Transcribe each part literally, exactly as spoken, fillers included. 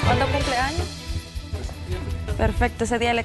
¿Cuándo cumpleaños? Perfecto, ese día le...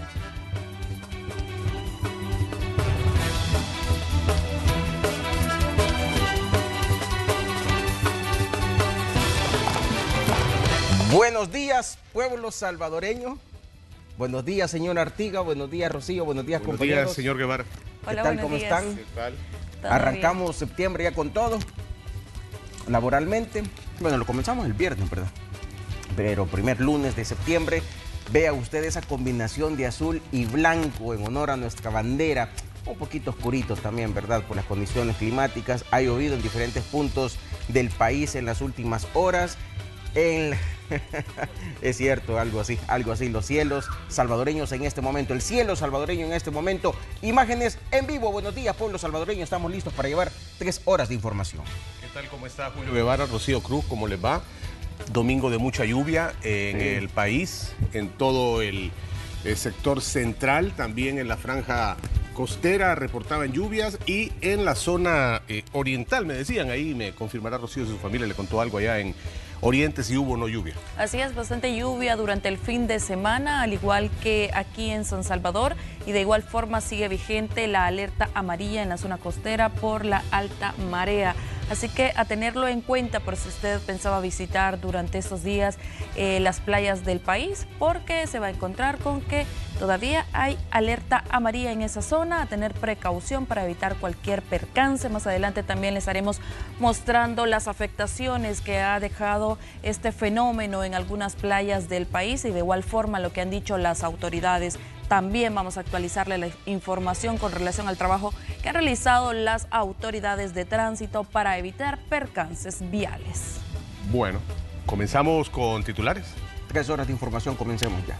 Buenos días, pueblo salvadoreño. Buenos días, señor Artiga. Buenos días, Rocío. Buenos días, buenos compañeros. Buenos días, señor Guevara. ¿Qué Hola, tal? ¿Cómo días. están? ¿Qué tal? Arrancamos bien. septiembre ya con todo, laboralmente. Bueno, lo comenzamos el viernes, ¿verdad? Pero primer lunes de septiembre, vea usted esa combinación de azul y blanco en honor a nuestra bandera. Un poquito oscurito también, ¿verdad? Por las condiciones climáticas. Ha llovido en diferentes puntos del país en las últimas horas. En... es cierto, algo así, algo así, los cielos salvadoreños en este momento, el cielo salvadoreño en este momento, imágenes en vivo. Buenos días, pueblo salvadoreño, estamos listos para llevar tres horas de información. ¿Qué tal? ¿Cómo está Julio Guevara, Rocío Cruz? ¿Cómo les va? Domingo de mucha lluvia en sí. el país, en todo el, el sector central, también en la franja costera reportaban lluvias y en la zona eh, oriental, me decían, ahí me confirmará Rocío si su familia le contó algo allá en Oriente, si hubo o no lluvia. Así es, bastante lluvia durante el fin de semana, al igual que aquí en San Salvador, y de igual forma sigue vigente la alerta amarilla en la zona costera por la alta marea. Así que a tenerlo en cuenta por si usted pensaba visitar durante estos días eh, las playas del país, porque se va a encontrar con que todavía hay alerta amarilla en esa zona, a tener precaución para evitar cualquier percance. Más adelante también les estaremos mostrando las afectaciones que ha dejado este fenómeno en algunas playas del país y de igual forma lo que han dicho las autoridades. También vamos a actualizarle la información con relación al trabajo que han realizado las autoridades de tránsito para evitar percances viales. Bueno, comenzamos con titulares. Tres horas de información, comencemos ya.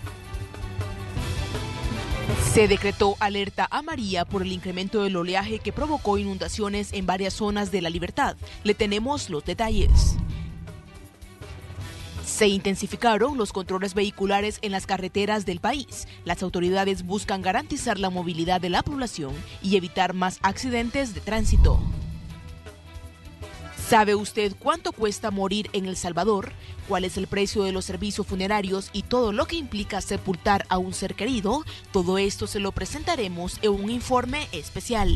Se decretó alerta amarilla por el incremento del oleaje que provocó inundaciones en varias zonas de La Libertad. Le tenemos los detalles. Se intensificaron los controles vehiculares en las carreteras del país. Las autoridades buscan garantizar la movilidad de la población y evitar más accidentes de tránsito. ¿Sabe usted cuánto cuesta morir en El Salvador? ¿Cuál es el precio de los servicios funerarios y todo lo que implica sepultar a un ser querido? Todo esto se lo presentaremos en un informe especial.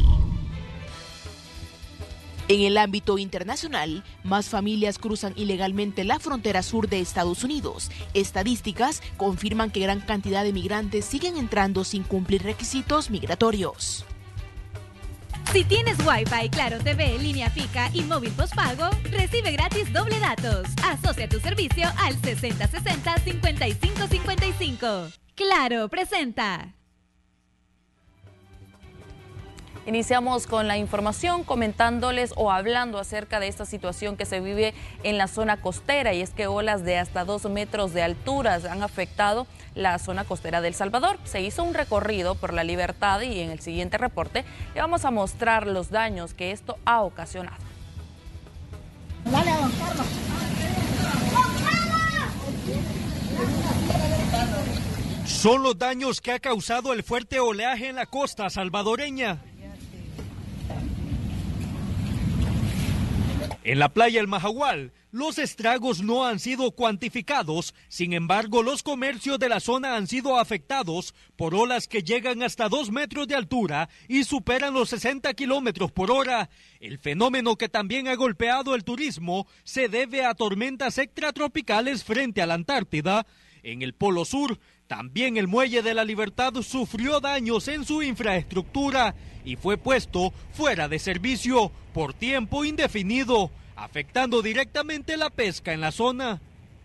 En el ámbito internacional, más familias cruzan ilegalmente la frontera sur de Estados Unidos. Estadísticas confirman que gran cantidad de migrantes siguen entrando sin cumplir requisitos migratorios. Si tienes Wi-Fi, Claro T V, línea fija y móvil postpago, recibe gratis doble datos. Asocia tu servicio al sesenta sesenta cincuenta y cinco cincuenta y cinco. Claro presenta. Iniciamos con la información comentándoles o hablando acerca de esta situación que se vive en la zona costera, y es que olas de hasta dos metros de altura han afectado la zona costera de El Salvador. Se hizo un recorrido por La Libertad y en el siguiente reporte le vamos a mostrar los daños que esto ha ocasionado. Dale, don Carlos. Son los daños que ha causado el fuerte oleaje en la costa salvadoreña. En la playa El Majagual, los estragos no han sido cuantificados, sin embargo, los comercios de la zona han sido afectados por olas que llegan hasta dos metros de altura y superan los sesenta kilómetros por hora. El fenómeno que también ha golpeado el turismo se debe a tormentas extratropicales frente a la Antártida. En el Polo Sur, también el Muelle de la Libertad sufrió daños en su infraestructura y fue puesto fuera de servicio por tiempo indefinido, afectando directamente la pesca en la zona.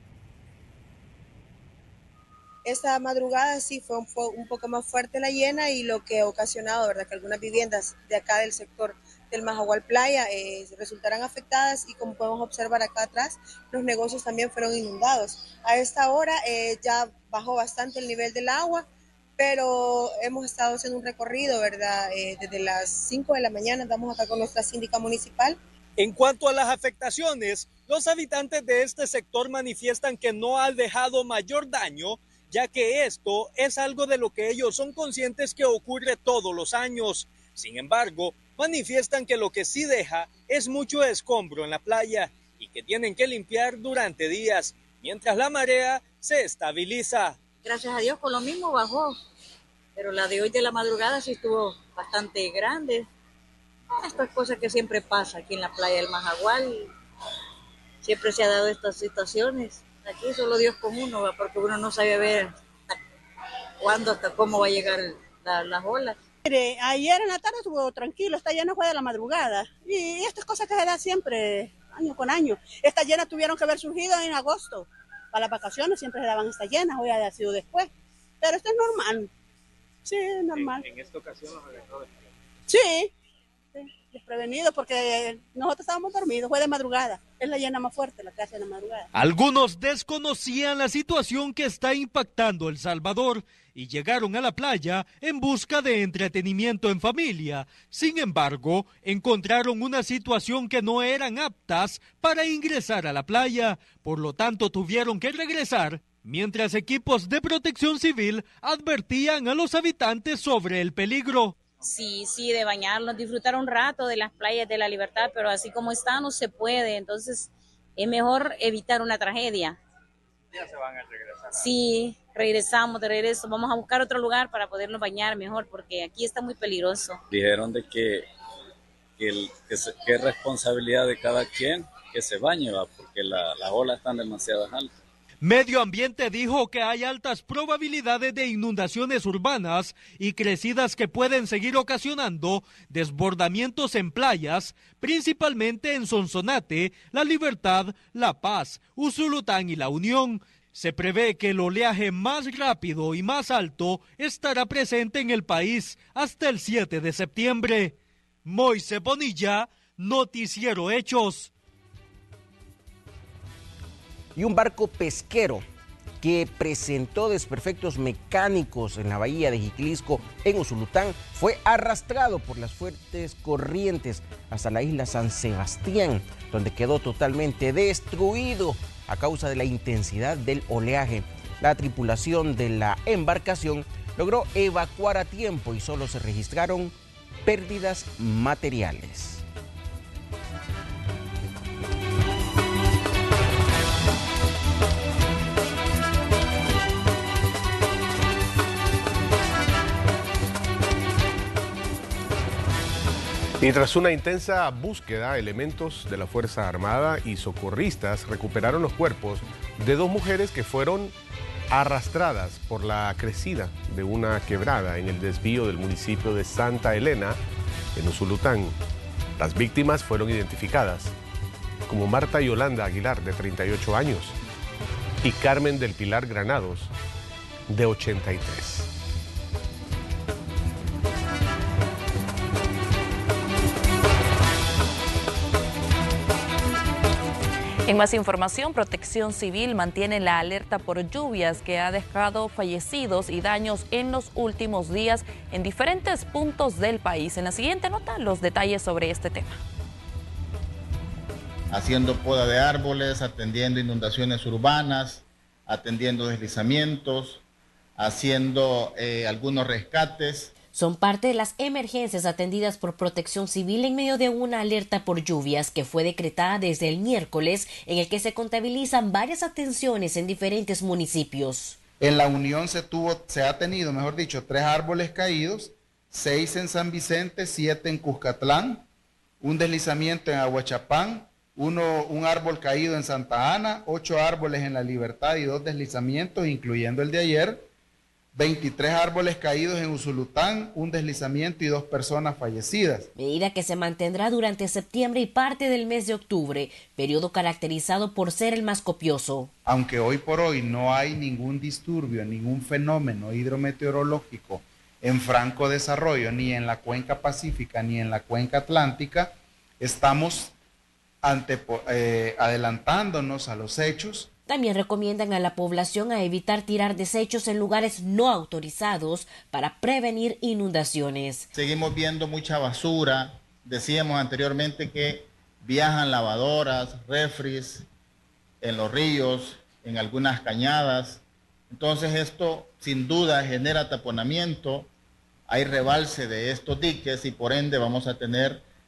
Esta madrugada sí fue un, fue un poco más fuerte la llena y lo que ha ocasionado, ¿verdad?, que algunas viviendas de acá del sector del Majagual Playa eh, resultarán afectadas, y como podemos observar acá atrás, los negocios también fueron inundados. A esta hora eh, ya bajó bastante el nivel del agua, pero hemos estado haciendo un recorrido, ¿verdad? Eh, desde las cinco de la mañana estamos acá con nuestra síndica municipal. En cuanto a las afectaciones, los habitantes de este sector manifiestan que no ha dejado mayor daño, ya que esto es algo de lo que ellos son conscientes que ocurre todos los años. Sin embargo, manifiestan que lo que sí deja es mucho escombro en la playa y que tienen que limpiar durante días, mientras la marea se estabiliza. Gracias a Dios por lo mismo bajó, pero la de hoy de la madrugada sí estuvo bastante grande. Estas cosas que siempre pasa aquí en la playa del Majagual, siempre se ha dado estas situaciones. Aquí solo Dios con uno, ¿va? Porque uno no sabe ver hasta cuándo, hasta cómo va a llegar la, las olas. Mire, ayer en la tarde estuvo tranquilo, esta llena fue de la madrugada. Y estas cosas que se dan siempre, año con año. Estas llenas tuvieron que haber surgido en agosto. Para las vacaciones siempre se daban estas llenas, hoy ha sido después. Pero esto es normal. Sí, es normal. ¿En, en esta ocasión los agarró desprevenidos? Sí, sí, desprevenidos porque nosotros estábamos dormidos, fue de madrugada. Es la llena más fuerte, la que hace en la madrugada. Algunos desconocían la situación que está impactando El Salvador y llegaron a la playa en busca de entretenimiento en familia. Sin embargo, encontraron una situación que no eran aptas para ingresar a la playa, por lo tanto tuvieron que regresar, mientras equipos de protección civil advertían a los habitantes sobre el peligro. Sí, sí, de bañarnos, disfrutar un rato de las playas de la Libertad, pero así como está no se puede, entonces es mejor evitar una tragedia. Ya se van a regresar. Sí, regresamos de regreso, vamos a buscar otro lugar para podernos bañar mejor, porque aquí está muy peligroso. Dijeron de que, que, el, que, se, que es responsabilidad de cada quien que se bañe, ¿va? Porque la, las olas están demasiado altas. Medio Ambiente dijo que hay altas probabilidades de inundaciones urbanas y crecidas que pueden seguir ocasionando desbordamientos en playas, principalmente en Sonsonate, La Libertad, La Paz, Usulután y La Unión. Se prevé que el oleaje más rápido y más alto estará presente en el país hasta el siete de septiembre. Moisés Bonilla, Noticiero Hechos. Y un barco pesquero que presentó desperfectos mecánicos en la bahía de Jiquilisco, en Usulután, fue arrastrado por las fuertes corrientes hasta la isla San Sebastián, donde quedó totalmente destruido a causa de la intensidad del oleaje. La tripulación de la embarcación logró evacuar a tiempo y solo se registraron pérdidas materiales. Mientras una intensa búsqueda, elementos de la Fuerza Armada y socorristas recuperaron los cuerpos de dos mujeres que fueron arrastradas por la crecida de una quebrada en el desvío del municipio de Santa Elena, en Usulután. Las víctimas fueron identificadas como Marta Yolanda Aguilar, de treinta y ocho años, y Carmen del Pilar Granados, de ochenta y tres. En más información, Protección Civil mantiene la alerta por lluvias que ha dejado fallecidos y daños en los últimos días en diferentes puntos del país. En la siguiente nota, los detalles sobre este tema. Haciendo poda de árboles, atendiendo inundaciones urbanas, atendiendo deslizamientos, haciendo eh, algunos rescates. Son parte de las emergencias atendidas por Protección Civil en medio de una alerta por lluvias que fue decretada desde el miércoles, en el que se contabilizan varias atenciones en diferentes municipios. En La Unión se tuvo, se ha tenido, mejor dicho, tres árboles caídos, seis en San Vicente, siete en Cuscatlán, un deslizamiento en Aguachapán, uno, un árbol caído en Santa Ana, ocho árboles en La Libertad y dos deslizamientos, incluyendo el de ayer, veintitrés árboles caídos en Usulután, un deslizamiento y dos personas fallecidas. Medida que se mantendrá durante septiembre y parte del mes de octubre, periodo caracterizado por ser el más copioso. Aunque hoy por hoy no hay ningún disturbio, ningún fenómeno hidrometeorológico en franco desarrollo, ni en la cuenca pacífica ni en la cuenca atlántica, estamos ante, eh, adelantándonos a los hechos. También recomiendan a la población a evitar tirar desechos en lugares no autorizados para prevenir inundaciones. Seguimos viendo mucha basura. Decíamos anteriormente que viajan lavadoras, refris en los ríos, en algunas cañadas. Entonces esto sin duda genera taponamiento, hay rebalse de estos diques y por ende vamos a tener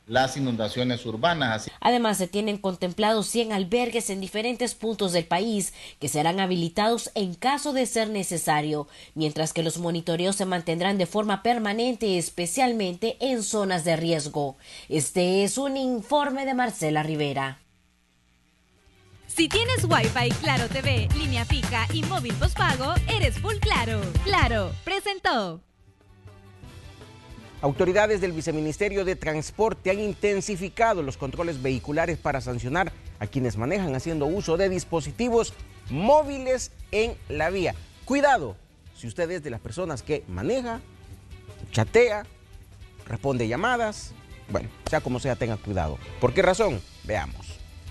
las inundaciones urbanas. Además, se tienen contemplados cien albergues en diferentes puntos del país que serán habilitados en caso de ser necesario, mientras que los monitoreos se mantendrán de forma permanente, especialmente en zonas de riesgo. Este es un informe de Marcela Rivera. Si tienes Wi-Fi, Claro T V, línea fija y móvil postpago, eres full Claro. Claro, presentó. Autoridades del Viceministerio de Transporte han intensificado los controles vehiculares para sancionar a quienes manejan haciendo uso de dispositivos móviles en la vía. Cuidado, si usted es de las personas que maneja, chatea, responde llamadas, bueno, sea como sea, tenga cuidado. ¿Por qué razón? Veamos.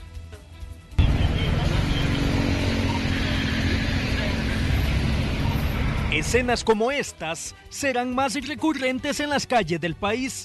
Escenas como estas serán más recurrentes en las calles del país.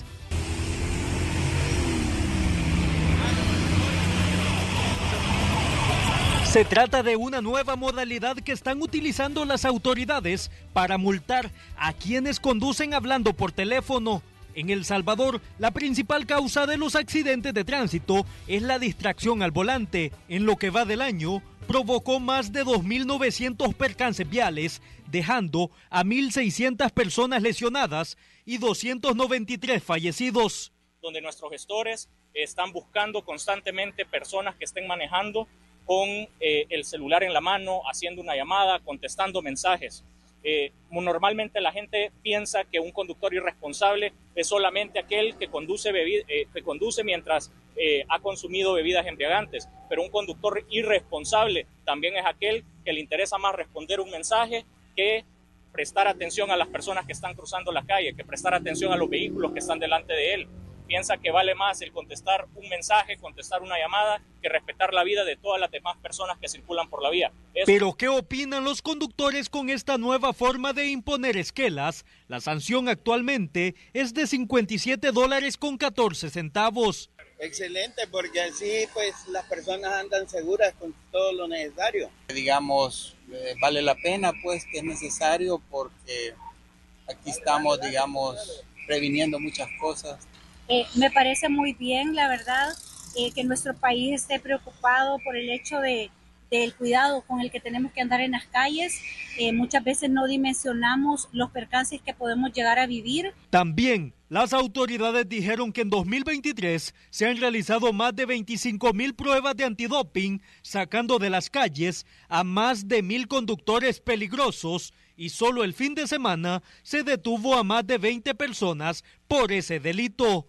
Se trata de una nueva modalidad que están utilizando las autoridades para multar a quienes conducen hablando por teléfono. En El Salvador, la principal causa de los accidentes de tránsito es la distracción al volante. En lo que va del año, provocó más de dos mil novecientos percances viales, dejando a mil seiscientas personas lesionadas y doscientos noventa y tres fallecidos. Donde nuestros gestores están buscando constantemente personas que estén manejando con eh, el celular en la mano, haciendo una llamada, contestando mensajes. Eh, normalmente la gente piensa que un conductor irresponsable es solamente aquel que conduce, bebi- eh, que conduce mientras eh, ha consumido bebidas embriagantes, pero un conductor irresponsable también es aquel que le interesa más responder un mensaje que prestar atención a las personas que están cruzando la calle, que prestar atención a los vehículos que están delante de él. Piensa que vale más el contestar un mensaje, contestar una llamada, que respetar la vida de todas las demás personas que circulan por la vía. Eso... Pero, ¿qué opinan los conductores con esta nueva forma de imponer esquelas? La sanción actualmente es de cincuenta y siete dólares con catorce centavos. Excelente, porque así pues las personas andan seguras con todo lo necesario. Digamos, eh, vale la pena pues que es necesario porque aquí estamos, digamos, previniendo muchas cosas. Eh, me parece muy bien, la verdad, eh, que nuestro país esté preocupado por el hecho de, del cuidado con el que tenemos que andar en las calles. Eh, muchas veces no dimensionamos los percances que podemos llegar a vivir. También las autoridades dijeron que en dos mil veintitrés se han realizado más de veinticinco mil pruebas de antidoping, sacando de las calles a más de mil conductores peligrosos, y solo el fin de semana se detuvo a más de veinte personas por ese delito.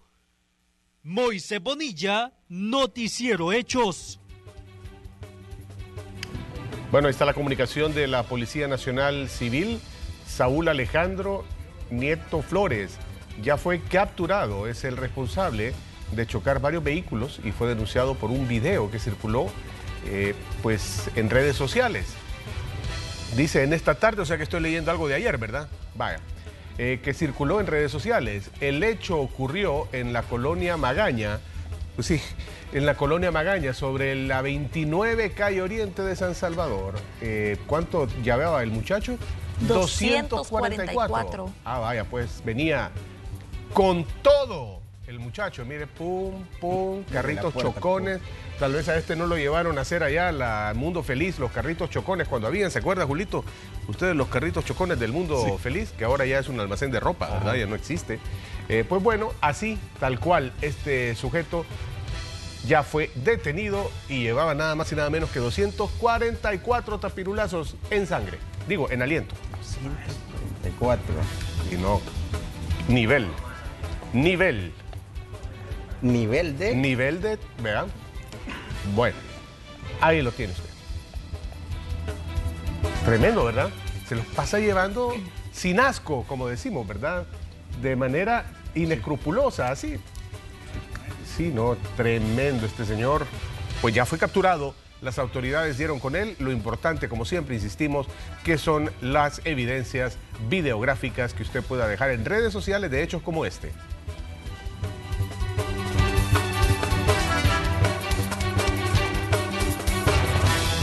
Moisés Bonilla, Noticiero Hechos. Bueno, ahí está la comunicación de la Policía Nacional Civil. Saúl Alejandro Nieto Flores ya fue capturado, es el responsable de chocar varios vehículos y fue denunciado por un video que circuló eh, pues en redes sociales. Dice en esta tarde, o sea que estoy leyendo algo de ayer, ¿verdad? Vaya, eh, que circuló en redes sociales. El hecho ocurrió en la colonia Magaña, pues sí, en la colonia Magaña, sobre la veintinueve calle Oriente de San Salvador. Eh, ¿Cuánto llevaba el muchacho? doscientos cuarenta y cuatro. Ah, vaya, pues venía con todo el muchacho. Mire, pum, pum, carritos puerta, chocones. Pum. Tal vez a este no lo llevaron a hacer allá la Mundo Feliz, los carritos chocones cuando habían. ¿Se acuerda, Julito? Ustedes los carritos chocones del Mundo sí. Feliz, que ahora ya es un almacén de ropa, ¿verdad? Ya no existe. Eh, pues bueno, así, tal cual, este sujeto ya fue detenido y llevaba nada más y nada menos que doscientos cuarenta y cuatro tapirulazos en sangre. Digo, en aliento. doscientos cuarenta y cuatro. Y no, nivel, nivel. ¿Nivel de? Nivel de, vean. Bueno, ahí lo tiene usted. Tremendo, ¿verdad? Se los pasa llevando sin asco, como decimos, ¿verdad? De manera inescrupulosa, así. Sí, no, tremendo este señor. Pues ya fue capturado, las autoridades dieron con él. Lo importante, como siempre insistimos, que son las evidencias videográficas que usted pueda dejar en redes sociales de hechos como este.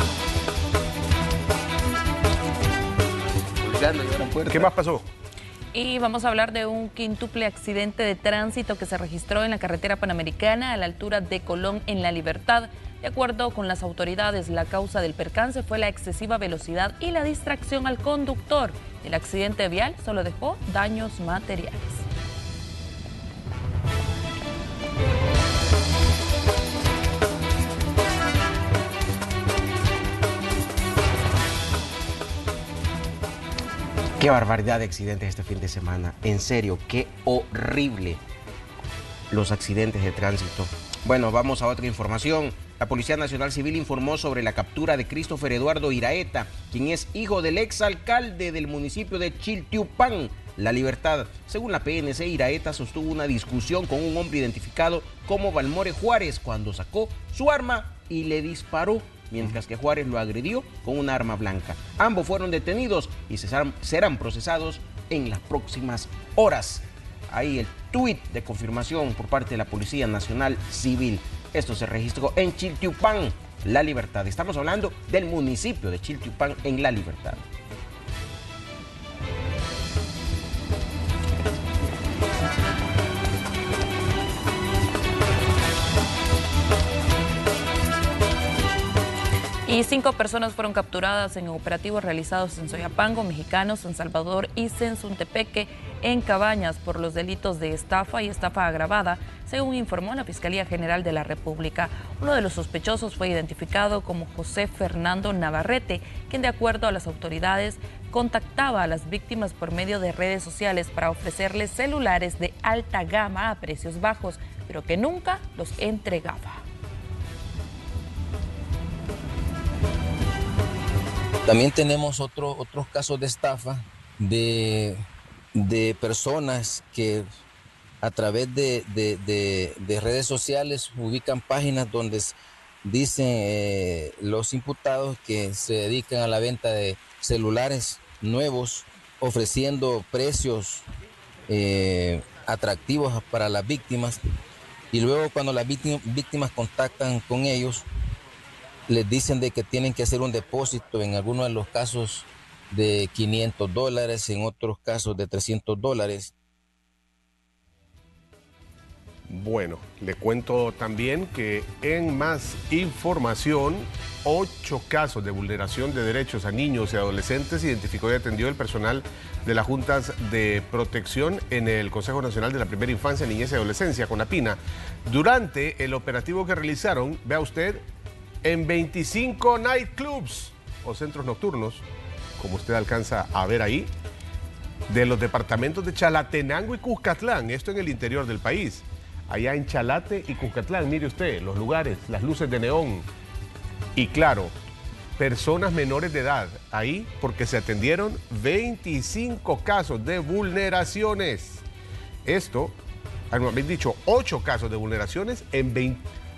¿Qué más pasó? Y vamos a hablar de un quíntuple accidente de tránsito que se registró en la carretera panamericana a la altura de Colón en La Libertad. De acuerdo con las autoridades, la causa del percance fue la excesiva velocidad y la distracción al conductor. El accidente vial solo dejó daños materiales. Qué barbaridad de accidentes este fin de semana. En serio, qué horrible los accidentes de tránsito. Bueno, vamos a otra información. La Policía Nacional Civil informó sobre la captura de Christopher Eduardo Iraeta, quien es hijo del exalcalde del municipio de Chiltiupán, La Libertad. Según la P N C, Iraeta sostuvo una discusión con un hombre identificado como Balmore Juárez cuando sacó su arma y le disparó, mientras que Juárez lo agredió con una arma blanca. Ambos fueron detenidos y serán, serán procesados en las próximas horas. Ahí el tuit de confirmación por parte de la Policía Nacional Civil. Esto se registró en Chiltiupán, La Libertad. Estamos hablando del municipio de Chiltiupán en La Libertad. Y cinco personas fueron capturadas en operativos realizados en Soyapango, Mexicanos, San Salvador y Sensuntepeque, en Cabañas, por los delitos de estafa y estafa agravada, según informó la Fiscalía General de la República. Uno de los sospechosos fue identificado como José Fernando Navarrete, quien, de acuerdo a las autoridades, contactaba a las víctimas por medio de redes sociales para ofrecerles celulares de alta gama a precios bajos, pero que nunca los entregaba. También tenemos otro, otros casos de estafa de, de personas que a través de, de, de, de redes sociales ubican páginas donde dicen eh, los imputados que se dedican a la venta de celulares nuevos, ofreciendo precios eh, atractivos para las víctimas, y luego cuando las víctimas contactan con ellos, les dicen de que tienen que hacer un depósito, en algunos de los casos de quinientos dólares, en otros casos de trescientos dólares. Bueno, le cuento también que en más información, ocho casos de vulneración de derechos a niños y adolescentes identificó y atendió el personal de las Juntas de Protección en el Consejo Nacional de la Primera Infancia, Niñez y Adolescencia, CONAPINA, durante el operativo que realizaron, vea usted, en veinticinco nightclubs o centros nocturnos, como usted alcanza a ver ahí, de los departamentos de Chalatenango y Cuscatlán, esto en el interior del país. Allá en Chalate y Cuscatlán, mire usted, los lugares, las luces de neón. Y claro, personas menores de edad ahí porque se atendieron veinticinco casos de vulneraciones. Esto, habéis dicho, ocho casos de vulneraciones en veinte,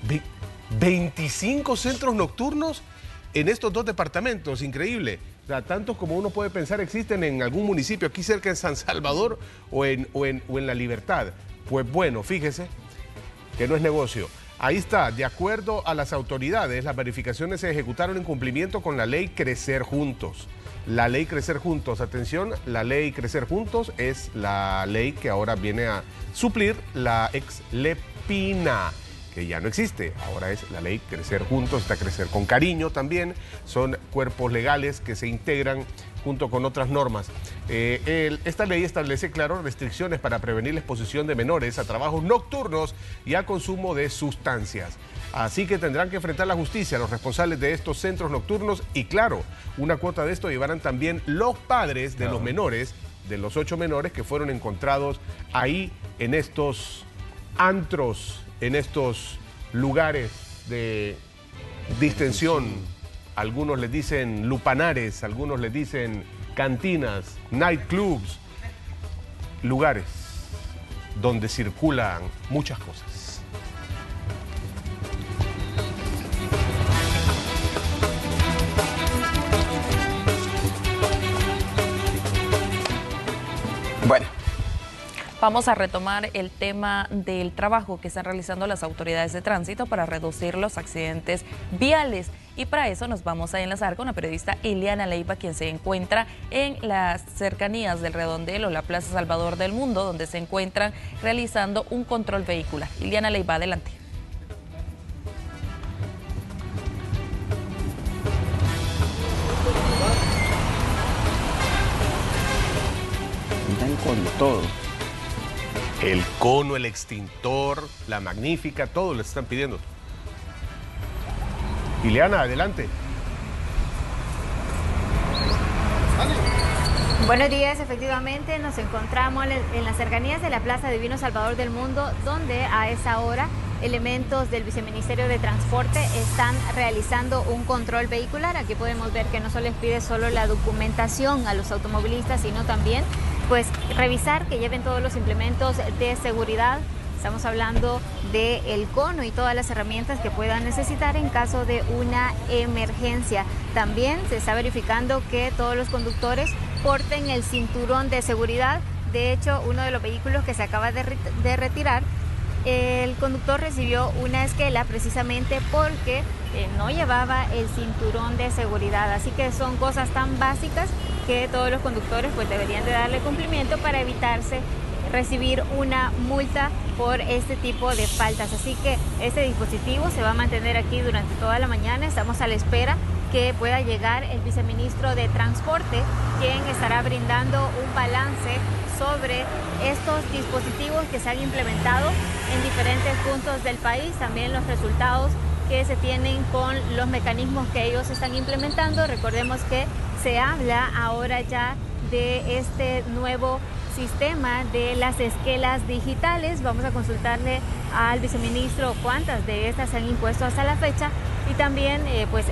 veinticinco centros nocturnos en estos dos departamentos, increíble. O sea, tantos como uno puede pensar existen en algún municipio aquí cerca de San Salvador o en, o en, o en La Libertad. Pues bueno, fíjese que no es negocio. Ahí está, de acuerdo a las autoridades, las verificaciones se ejecutaron en cumplimiento con la ley Crecer Juntos. La ley Crecer Juntos, atención, la ley Crecer Juntos es la ley que ahora viene a suplir la ex Lepina, que ya no existe, ahora es la ley Crecer Juntos, está Crecer con Cariño también, son cuerpos legales que se integran junto con otras normas. Eh, el, esta ley establece, claro, restricciones para prevenir la exposición de menores a trabajos nocturnos y al consumo de sustancias. Así que tendrán que enfrentar la justicia los responsables de estos centros nocturnos y, claro, una cuota de esto llevarán también los padres de claro. los menores, de los ocho menores que fueron encontrados ahí en estos antros, en estos lugares de distensión. Algunos les dicen lupanares, algunos les dicen cantinas, nightclubs, lugares donde circulan muchas cosas. Bueno. Vamos a retomar el tema del trabajo que están realizando las autoridades de tránsito para reducir los accidentes viales. Y para eso nos vamos a enlazar con la periodista Iliana Leiva, quien se encuentra en las cercanías del Redondel o la Plaza Salvador del Mundo, donde se encuentran realizando un control vehicular. Iliana Leiva, adelante. Están con todo. El cono, el extintor, la magnífica, todo les están pidiendo. Ileana, adelante. Buenos días, efectivamente nos encontramos en las cercanías de la Plaza Divino Salvador del Mundo, donde a esa hora elementos del Viceministerio de Transporte están realizando un control vehicular. Aquí podemos ver que no solo les pide solo la documentación a los automovilistas, sino también pues revisar que lleven todos los implementos de seguridad. Estamos hablando del cono y todas las herramientas que puedan necesitar en caso de una emergencia. También se está verificando que todos los conductores porten el cinturón de seguridad. De hecho, uno de los vehículos que se acaba de, re de retirar, el conductor recibió una esquela precisamente porque eh, no llevaba el cinturón de seguridad. Así que son cosas tan básicas que todos los conductores pues deberían de darle cumplimiento para evitarse recibir una multa por este tipo de faltas. Así que este dispositivo se va a mantener aquí durante toda la mañana. Estamos a la espera que pueda llegar el viceministro de Transporte, quien estará brindando un balance sobre estos dispositivos que se han implementado en diferentes puntos del país, también los resultados que se tienen con los mecanismos que ellos están implementando. Recordemos que se habla ahora ya de este nuevo sistema de las esquelas digitales. Vamos a consultarle al viceministro cuántas de estas se han impuesto hasta la fecha, y también eh, pues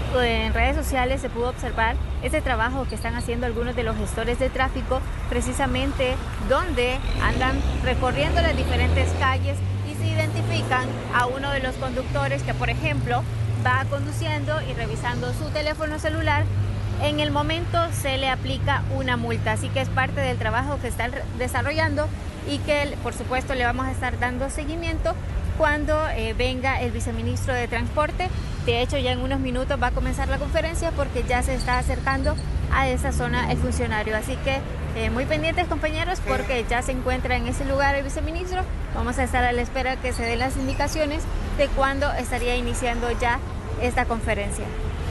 en redes sociales se pudo observar este trabajo que están haciendo algunos de los gestores de tráfico, precisamente donde andan recorriendo las diferentes calles y se identifican a uno de los conductores que, por ejemplo, va conduciendo y revisando su teléfono celular. En el momento se le aplica una multa, así que es parte del trabajo que están desarrollando y que, por supuesto, le vamos a estar dando seguimiento cuando eh, venga el viceministro de Transporte. De hecho, ya en unos minutos va a comenzar la conferencia porque ya se está acercando a esa zona el funcionario. Así que eh, muy pendientes, compañeros, porque ya se encuentra en ese lugar el viceministro. Vamos a estar a la espera que se den las indicaciones de cuándo estaría iniciando ya esta conferencia.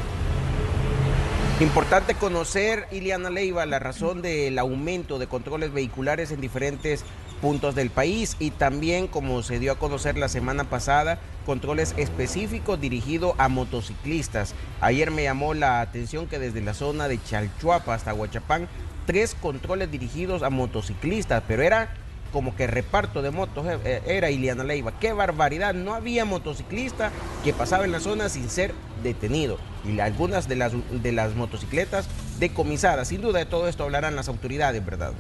Importante conocer, Iliana Leiva, la razón del aumento de controles vehiculares en diferentes puntos del país, y también, como se dio a conocer la semana pasada, controles específicos dirigidos a motociclistas. Ayer me llamó la atención que desde la zona de Chalchuapa hasta Huachapán, tres controles dirigidos a motociclistas, pero era como que reparto de motos, era, Iliana Leiva. ¡Qué barbaridad! No había motociclista que pasaba en la zona sin ser detenido, y algunas de las, de las motocicletas decomisadas. Sin duda de todo esto hablarán las autoridades, ¿verdad?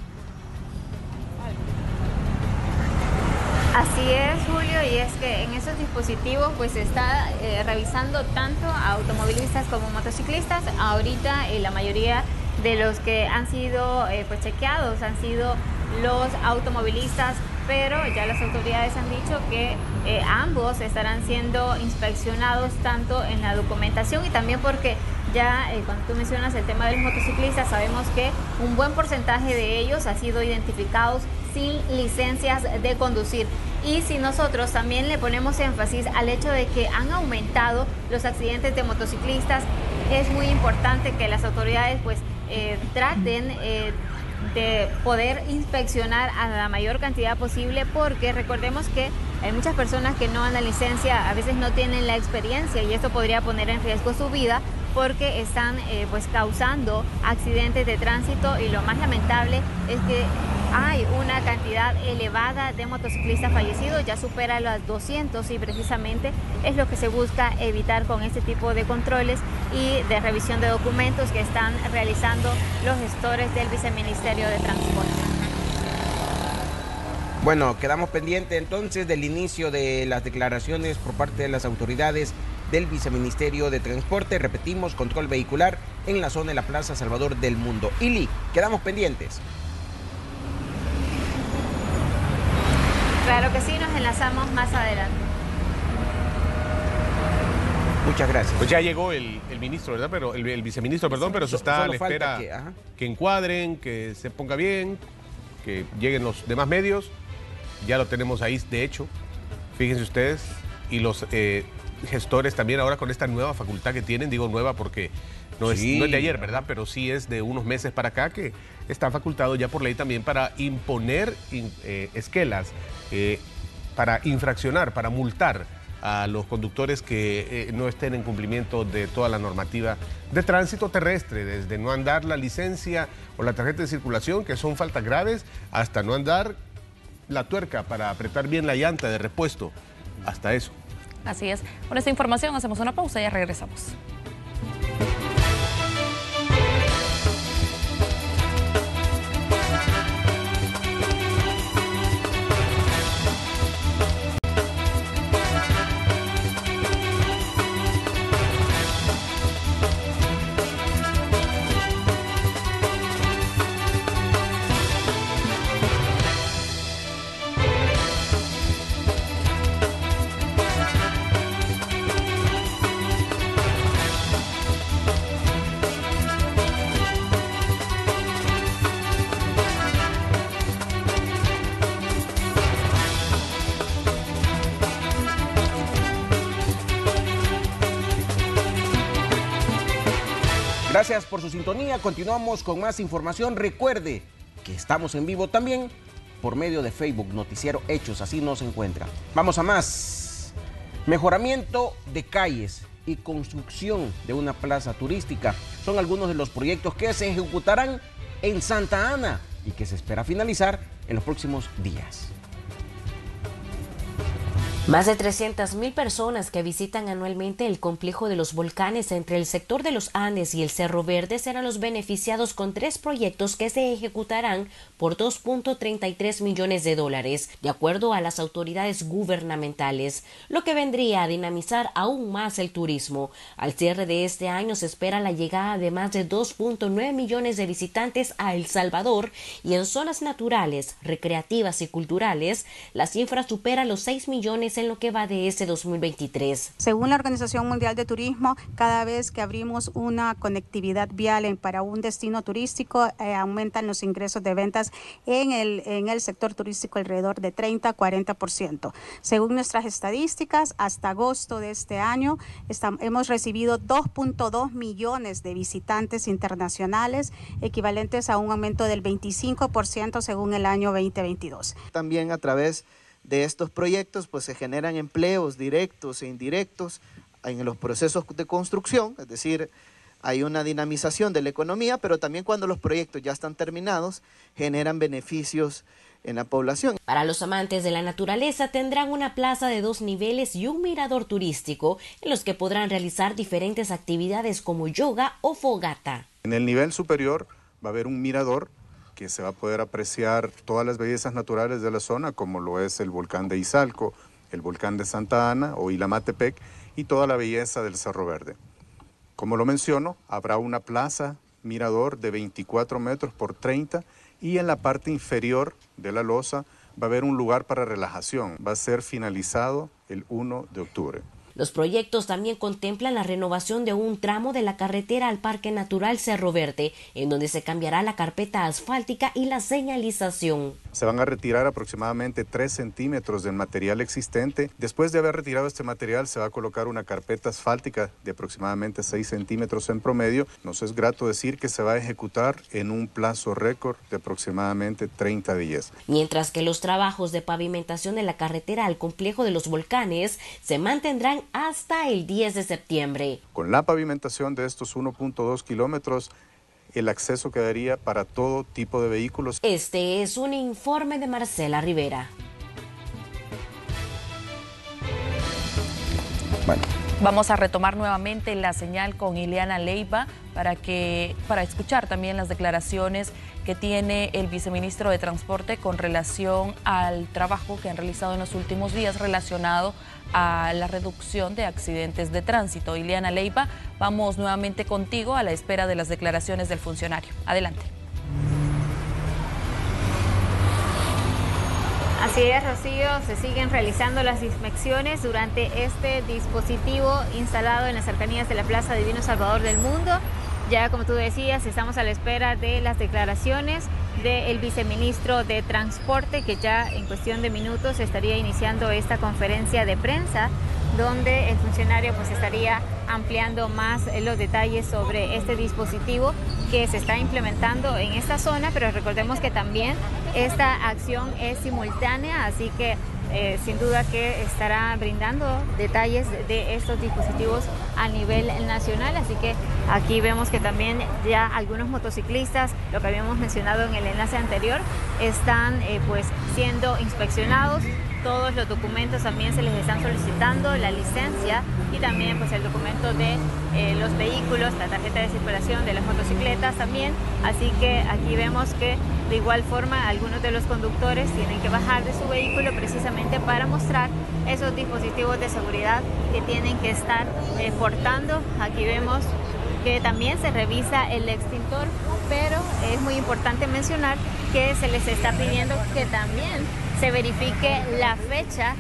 Así es, Julio, y es que en esos dispositivos pues se está eh, revisando tanto a automovilistas como motociclistas. Ahorita eh, la mayoría de los que han sido eh, pues chequeados han sido los automovilistas, pero ya las autoridades han dicho que eh, ambos estarán siendo inspeccionados tanto en la documentación y también porque ya eh, cuando tú mencionas el tema de los motociclistas, sabemos que un buen porcentaje de ellos ha sido identificados sin licencias de conducir. Y si nosotros también le ponemos énfasis al hecho de que han aumentado los accidentes de motociclistas, es muy importante que las autoridades pues eh, traten eh, de poder inspeccionar a la mayor cantidad posible, porque recordemos que hay muchas personas que no andan licencia, a veces no tienen la experiencia, y esto podría poner en riesgo su vida porque están eh, pues causando accidentes de tránsito. Y lo más lamentable es que hay una cantidad elevada de motociclistas fallecidos, ya supera los doscientos, y precisamente es lo que se busca evitar con este tipo de controles y de revisión de documentos que están realizando los gestores del Viceministerio de Transporte. Bueno, quedamos pendientes entonces del inicio de las declaraciones por parte de las autoridades del Viceministerio de Transporte. Repetimos, control vehicular en la zona de la Plaza Salvador del Mundo. Ili, quedamos pendientes. Claro que sí, nos enlazamos más adelante. Muchas gracias. Pues ya llegó el, el ministro, ¿verdad? Pero el, el viceministro, perdón, pero se está a la espera que, que encuadren, que se ponga bien, que lleguen los demás medios. Ya lo tenemos ahí, de hecho. Fíjense ustedes. Y los eh, gestores también ahora con esta nueva facultad que tienen, digo nueva porque no, sí. es, no es de ayer, ¿verdad? Pero sí es de unos meses para acá que está facultado ya por ley también para imponer in, eh, esquelas, eh, para infraccionar, para multar a los conductores que eh, no estén en cumplimiento de toda la normativa de tránsito terrestre, desde no andar la licencia o la tarjeta de circulación, que son faltas graves, hasta no andar la tuerca para apretar bien la llanta de repuesto, hasta eso. Así es. Con esta información hacemos una pausa y ya regresamos. Gracias por su sintonía. Continuamos con más información. Recuerde que estamos en vivo también por medio de Facebook, Noticiero Hechos, así nos encuentra. Vamos a más. Mejoramiento de calles y construcción de una plaza turística son algunos de los proyectos que se ejecutarán en Santa Ana y que se espera finalizar en los próximos días. Más de trescientas mil personas que visitan anualmente el complejo de los volcanes entre el sector de los Andes y el Cerro Verde serán los beneficiados con tres proyectos que se ejecutarán por dos punto treinta y tres millones de dólares, de acuerdo a las autoridades gubernamentales, lo que vendría a dinamizar aún más el turismo. Al cierre de este año se espera la llegada de más de dos punto nueve millones de visitantes a El Salvador y en zonas naturales, recreativas y culturales, la cifra supera los seis millones en lo que va de ese dos mil veintitrés. Según la Organización Mundial de Turismo, cada vez que abrimos una conectividad vial en, para un destino turístico, eh, aumentan los ingresos de ventas en el, en el sector turístico alrededor de treinta a cuarenta por ciento. Según nuestras estadísticas, hasta agosto de este año está, hemos recibido dos punto dos millones de visitantes internacionales, equivalentes a un aumento del veinticinco por ciento según el año veinte veintidós. También a través de estos proyectos pues se generan empleos directos e indirectos en los procesos de construcción, es decir, hay una dinamización de la economía, pero también cuando los proyectos ya están terminados generan beneficios en la población. Para los amantes de la naturaleza tendrán una plaza de dos niveles y un mirador turístico en los que podrán realizar diferentes actividades como yoga o fogata. En el nivel superior va a haber un mirador que se va a poder apreciar todas las bellezas naturales de la zona, como lo es el volcán de Izalco, el volcán de Santa Ana o Ilamatepec y toda la belleza del Cerro Verde. Como lo menciono, habrá una plaza mirador de veinticuatro metros por treinta y en la parte inferior de la losa va a haber un lugar para relajación. Va a ser finalizado el primero de octubre. Los proyectos también contemplan la renovación de un tramo de la carretera al Parque Natural Cerro Verde, en donde se cambiará la carpeta asfáltica y la señalización. Se van a retirar aproximadamente tres centímetros del material existente. Después de haber retirado este material, se va a colocar una carpeta asfáltica de aproximadamente seis centímetros en promedio. Nos es grato decir que se va a ejecutar en un plazo récord de aproximadamente treinta días. Mientras que los trabajos de pavimentación de la carretera al complejo de los volcanes se mantendrán hasta el diez de septiembre. Con la pavimentación de estos uno punto dos kilómetros, el acceso quedaría para todo tipo de vehículos. Este es un informe de Marcela Rivera. Bueno. Vamos a retomar nuevamente la señal con Ileana Leiva para, que, para escuchar también las declaraciones que tiene el viceministro de Transporte con relación al trabajo que han realizado en los últimos días relacionado a la reducción de accidentes de tránsito. Ileana Leiva, vamos nuevamente contigo a la espera de las declaraciones del funcionario. Adelante. Así es, Rocío, se siguen realizando las inspecciones durante este dispositivo instalado en las cercanías de la Plaza Divino Salvador del Mundo. Ya como tú decías, estamos a la espera de las declaraciones del viceministro de Transporte, que ya en cuestión de minutos estaría iniciando esta conferencia de prensa, donde el funcionario pues estaría ampliando más los detalles sobre este dispositivo que se está implementando en esta zona, pero recordemos que también esta acción es simultánea, así que eh, sin duda que estará brindando detalles de estos dispositivos a nivel nacional, así que aquí vemos que también ya algunos motociclistas, lo que habíamos mencionado en el enlace anterior, están eh, pues siendo inspeccionados. Todos los documentos también se les están solicitando, la licencia y también pues el documento de eh, los vehículos, la tarjeta de circulación de las motocicletas también. Así que aquí vemos que de igual forma algunos de los conductores tienen que bajar de su vehículo precisamente para mostrar esos dispositivos de seguridad que tienen que estar eh, portando. Aquí vemos que también se revisa el extintor, pero es muy importante mencionar que se les está pidiendo que también se verifique la fecha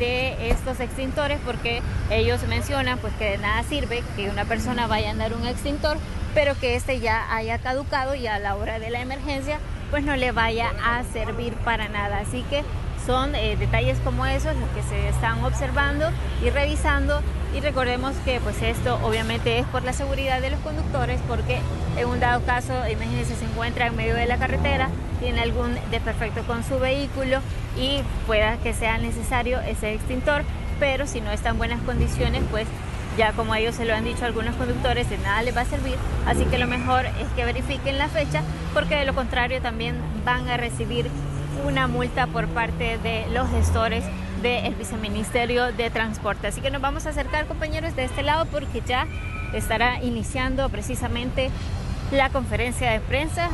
de estos extintores, porque ellos mencionan pues que de nada sirve que una persona vaya a andar un extintor, pero que este ya haya caducado y a la hora de la emergencia pues no le vaya a servir para nada. Así que son eh, detalles como esos los que se están observando y revisando, y recordemos que pues esto obviamente es por la seguridad de los conductores, porque en un dado caso, imagínense, se encuentra en medio de la carretera, tiene algún desperfecto con su vehículo y pueda que sea necesario ese extintor, pero si no está en buenas condiciones, pues ya como ellos se lo han dicho a algunos conductores, de nada les va a servir. Así que lo mejor es que verifiquen la fecha, porque de lo contrario también van a recibir una multa por parte de los gestores del Viceministerio de Transporte. Así que nos vamos a acercar, compañeros, de este lado, porque ya estará iniciando precisamente la conferencia de prensa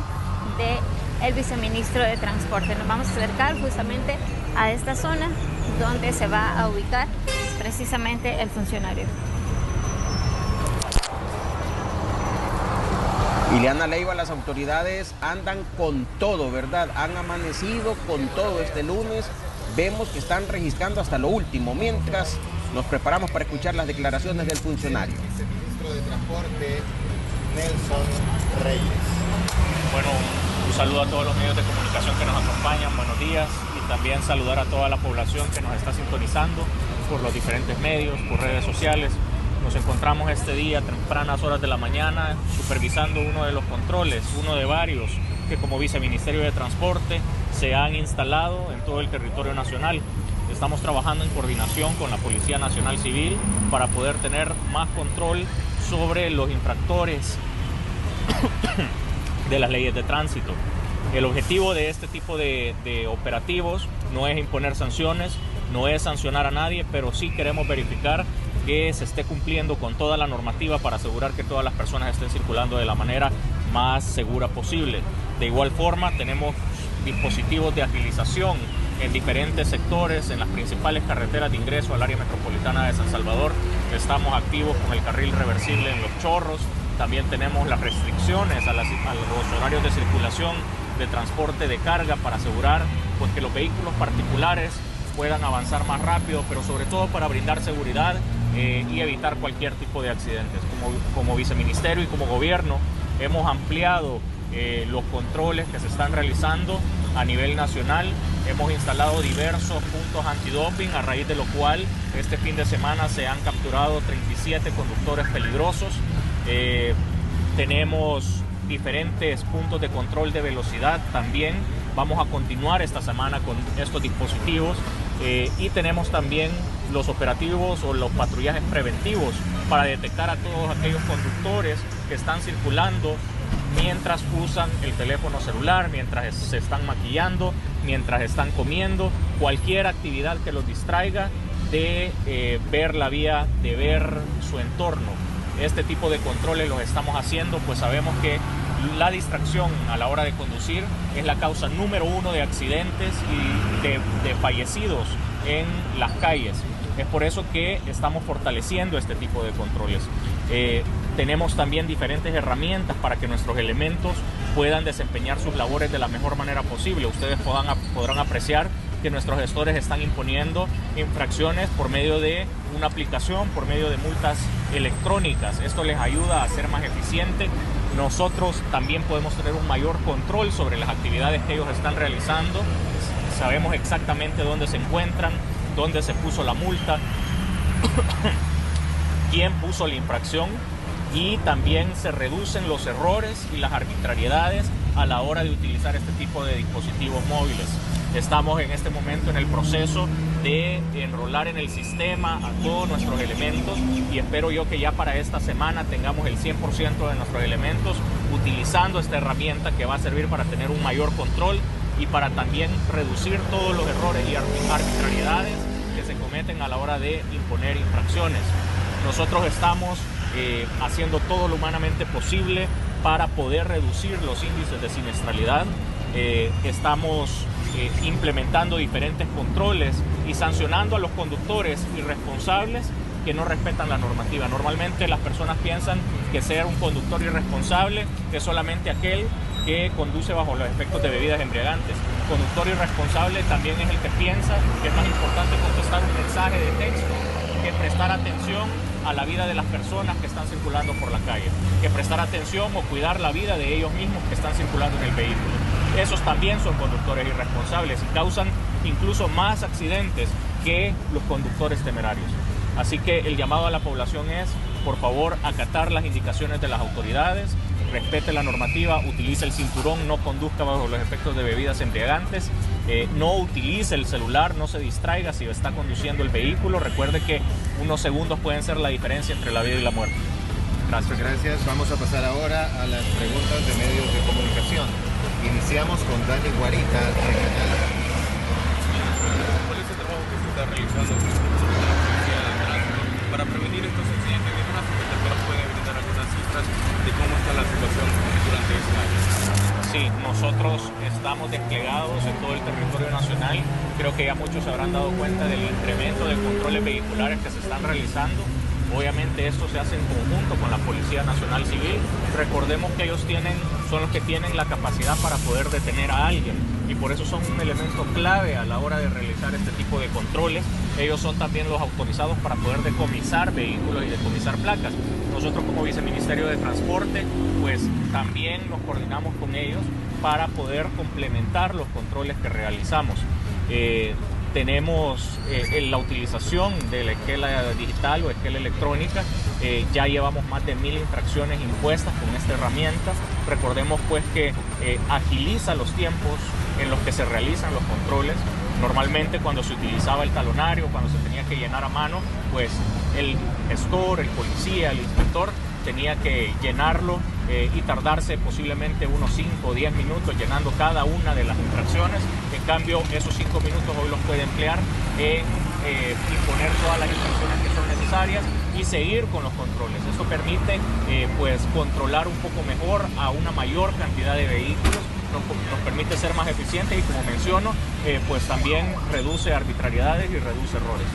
del Viceministro de Transporte. Nos vamos a acercar justamente a esta zona donde se va a ubicar precisamente el funcionario. Ileana Leiva, las autoridades andan con todo, ¿verdad? Han amanecido con todo este lunes. Vemos que están registrando hasta lo último, mientras nos preparamos para escuchar las declaraciones del funcionario. Viceministro de Transporte, Nelson Reyes. Bueno, un saludo a todos los medios de comunicación que nos acompañan, buenos días, y también saludar a toda la población que nos está sintonizando por los diferentes medios, por redes sociales. Nos encontramos este día a tempranas horas de la mañana supervisando uno de los controles, uno de varios que como Viceministerio de Transporte se han instalado en todo el territorio nacional. Estamos trabajando en coordinación con la Policía Nacional Civil para poder tener más control sobre los infractores de las leyes de tránsito. El objetivo de este tipo de, de operativos no es imponer sanciones, no es sancionar a nadie, pero sí queremos verificar que se esté cumpliendo con toda la normativa para asegurar que todas las personas estén circulando de la manera más segura posible. De igual forma, tenemos dispositivos de agilización en diferentes sectores, en las principales carreteras de ingreso al área metropolitana de San Salvador. Estamos activos con el carril reversible en Los Chorros. También tenemos las restricciones a, las, a los horarios de circulación de transporte de carga para asegurar pues, que los vehículos particulares puedan avanzar más rápido, pero sobre todo para brindar seguridad eh, y evitar cualquier tipo de accidentes. Como, como viceministerio y como gobierno hemos ampliado eh, los controles que se están realizando a nivel nacional. Hemos instalado diversos puntos antidoping, a raíz de lo cual este fin de semana se han capturado treinta y siete conductores peligrosos. Eh, tenemos diferentes puntos de control de velocidad también. Vamos a continuar esta semana con estos dispositivos eh, y tenemos también los operativos o los patrullajes preventivos para detectar a todos aquellos conductores que están circulando mientras usan el teléfono celular, mientras se están maquillando, mientras están comiendo, cualquier actividad que los distraiga de eh, ver la vía, de ver su entorno. Este tipo de controles los estamos haciendo, pues sabemos que la distracción a la hora de conducir es la causa número uno de accidentes y de, de fallecidos en las calles. Es por eso que estamos fortaleciendo este tipo de controles. Eh, tenemos también diferentes herramientas para que nuestros elementos puedan desempeñar sus labores de la mejor manera posible. Ustedes podrán, podrán apreciar que nuestros gestores están imponiendo infracciones por medio de una aplicación, por medio de multas electrónicas. Esto les ayuda a ser más eficiente. Nosotros también podemos tener un mayor control sobre las actividades que ellos están realizando. Sabemos exactamente dónde se encuentran, dónde se puso la multa, quién puso la infracción, y también se reducen los errores y las arbitrariedades a la hora de utilizar este tipo de dispositivos móviles. Estamos en este momento en el proceso de enrolar en el sistema a todos nuestros elementos y espero yo que ya para esta semana tengamos el cien por ciento de nuestros elementos utilizando esta herramienta que va a servir para tener un mayor control y para también reducir todos los errores y arbitrariedades que se cometen a la hora de imponer infracciones. Nosotros estamos eh, haciendo todo lo humanamente posible para poder reducir los índices de siniestralidad. Eh, estamos eh, implementando diferentes controles y sancionando a los conductores irresponsables que no respetan la normativa. Normalmente las personas piensan que ser un conductor irresponsable es solamente aquel que conduce bajo los efectos de bebidas embriagantes. Conductor irresponsable también es el que piensa que es más importante contestar un mensaje de texto que prestar atención a la vida de las personas que están circulando por la calle, que prestar atención o cuidar la vida de ellos mismos que están circulando en el vehículo. Esos también son conductores irresponsables y causan incluso más accidentes que los conductores temerarios. Así que el llamado a la población es, por favor, acatar las indicaciones de las autoridades, respete la normativa, utilice el cinturón, no conduzca bajo los efectos de bebidas embriagantes, eh, no utilice el celular, no se distraiga si está conduciendo el vehículo. Recuerde que unos segundos pueden ser la diferencia entre la vida y la muerte. Gracias. Gracias. Vamos a pasar ahora a las preguntas de medios de comunicación. Iniciamos con Dani Guarita, de Canal. ¿Cuál es el trabajo que se está realizando para prevenir estos incidentes? ¿De alguna forma puede brindar algunas cifras de cómo está la situación durante este año? Sí, nosotros estamos desplegados en todo el territorio nacional. Creo que ya muchos se habrán dado cuenta del incremento de controles vehiculares que se están realizando. Obviamente esto se hace en conjunto con la Policía Nacional Civil. Recordemos que ellos tienen, son los que tienen la capacidad para poder detener a alguien y por eso son un elemento clave a la hora de realizar este tipo de controles. Ellos son también los autorizados para poder decomisar vehículos y decomisar placas. Nosotros como Viceministerio de Transporte pues también nos coordinamos con ellos para poder complementar los controles que realizamos. Eh, Tenemos eh, la utilización de la esquela digital o esquela electrónica. Eh, ya llevamos más de mil infracciones impuestas con esta herramienta. Recordemos pues que eh, agiliza los tiempos en los que se realizan los controles. Normalmente cuando se utilizaba el talonario, cuando se tenía que llenar a mano, pues el gestor, el policía, el inspector tenía que llenarlo eh, y tardarse posiblemente unos cinco o diez minutos llenando cada una de las infracciones. En cambio, esos cinco minutos hoy los puede emplear en eh, imponer todas las infracciones que son necesarias y seguir con los controles. Eso permite eh, pues controlar un poco mejor a una mayor cantidad de vehículos, nos, nos permite ser más eficientes y, como menciono, eh, pues también reduce arbitrariedades y reduce errores.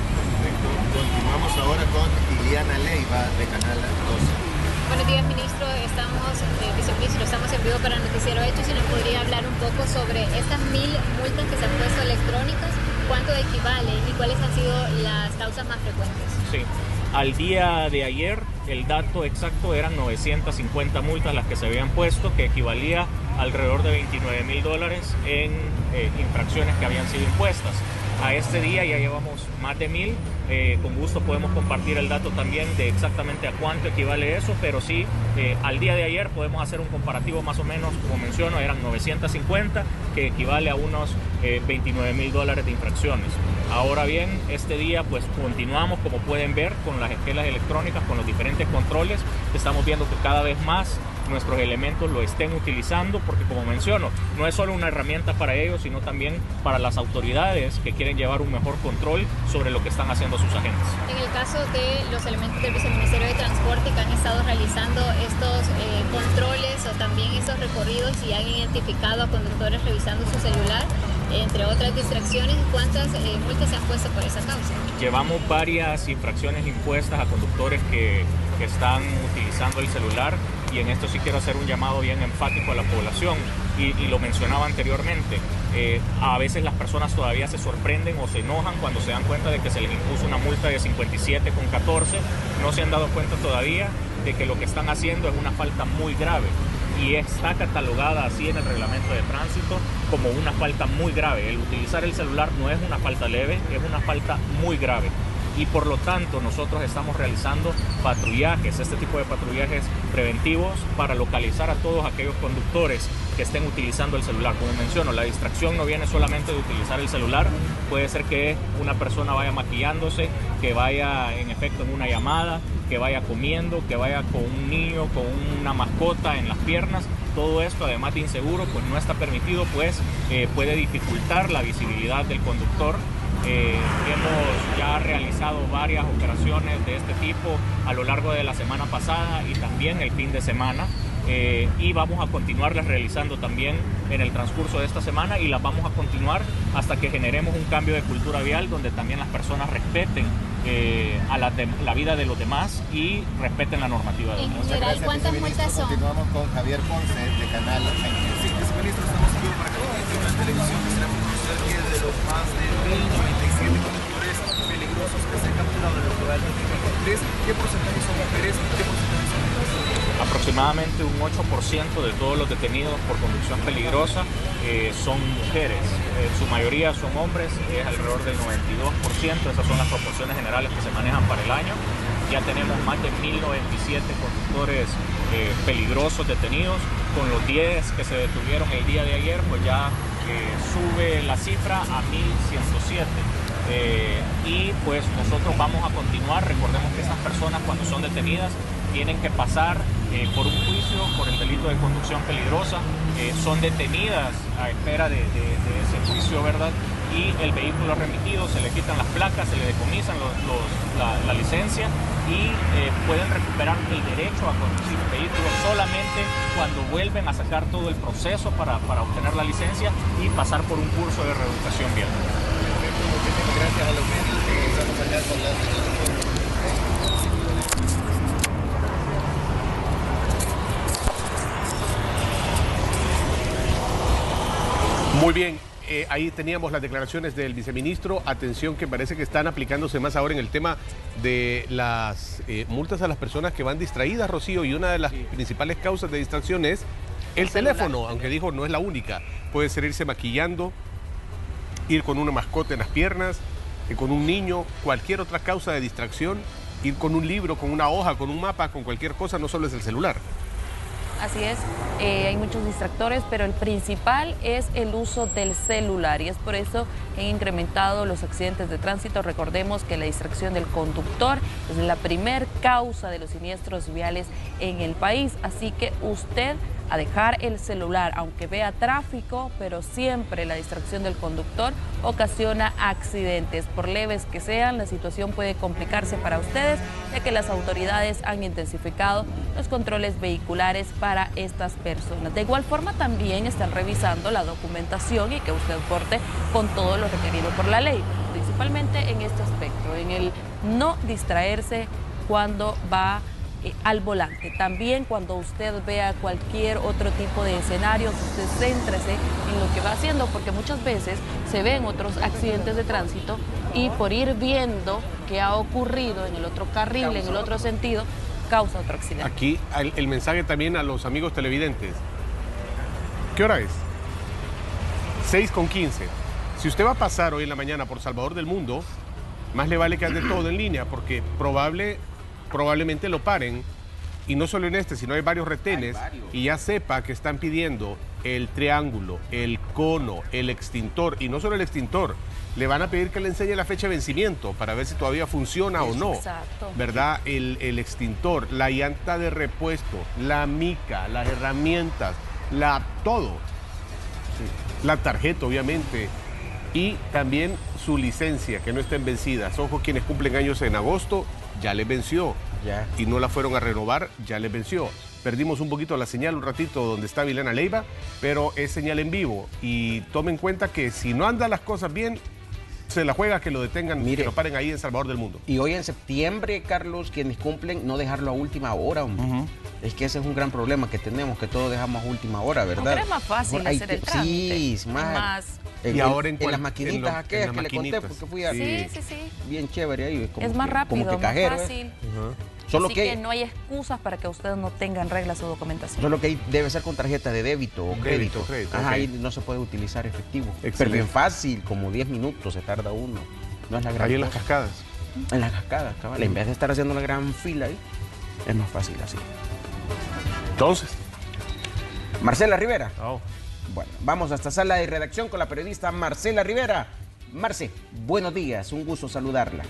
Continuamos ahora con Iliana Leiva, de Canal doce. Buenos días, ministro. Estamos, eh, viceministro, estamos en vivo para Noticiero Hechos y nos podría hablar un poco sobre estas mil multas que se han puesto electrónicas, cuánto equivalen y cuáles han sido las causas más frecuentes. Sí, al día de ayer el dato exacto eran novecientas cincuenta multas las que se habían puesto, que equivalía a alrededor de veintinueve mil dólares en eh, infracciones que habían sido impuestas. A este día ya llevamos más de mil. Eh, con gusto podemos compartir el dato también de exactamente a cuánto equivale eso, pero sí, eh, al día de ayer podemos hacer un comparativo más o menos, como menciono, eran novecientas cincuenta, que equivale a unos eh, veintinueve mil dólares de infracciones. Ahora bien, este día pues continuamos, como pueden ver, con las esquelas electrónicas, con los diferentes controles. Estamos viendo que cada vez más nuestros elementos lo estén utilizando, porque, como menciono, no es solo una herramienta para ellos, sino también para las autoridades que quieren llevar un mejor control sobre lo que están haciendo sus agentes. En el caso de los elementos del Viceministerio de Transporte que han estado realizando estos eh, controles o también esos recorridos y han identificado a conductores revisando su celular, entre otras distracciones, ¿cuántas eh, multas se han puesto por esa causa? Llevamos varias infracciones impuestas a conductores que, que están utilizando el celular. y en esto sí quiero hacer un llamado bien enfático a la población, y, y lo mencionaba anteriormente, eh, a veces las personas todavía se sorprenden o se enojan cuando se dan cuenta de que se les impuso una multa de cincuenta y siete con catorce, no se han dado cuenta todavía de que lo que están haciendo es una falta muy grave, y está catalogada así en el reglamento de tránsito como una falta muy grave. El utilizar el celular no es una falta leve, es una falta muy grave. Y por lo tanto nosotros estamos realizando patrullajes, este tipo de patrullajes preventivos para localizar a todos aquellos conductores que estén utilizando el celular. Como menciono, la distracción no viene solamente de utilizar el celular, puede ser que una persona vaya maquillándose, que vaya en efecto en una llamada, que vaya comiendo, que vaya con un niño, con una mascota en las piernas. Todo esto, además de inseguro, pues no está permitido, pues eh, puede dificultar la visibilidad del conductor. Eh, hemos ya realizado varias operaciones de este tipo a lo largo de la semana pasada y también el fin de semana, eh, y vamos a continuarlas realizando también en el transcurso de esta semana, y las vamos a continuar hasta que generemos un cambio de cultura vial donde también las personas respeten eh, a la, de, la vida de los demás y respeten la normativa de los demás. En general, ¿cuántas multas son? Continuamos con Javier Ponce de Canal veinte. Sí, viceministro, estamos aquí para que en la televisión que se le ha conocer que de los más de mil noventa y siete conductores peligrosos que se han capturado en el rural de dos mil veintitrés, ¿qué porcentaje son mujeres y qué porcentaje son hombres? Aproximadamente un ocho por ciento de todos los detenidos por conducción peligrosa eh, son mujeres, en su mayoría son hombres, es alrededor del noventa y dos por ciento, esas son las proporciones generales que se manejan para el año. Ya tenemos más de mil noventa y siete conductores eh, peligrosos detenidos, con los diez que se detuvieron el día de ayer, pues ya eh, sube la cifra a mil ciento siete. Eh, y pues nosotros vamos a continuar. Recordemos que esas personas, cuando son detenidas, tienen que pasar eh, por un juicio por el delito de conducción peligrosa, eh, son detenidas a espera de, de, de ese juicio, ¿verdad? Y el vehículo remitido, se le quitan las placas, se le decomisan los, los, la, la licencia, y eh, pueden recuperar el derecho a conducir el vehículo solamente cuando vuelven a sacar todo el proceso para, para obtener la licencia y pasar por un curso de reeducación vial. Muchísimas gracias a los medios que estamos acá con las... Muy bien, eh, ahí teníamos las declaraciones del viceministro. Atención, que parece que están aplicándose más ahora en el tema de las eh, multas a las personas que van distraídas, Rocío, y una de las principales causas de distracción es el teléfono, aunque dijo no es la única. Puede ser irse maquillando, ir con una mascota en las piernas, eh, con un niño, cualquier otra causa de distracción, ir con un libro, con una hoja, con un mapa, con cualquier cosa, no solo es el celular. Así es, eh, hay muchos distractores, pero el principal es el uso del celular, y es por eso que han incrementado los accidentes de tránsito. Recordemos que la distracción del conductor es la primer causa de los siniestros viales en el país, así que usted a dejar el celular, aunque vea tráfico, pero siempre la distracción del conductor ocasiona accidentes. Por leves que sean, la situación puede complicarse para ustedes, ya que las autoridades han intensificado los controles vehiculares para estas personas. De igual forma, también están revisando la documentación y que usted porte con todo lo requerido por la ley, principalmente en este aspecto, en el no distraerse cuando va Eh, al volante. También cuando usted vea cualquier otro tipo de escenarios, usted céntrese en lo que va haciendo, porque muchas veces se ven otros accidentes de tránsito y por ir viendo qué ha ocurrido en el otro carril, en el otro sentido, causa otro accidente. Aquí el, el mensaje también a los amigos televidentes. ¿Qué hora es? seis con quince. Si usted va a pasar hoy en la mañana por Salvador del Mundo, más le vale que ande todo en línea, porque probable... probablemente lo paren, y no solo en este, sino hay varios retenes, hay varios. Y ya sepa que están pidiendo el triángulo, el cono, el extintor, y no solo el extintor, le van a pedir que le enseñe la fecha de vencimiento para ver si todavía funciona o no. Exacto. ¿Verdad? El, el extintor, la llanta de repuesto, la mica, las herramientas, la todo. Sí. La tarjeta, obviamente. Y también su licencia, que no estén vencidas. Ojo, quienes cumplen años en agosto, ya les venció. Ya. Y no la fueron a renovar, ya les venció. Perdimos un poquito la señal un ratito donde está Vilena Leiva, pero es señal en vivo. Y tomen en cuenta que si no andan las cosas bien, Se la juega que lo detengan, Mire, que lo paren ahí en Salvador del Mundo. Y hoy en septiembre, Carlos, quienes cumplen, no dejarlo a última hora, hombre. Uh-huh. Es que ese es un gran problema que tenemos, que todos dejamos a última hora, ¿verdad? Pero es más fácil Hay hacer que, el trámite. Sí, es más... más... En, y ahora en, en, en las maquinitas en lo, aquellas en que maquinitas. le conté, porque fui a... Sí, sí, sí. Bien chévere ahí. Como es más que, rápido, como que cajero, más fácil. ¿eh? Uh-huh. Solo Así que, que no hay excusas para que ustedes no tengan reglas o documentación. Solo que ahí debe ser con tarjeta de débito o crédito. Débito, crédito Ajá, okay. Ahí no se puede utilizar efectivo. Excelente. Pero bien fácil, como diez minutos se tarda uno. No es la gran ahí en cosa. las cascadas. En las cascadas, cabal. En vez de estar haciendo una gran fila ahí, es más fácil así. Entonces, Marcela Rivera. Oh. Bueno, vamos hasta sala de redacción con la periodista Marcela Rivera. Marce, buenos días, un gusto saludarla.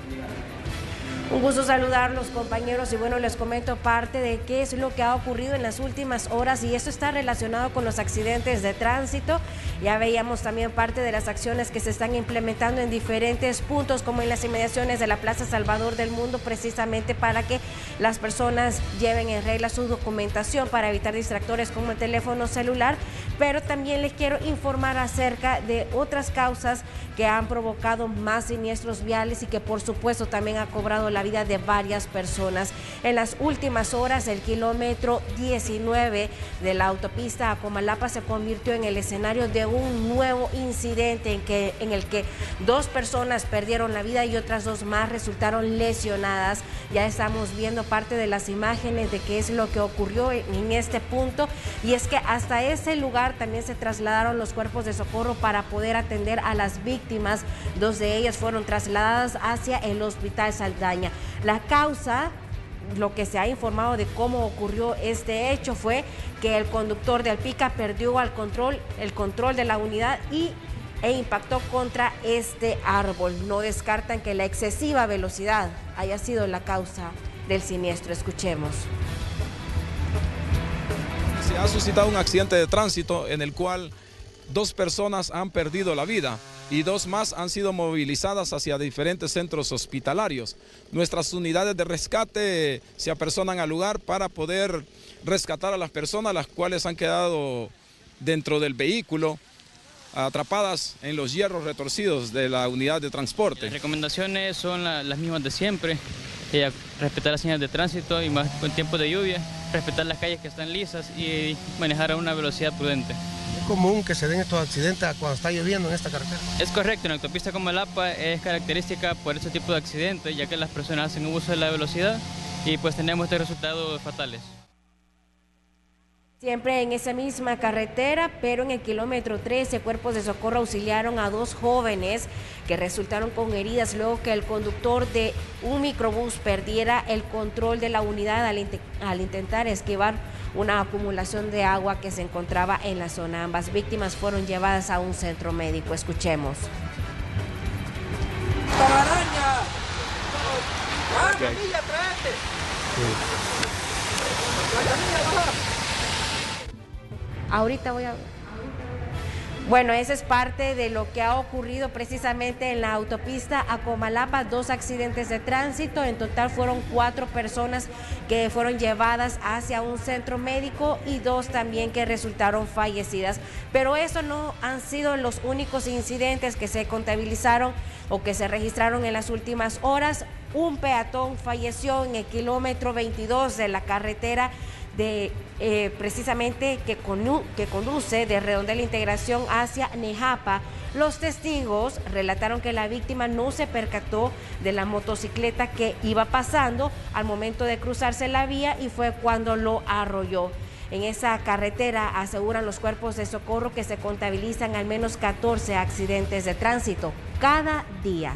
Un gusto saludarlos, compañeros, y bueno, les comento parte de qué es lo que ha ocurrido en las últimas horas, y esto está relacionado con los accidentes de tránsito. Ya veíamos también parte de las acciones que se están implementando en diferentes puntos, como en las inmediaciones de la Plaza Salvador del Mundo, precisamente para que las personas lleven en regla su documentación para evitar distractores como el teléfono celular. Pero también les quiero informar acerca de otras causas que han provocado más siniestros viales y que por supuesto también ha cobrado la vida de varias personas. En las últimas horas, el kilómetro diecinueve de la autopista a Comalapa se convirtió en el escenario de un nuevo incidente en, que, en el que dos personas perdieron la vida y otras dos más resultaron lesionadas. Ya estamos viendo parte de las imágenes de qué es lo que ocurrió en, en este punto, y es que hasta ese lugar también se trasladaron los cuerpos de socorro para poder atender a las víctimas. Dos de ellas fueron trasladadas hacia el Hospital Saldaña. La causa, lo que se ha informado de cómo ocurrió este hecho, fue que el conductor de Alpica perdió el control, el control de la unidad y, e impactó contra este árbol. No descartan que la excesiva velocidad haya sido la causa del siniestro. Escuchemos. Se ha suscitado un accidente de tránsito en el cual dos personas han perdido la vida y dos más han sido movilizadas hacia diferentes centros hospitalarios. Nuestras unidades de rescate se apersonan al lugar para poder rescatar a las personas, las cuales han quedado dentro del vehículo, atrapadas en los hierros retorcidos de la unidad de transporte. Las recomendaciones son la, las mismas de siempre: eh, respetar las señales de tránsito y más con tiempo de lluvia, respetar las calles que están lisas y manejar a una velocidad prudente. ¿Es común que se den estos accidentes cuando está lloviendo en esta carretera? Es correcto, en la autopista Comalapa es característica por este tipo de accidentes, ya que las personas hacen uso de la velocidad y pues tenemos estos resultados fatales. Siempre en esa misma carretera, pero en el kilómetro trece, cuerpos de socorro auxiliaron a dos jóvenes que resultaron con heridas luego que el conductor de un microbús perdiera el control de la unidad al, int al intentar esquivar una acumulación de agua que se encontraba en la zona. Ambas víctimas fueron llevadas a un centro médico. Escuchemos. Ahorita voy a... Bueno, esa es parte de lo que ha ocurrido precisamente en la autopista a Comalapa, dos accidentes de tránsito. En total fueron cuatro personas que fueron llevadas hacia un centro médico y dos también que resultaron fallecidas. Pero eso no han sido los únicos incidentes que se contabilizaron o que se registraron en las últimas horas. Un peatón falleció en el kilómetro veintidós de la carretera de eh, precisamente que, con, que conduce de Redondela Integración hacia Nejapa. Los testigos relataron que la víctima no se percató de la motocicleta que iba pasando al momento de cruzarse la vía y fue cuando lo arrolló. En esa carretera aseguran los cuerpos de socorro que se contabilizan al menos catorce accidentes de tránsito cada día.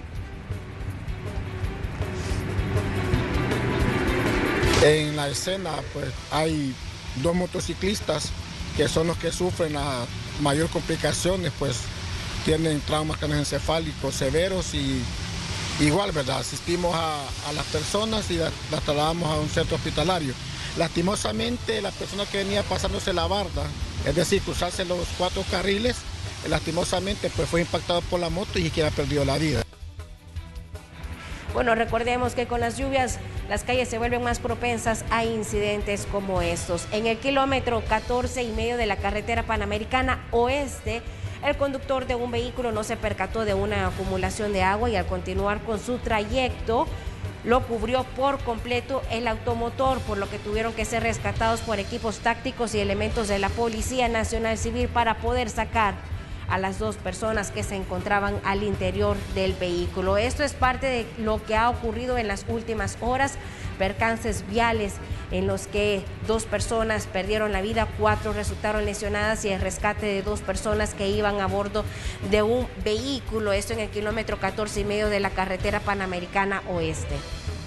En la escena pues hay dos motociclistas que son los que sufren las mayor complicaciones, pues tienen traumas craneoencefálicos severos y igual, ¿verdad? Asistimos a, a las personas y las, las trasladamos a un centro hospitalario. Lastimosamente, la persona que venía pasándose la barda, es decir, cruzarse los cuatro carriles, lastimosamente pues fue impactado por la moto y quien ha perdido la vida. Bueno, recordemos que con las lluvias las calles se vuelven más propensas a incidentes como estos. En el kilómetro catorce y medio de la carretera panamericana oeste, El conductor de un vehículo no se percató de una acumulación de agua y al continuar con su trayecto lo cubrió por completo el automotor, por lo que tuvieron que ser rescatados por equipos tácticos y elementos de la Policía Nacional Civil para poder sacar a las dos personas que se encontraban al interior del vehículo. Esto es parte de lo que ha ocurrido en las últimas horas, percances viales en los que dos personas perdieron la vida, cuatro resultaron lesionadas y el rescate de dos personas que iban a bordo de un vehículo, esto en el kilómetro catorce y medio de la carretera Panamericana Oeste.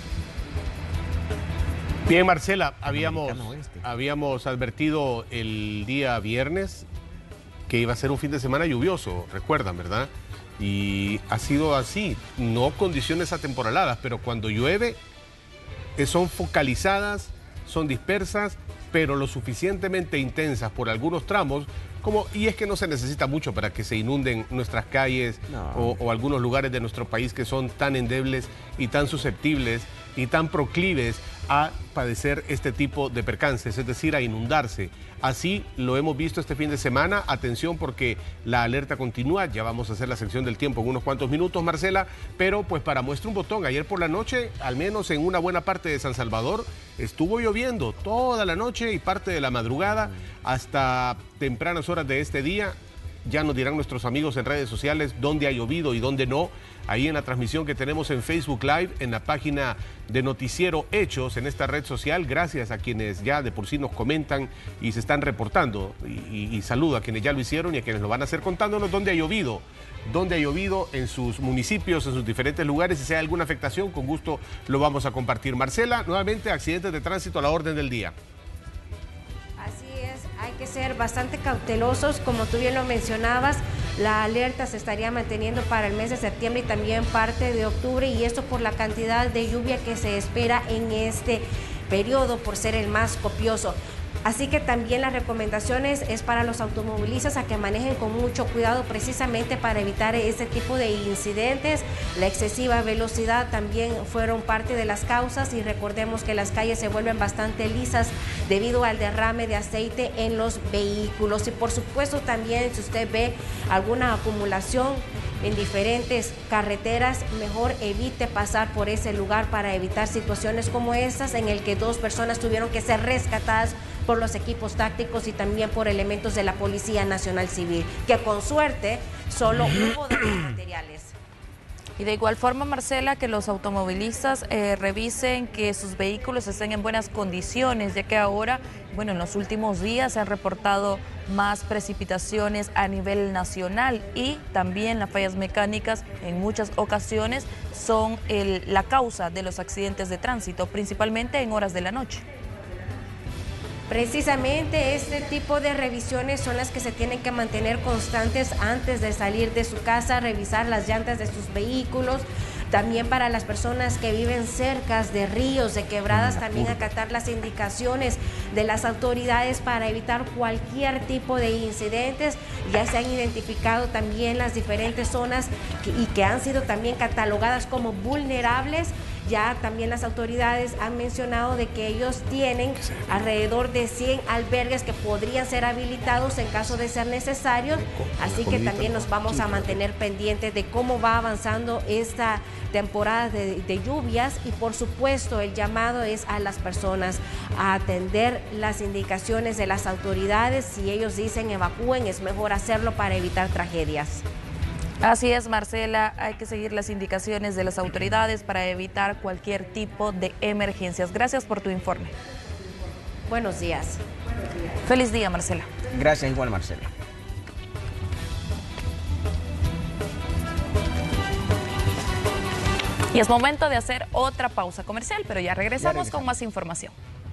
Bien, Marcela, habíamos, habíamos advertido el día viernes que iba a ser un fin de semana lluvioso, recuerdan, ¿verdad? Y ha sido así, no condiciones atemporaladas, pero cuando llueve eh, son focalizadas, son dispersas, pero lo suficientemente intensas por algunos tramos, como, y es que no se necesita mucho para que se inunden nuestras calles no. o, o algunos lugares de nuestro país que son tan endebles y tan susceptibles y tan proclives a padecer este tipo de percances, es decir, a inundarse. Así lo hemos visto este fin de semana. Atención porque la alerta continúa. Ya vamos a hacer la sección del tiempo en unos cuantos minutos, Marcela. Pero pues para muestra un botón, ayer por la noche, al menos en una buena parte de San Salvador, estuvo lloviendo toda la noche y parte de la madrugada hasta tempranas horas de este día. Ya nos dirán nuestros amigos en redes sociales dónde ha llovido y dónde no. Ahí en la transmisión que tenemos en Facebook Live, en la página de Noticiero Hechos, en esta red social. Gracias a quienes ya de por sí nos comentan y se están reportando. Y, y, y saludo a quienes ya lo hicieron y a quienes lo van a hacer contándonos dónde ha llovido. Dónde ha llovido en sus municipios, en sus diferentes lugares. Si hay alguna afectación, con gusto lo vamos a compartir. Marcela, nuevamente accidentes de tránsito a la orden del día. Hay que ser bastante cautelosos, como tú bien lo mencionabas, la alerta se estaría manteniendo para el mes de septiembre y también parte de octubre, y esto por la cantidad de lluvia que se espera en este periodo por ser el más copioso. Así que también las recomendaciones es para los automovilistas a que manejen con mucho cuidado precisamente para evitar ese tipo de incidentes. La excesiva velocidad también fueron parte de las causas y recordemos que las calles se vuelven bastante lisas debido al derrame de aceite en los vehículos. Y por supuesto también si usted ve alguna acumulación en diferentes carreteras, mejor evite pasar por ese lugar para evitar situaciones como estas en el que dos personas tuvieron que ser rescatadas por los equipos tácticos y también por elementos de la Policía Nacional Civil, que con suerte solo hubo daños materiales. Y de igual forma, Marcela, que los automovilistas eh, revisen que sus vehículos estén en buenas condiciones, ya que ahora, bueno, en los últimos días se han reportado más precipitaciones a nivel nacional y también las fallas mecánicas en muchas ocasiones son el, la causa de los accidentes de tránsito, principalmente en horas de la noche. Precisamente este tipo de revisiones son las que se tienen que mantener constantes antes de salir de su casa, revisar las llantas de sus vehículos. También para las personas que viven cerca de ríos, de quebradas, también acatar las indicaciones de las autoridades para evitar cualquier tipo de incidentes. Ya se han identificado también las diferentes zonas que, y que han sido también catalogadas como vulnerables. Ya también las autoridades han mencionado de que ellos tienen alrededor de cien albergues que podrían ser habilitados en caso de ser necesarios. Así que también nos vamos a mantener pendientes de cómo va avanzando esta temporada de, de lluvias y por supuesto el llamado es a las personas a atender las indicaciones de las autoridades. Si ellos dicen evacúen, es mejor hacerlo para evitar tragedias. Así es, Marcela, hay que seguir las indicaciones de las autoridades para evitar cualquier tipo de emergencias. Gracias por tu informe. Buenos días. Feliz día, Marcela. Gracias, igual, Marcela. Y es momento de hacer otra pausa comercial, pero ya regresamos, ya regresamos. con más información.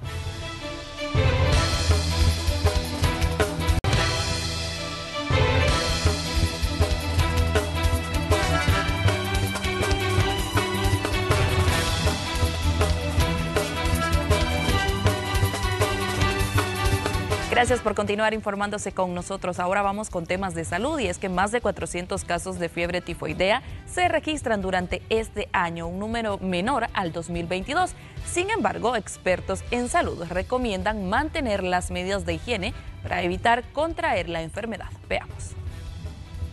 Gracias por continuar informándose con nosotros. Ahora vamos con temas de salud y es que más de cuatrocientos casos de fiebre tifoidea se registran durante este año, un número menor al dos mil veintidós. Sin embargo, expertos en salud recomiendan mantener las medidas de higiene para evitar contraer la enfermedad. Veamos.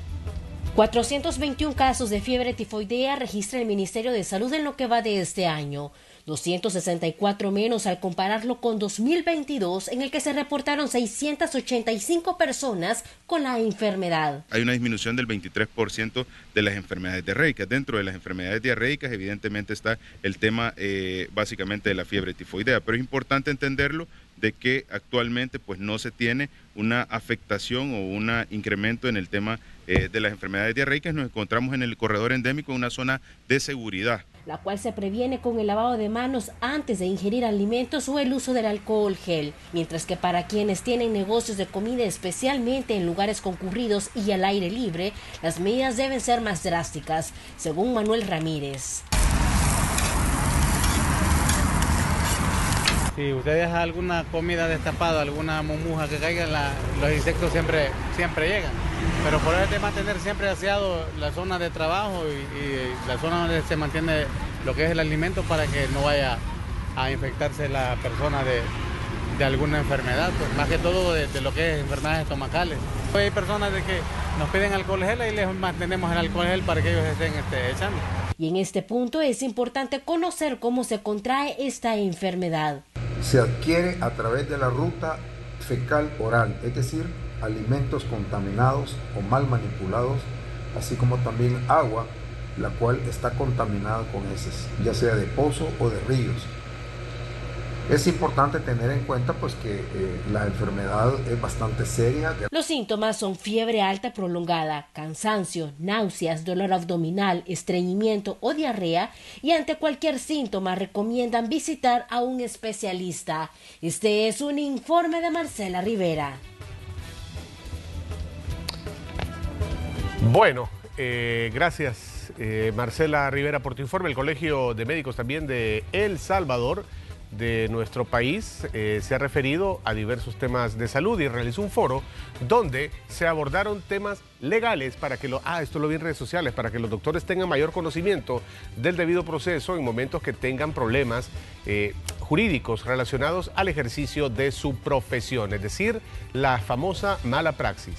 cuatrocientos veintiún casos de fiebre tifoidea registra el Ministerio de Salud en lo que va de este año, doscientos sesenta y cuatro menos al compararlo con dos mil veintidós, en el que se reportaron seiscientas ochenta y cinco personas con la enfermedad. Hay una disminución del veintitrés por ciento de las enfermedades diarreicas. Dentro de las enfermedades diarreicas, evidentemente, está el tema eh, básicamente de la fiebre tifoidea, pero es importante entenderlo de que actualmente pues no se tiene una afectación o un incremento en el tema eh, de las enfermedades diarreicas. Nos encontramos en el corredor endémico en una zona de seguridad, la cual se previene con el lavado de manos antes de ingerir alimentos o el uso del alcohol gel, mientras que para quienes tienen negocios de comida, especialmente en lugares concurridos y al aire libre, las medidas deben ser más drásticas, según Manuel Ramírez. Si usted deja alguna comida destapada, alguna mumuja que caiga, la, los insectos siempre, siempre llegan. Pero por eso de mantener siempre aseado la zona de trabajo y, y la zona donde se mantiene lo que es el alimento para que no vaya a infectarse la persona de, de alguna enfermedad, pues, más que todo de, de lo que es enfermedades estomacales. Hay personas de que nos piden alcohol gel y les mantenemos el alcohol gel para que ellos estén este, echando. Y en este punto es importante conocer cómo se contrae esta enfermedad. Se adquiere a través de la ruta fecal oral, es decir, alimentos contaminados o mal manipulados, así como también agua, la cual está contaminada con heces, ya sea de pozo o de ríos. Es importante tener en cuenta pues que eh, la enfermedad es bastante seria. Los síntomas son fiebre alta prolongada, cansancio, náuseas, dolor abdominal, estreñimiento o diarrea, y ante cualquier síntoma recomiendan visitar a un especialista. Este es un informe de Marcela Rivera. Bueno, eh, gracias eh, Marcela Rivera por tu informe. El Colegio de Médicos también de El Salvador, de nuestro país, eh, se ha referido a diversos temas de salud y realizó un foro donde se abordaron temas legales para que lo, ah, esto lo vi en redes sociales, para que los doctores tengan mayor conocimiento del debido proceso en momentos que tengan problemas eh, jurídicos relacionados al ejercicio de su profesión, es decir, la famosa mala praxis.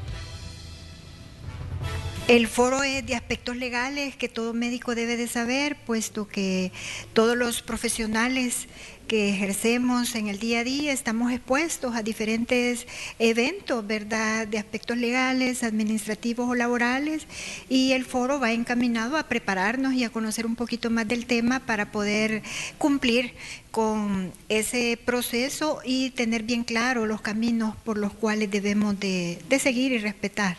El foro es de aspectos legales que todo médico debe de saber, puesto que todos los profesionales que ejercemos en el día a día estamos expuestos a diferentes eventos, ¿verdad?, de aspectos legales, administrativos o laborales, y el foro va encaminado a prepararnos y a conocer un poquito más del tema para poder cumplir con ese proceso y tener bien claro los caminos por los cuales debemos de, de seguir y respetar.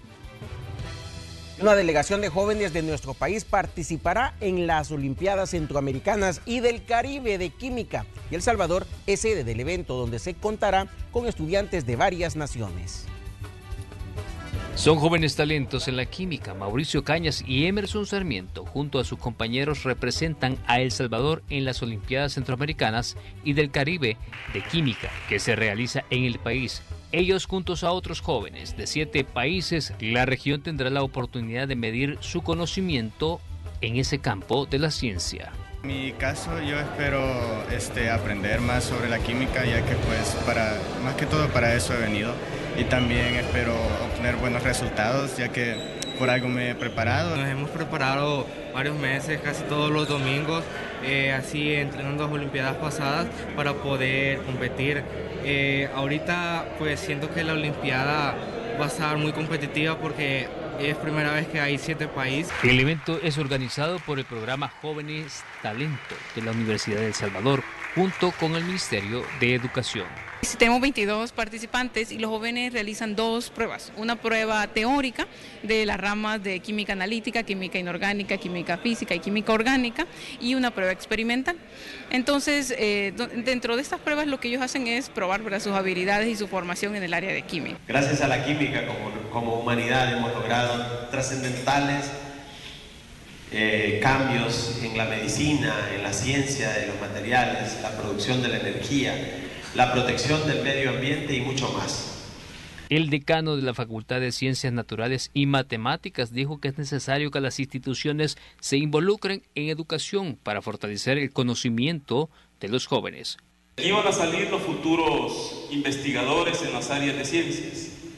Una delegación de jóvenes de nuestro país participará en las Olimpiadas Centroamericanas y del Caribe de Química, y El Salvador es sede del evento, donde se contará con estudiantes de varias naciones. Son jóvenes talentos en la química. Mauricio Cañas y Emerson Sarmiento, junto a sus compañeros, representan a El Salvador en las Olimpiadas Centroamericanas y del Caribe de Química, que se realiza en el país. Ellos, juntos a otros jóvenes de siete países, la región tendrá la oportunidad de medir su conocimiento en ese campo de la ciencia. En mi caso, yo espero este, aprender más sobre la química, ya que pues para, más que todo para eso he venido, y también espero obtener buenos resultados, ya que por algo me he preparado. Nos hemos preparado varios meses, casi todos los domingos, eh, así entrenando las Olimpiadas pasadas para poder competir. Eh, ahorita pues siento que la Olimpiada va a estar muy competitiva porque es primera vez que hay siete países. El evento es organizado por el programa Jóvenes Talento de la Universidad de El Salvador, junto con el Ministerio de Educación. Tenemos veintidós participantes y los jóvenes realizan dos pruebas. Una prueba teórica de las ramas de química analítica, química inorgánica, química física y química orgánica, y una prueba experimental. Entonces, eh, dentro de estas pruebas lo que ellos hacen es probar para sus habilidades y su formación en el área de química. Gracias a la química como, como humanidad hemos logrado trascendentales eh, cambios en la medicina, en la ciencia de los materiales, la producción de la energía, la protección del medio ambiente y mucho más. El decano de la Facultad de Ciencias Naturales y Matemáticas dijo que es necesario que las instituciones se involucren en educación para fortalecer el conocimiento de los jóvenes. Aquí van a salir los futuros investigadores en las áreas de ciencias.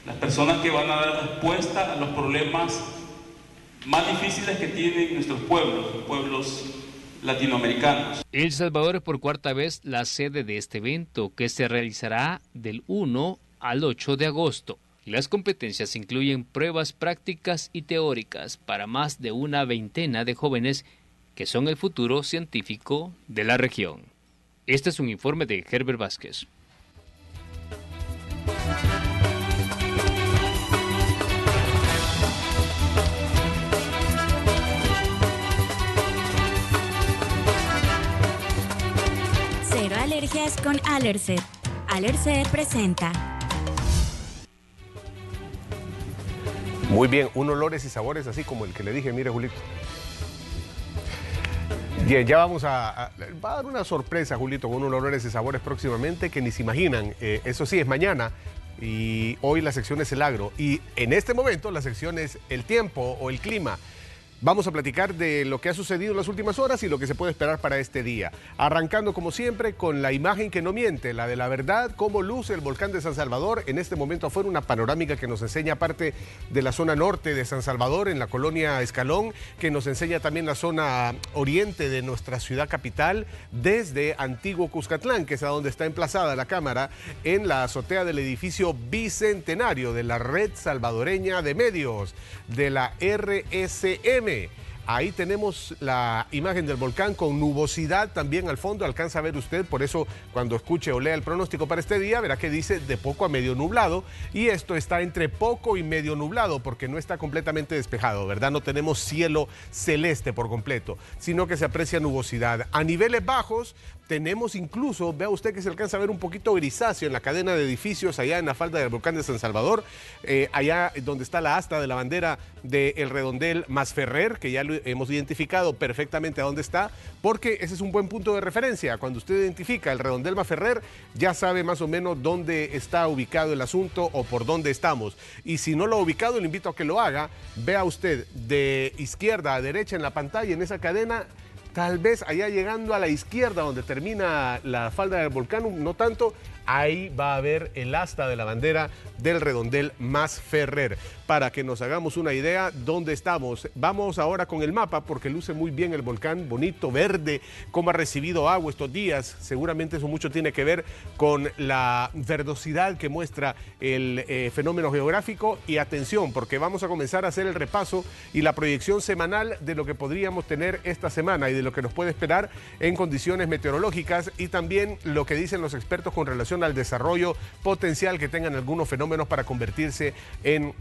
las personas que van a dar respuesta a los problemas más difíciles que tienen nuestros pueblos, los pueblos latinoamericanos. El Salvador es por cuarta vez la sede de este evento, que se realizará del uno al ocho de agosto. Las competencias incluyen pruebas prácticas y teóricas para más de una veintena de jóvenes que son el futuro científico de la región. Este es un informe de Herbert Vázquez. Cero alergias con Alercet. Alercet presenta. Muy bien, un olores y sabores así como el que le dije, mire, Julito. Bien, ya vamos a, a, va a dar una sorpresa, Julito, con unos olores y sabores próximamente que ni se imaginan. Eh, eso sí, es mañana y hoy la sección es el agro y en este momento la sección es el tiempo o el clima. Vamos a platicar de lo que ha sucedido en las últimas horas y lo que se puede esperar para este día. Arrancando, como siempre, con la imagen que no miente, la de la verdad, cómo luce el volcán de San Salvador. En este momento afuera una panorámica que nos enseña parte de la zona norte de San Salvador, en la colonia Escalón, que nos enseña también la zona oriente de nuestra ciudad capital, desde Antiguo Cuscatlán, que es a donde está emplazada la cámara, en la azotea del edificio bicentenario de la Red Salvadoreña de Medios, de la R S M. Ahí tenemos la imagen del volcán con nubosidad también al fondo, alcanza a ver usted, por eso cuando escuche o lea el pronóstico para este día, verá que dice de poco a medio nublado, y esto está entre poco y medio nublado porque no está completamente despejado, ¿verdad? No tenemos cielo celeste por completo, sino que se aprecia nubosidad. A niveles bajos tenemos incluso, vea usted que se alcanza a ver un poquito grisáceo en la cadena de edificios allá en la falda del volcán de San Salvador, eh, allá donde está la asta de la bandera del redondel Masferrer, que ya lo hemos identificado perfectamente a dónde está, porque ese es un buen punto de referencia. Cuando usted identifica el redondel Masferrer, ya sabe más o menos dónde está ubicado el asunto o por dónde estamos. Y si no lo ha ubicado, le invito a que lo haga. Vea usted de izquierda a derecha en la pantalla, en esa cadena, tal vez allá llegando a la izquierda donde termina la falda del volcán, no tanto, ahí va a haber el asta de la bandera del redondel Masferrer. Para que nos hagamos una idea dónde estamos. Vamos ahora con el mapa porque luce muy bien el volcán, bonito, verde, cómo ha recibido agua estos días. Seguramente eso mucho tiene que ver con la verdosidad que muestra el eh, fenómeno geográfico. Y atención, porque vamos a comenzar a hacer el repaso y la proyección semanal de lo que podríamos tener esta semana y de lo que nos puede esperar en condiciones meteorológicas y también lo que dicen los expertos con relación al desarrollo potencial que tengan algunos fenómenos para convertirse en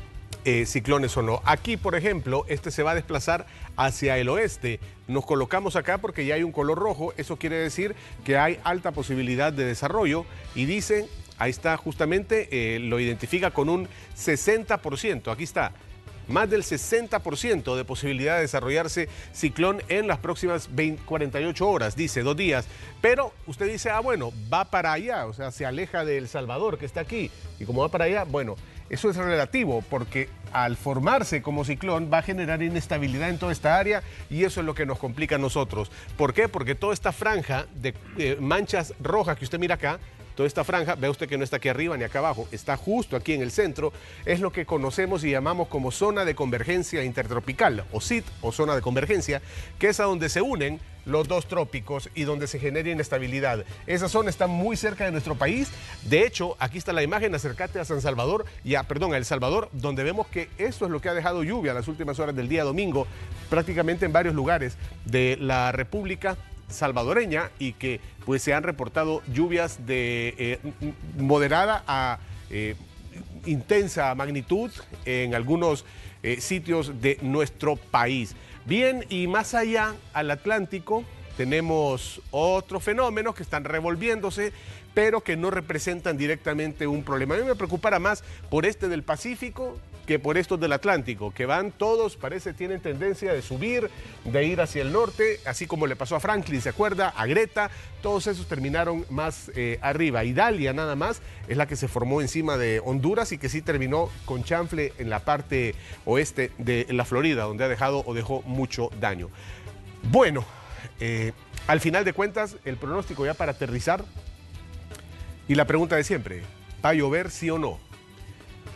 Eh, ciclones o no. Aquí, por ejemplo, este se va a desplazar hacia el oeste. Nos colocamos acá porque ya hay un color rojo. Eso quiere decir que hay alta posibilidad de desarrollo. Y dicen, ahí está justamente, eh, lo identifica con un sesenta por ciento. Aquí está. Más del sesenta por ciento de posibilidad de desarrollarse ciclón en las próximas veinte, cuarenta y ocho horas, dice, dos días. Pero usted dice, ah, bueno, va para allá, o sea, se aleja de El Salvador, que está aquí. Y como va para allá, bueno, eso es relativo, porque al formarse como ciclón va a generar inestabilidad en toda esta área y eso es lo que nos complica a nosotros. ¿Por qué? Porque toda esta franja de eh, manchas rojas que usted mira acá, toda esta franja, ve usted que no está aquí arriba ni acá abajo, está justo aquí en el centro, es lo que conocemos y llamamos como zona de convergencia intertropical, o Z I T, o zona de convergencia, que es a donde se unen los dos trópicos y donde se genera inestabilidad. Esa zona está muy cerca de nuestro país. De hecho, aquí está la imagen, acércate a San Salvador, y a, perdón, a El Salvador, donde vemos que esto es lo que ha dejado lluvia las últimas horas del día domingo, prácticamente en varios lugares de la República salvadoreña, y que pues se han reportado lluvias de eh, moderada a eh, intensa magnitud en algunos eh, sitios de nuestro país. Bien, y más allá al Atlántico tenemos otros fenómenos que están revolviéndose, pero que no representan directamente un problema. A mí me preocupará más por este del Pacífico que por estos del Atlántico, que van todos, parece, tienen tendencia de subir, de ir hacia el norte, así como le pasó a Franklin, ¿se acuerda? A Greta, todos esos terminaron más eh, arriba. Idalia nada más es la que se formó encima de Honduras y que sí terminó con chanfle en la parte oeste de la Florida, donde ha dejado o dejó mucho daño. Bueno, eh, al final de cuentas, el pronóstico ya para aterrizar y la pregunta de siempre, ¿va a llover sí o no?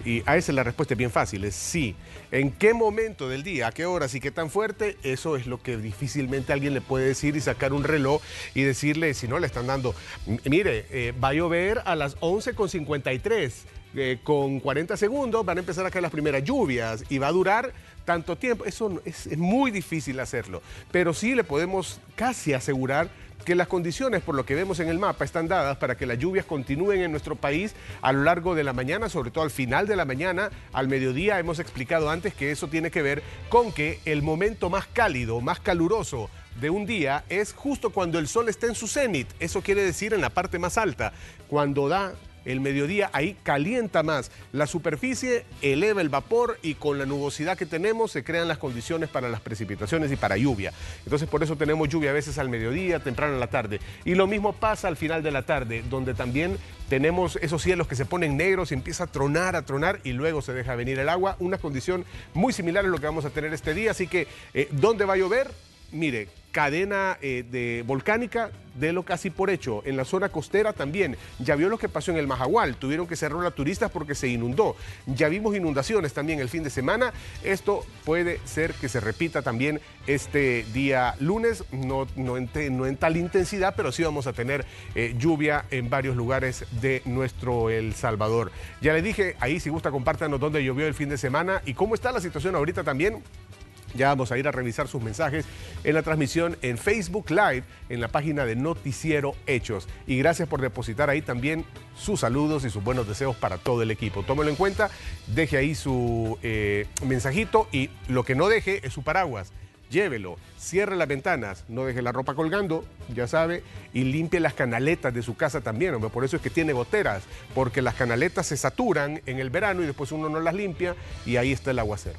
Y a esa la respuesta es bien fácil, es sí. ¿En qué momento del día, a qué horas y qué tan fuerte? Eso es lo que difícilmente alguien le puede decir y sacar un reloj y decirle, si no le están dando, mire, eh, va a llover a las once con cincuenta y tres. Eh, con cuarenta segundos van a empezar a caer las primeras lluvias y va a durar tanto tiempo. Eso es, es muy difícil hacerlo, pero sí le podemos casi asegurar que las condiciones, por lo que vemos en el mapa, están dadas para que las lluvias continúen en nuestro país a lo largo de la mañana, sobre todo al final de la mañana, al mediodía. Hemos explicado antes que eso tiene que ver con que el momento más cálido, más caluroso de un día es justo cuando el sol está en su cenit. Eso quiere decir en la parte más alta, cuando da el mediodía, ahí calienta más la superficie, eleva el vapor y con la nubosidad que tenemos se crean las condiciones para las precipitaciones y para lluvia. Entonces por eso tenemos lluvia a veces al mediodía, temprano en la tarde. Y lo mismo pasa al final de la tarde, donde también tenemos esos cielos que se ponen negros y empieza a tronar, a tronar y luego se deja venir el agua. Una condición muy similar a lo que vamos a tener este día. Así que, eh, ¿dónde va a llover? Mire, cadena eh, de volcánica, délo casi por hecho. En la zona costera también. Ya vio lo que pasó en el Majahual. Tuvieron que cerrar a turistas porque se inundó. Ya vimos inundaciones también el fin de semana. Esto puede ser que se repita también este día lunes. No, no, en, no en tal intensidad, pero sí vamos a tener eh, lluvia en varios lugares de nuestro El Salvador. Ya le dije, ahí si gusta compártanos dónde llovió el fin de semana y cómo está la situación ahorita también. Ya vamos a ir a revisar sus mensajes en la transmisión en Facebook Live, en la página de Noticiero Hechos. Y gracias por depositar ahí también sus saludos y sus buenos deseos para todo el equipo. Tómelo en cuenta, deje ahí su eh, mensajito y lo que no deje es su paraguas. Llévelo, cierre las ventanas, no deje la ropa colgando, ya sabe, y limpie las canaletas de su casa también, hombre. Por eso es que tiene goteras, porque las canaletas se saturan en el verano y después uno no las limpia y ahí está el aguacero.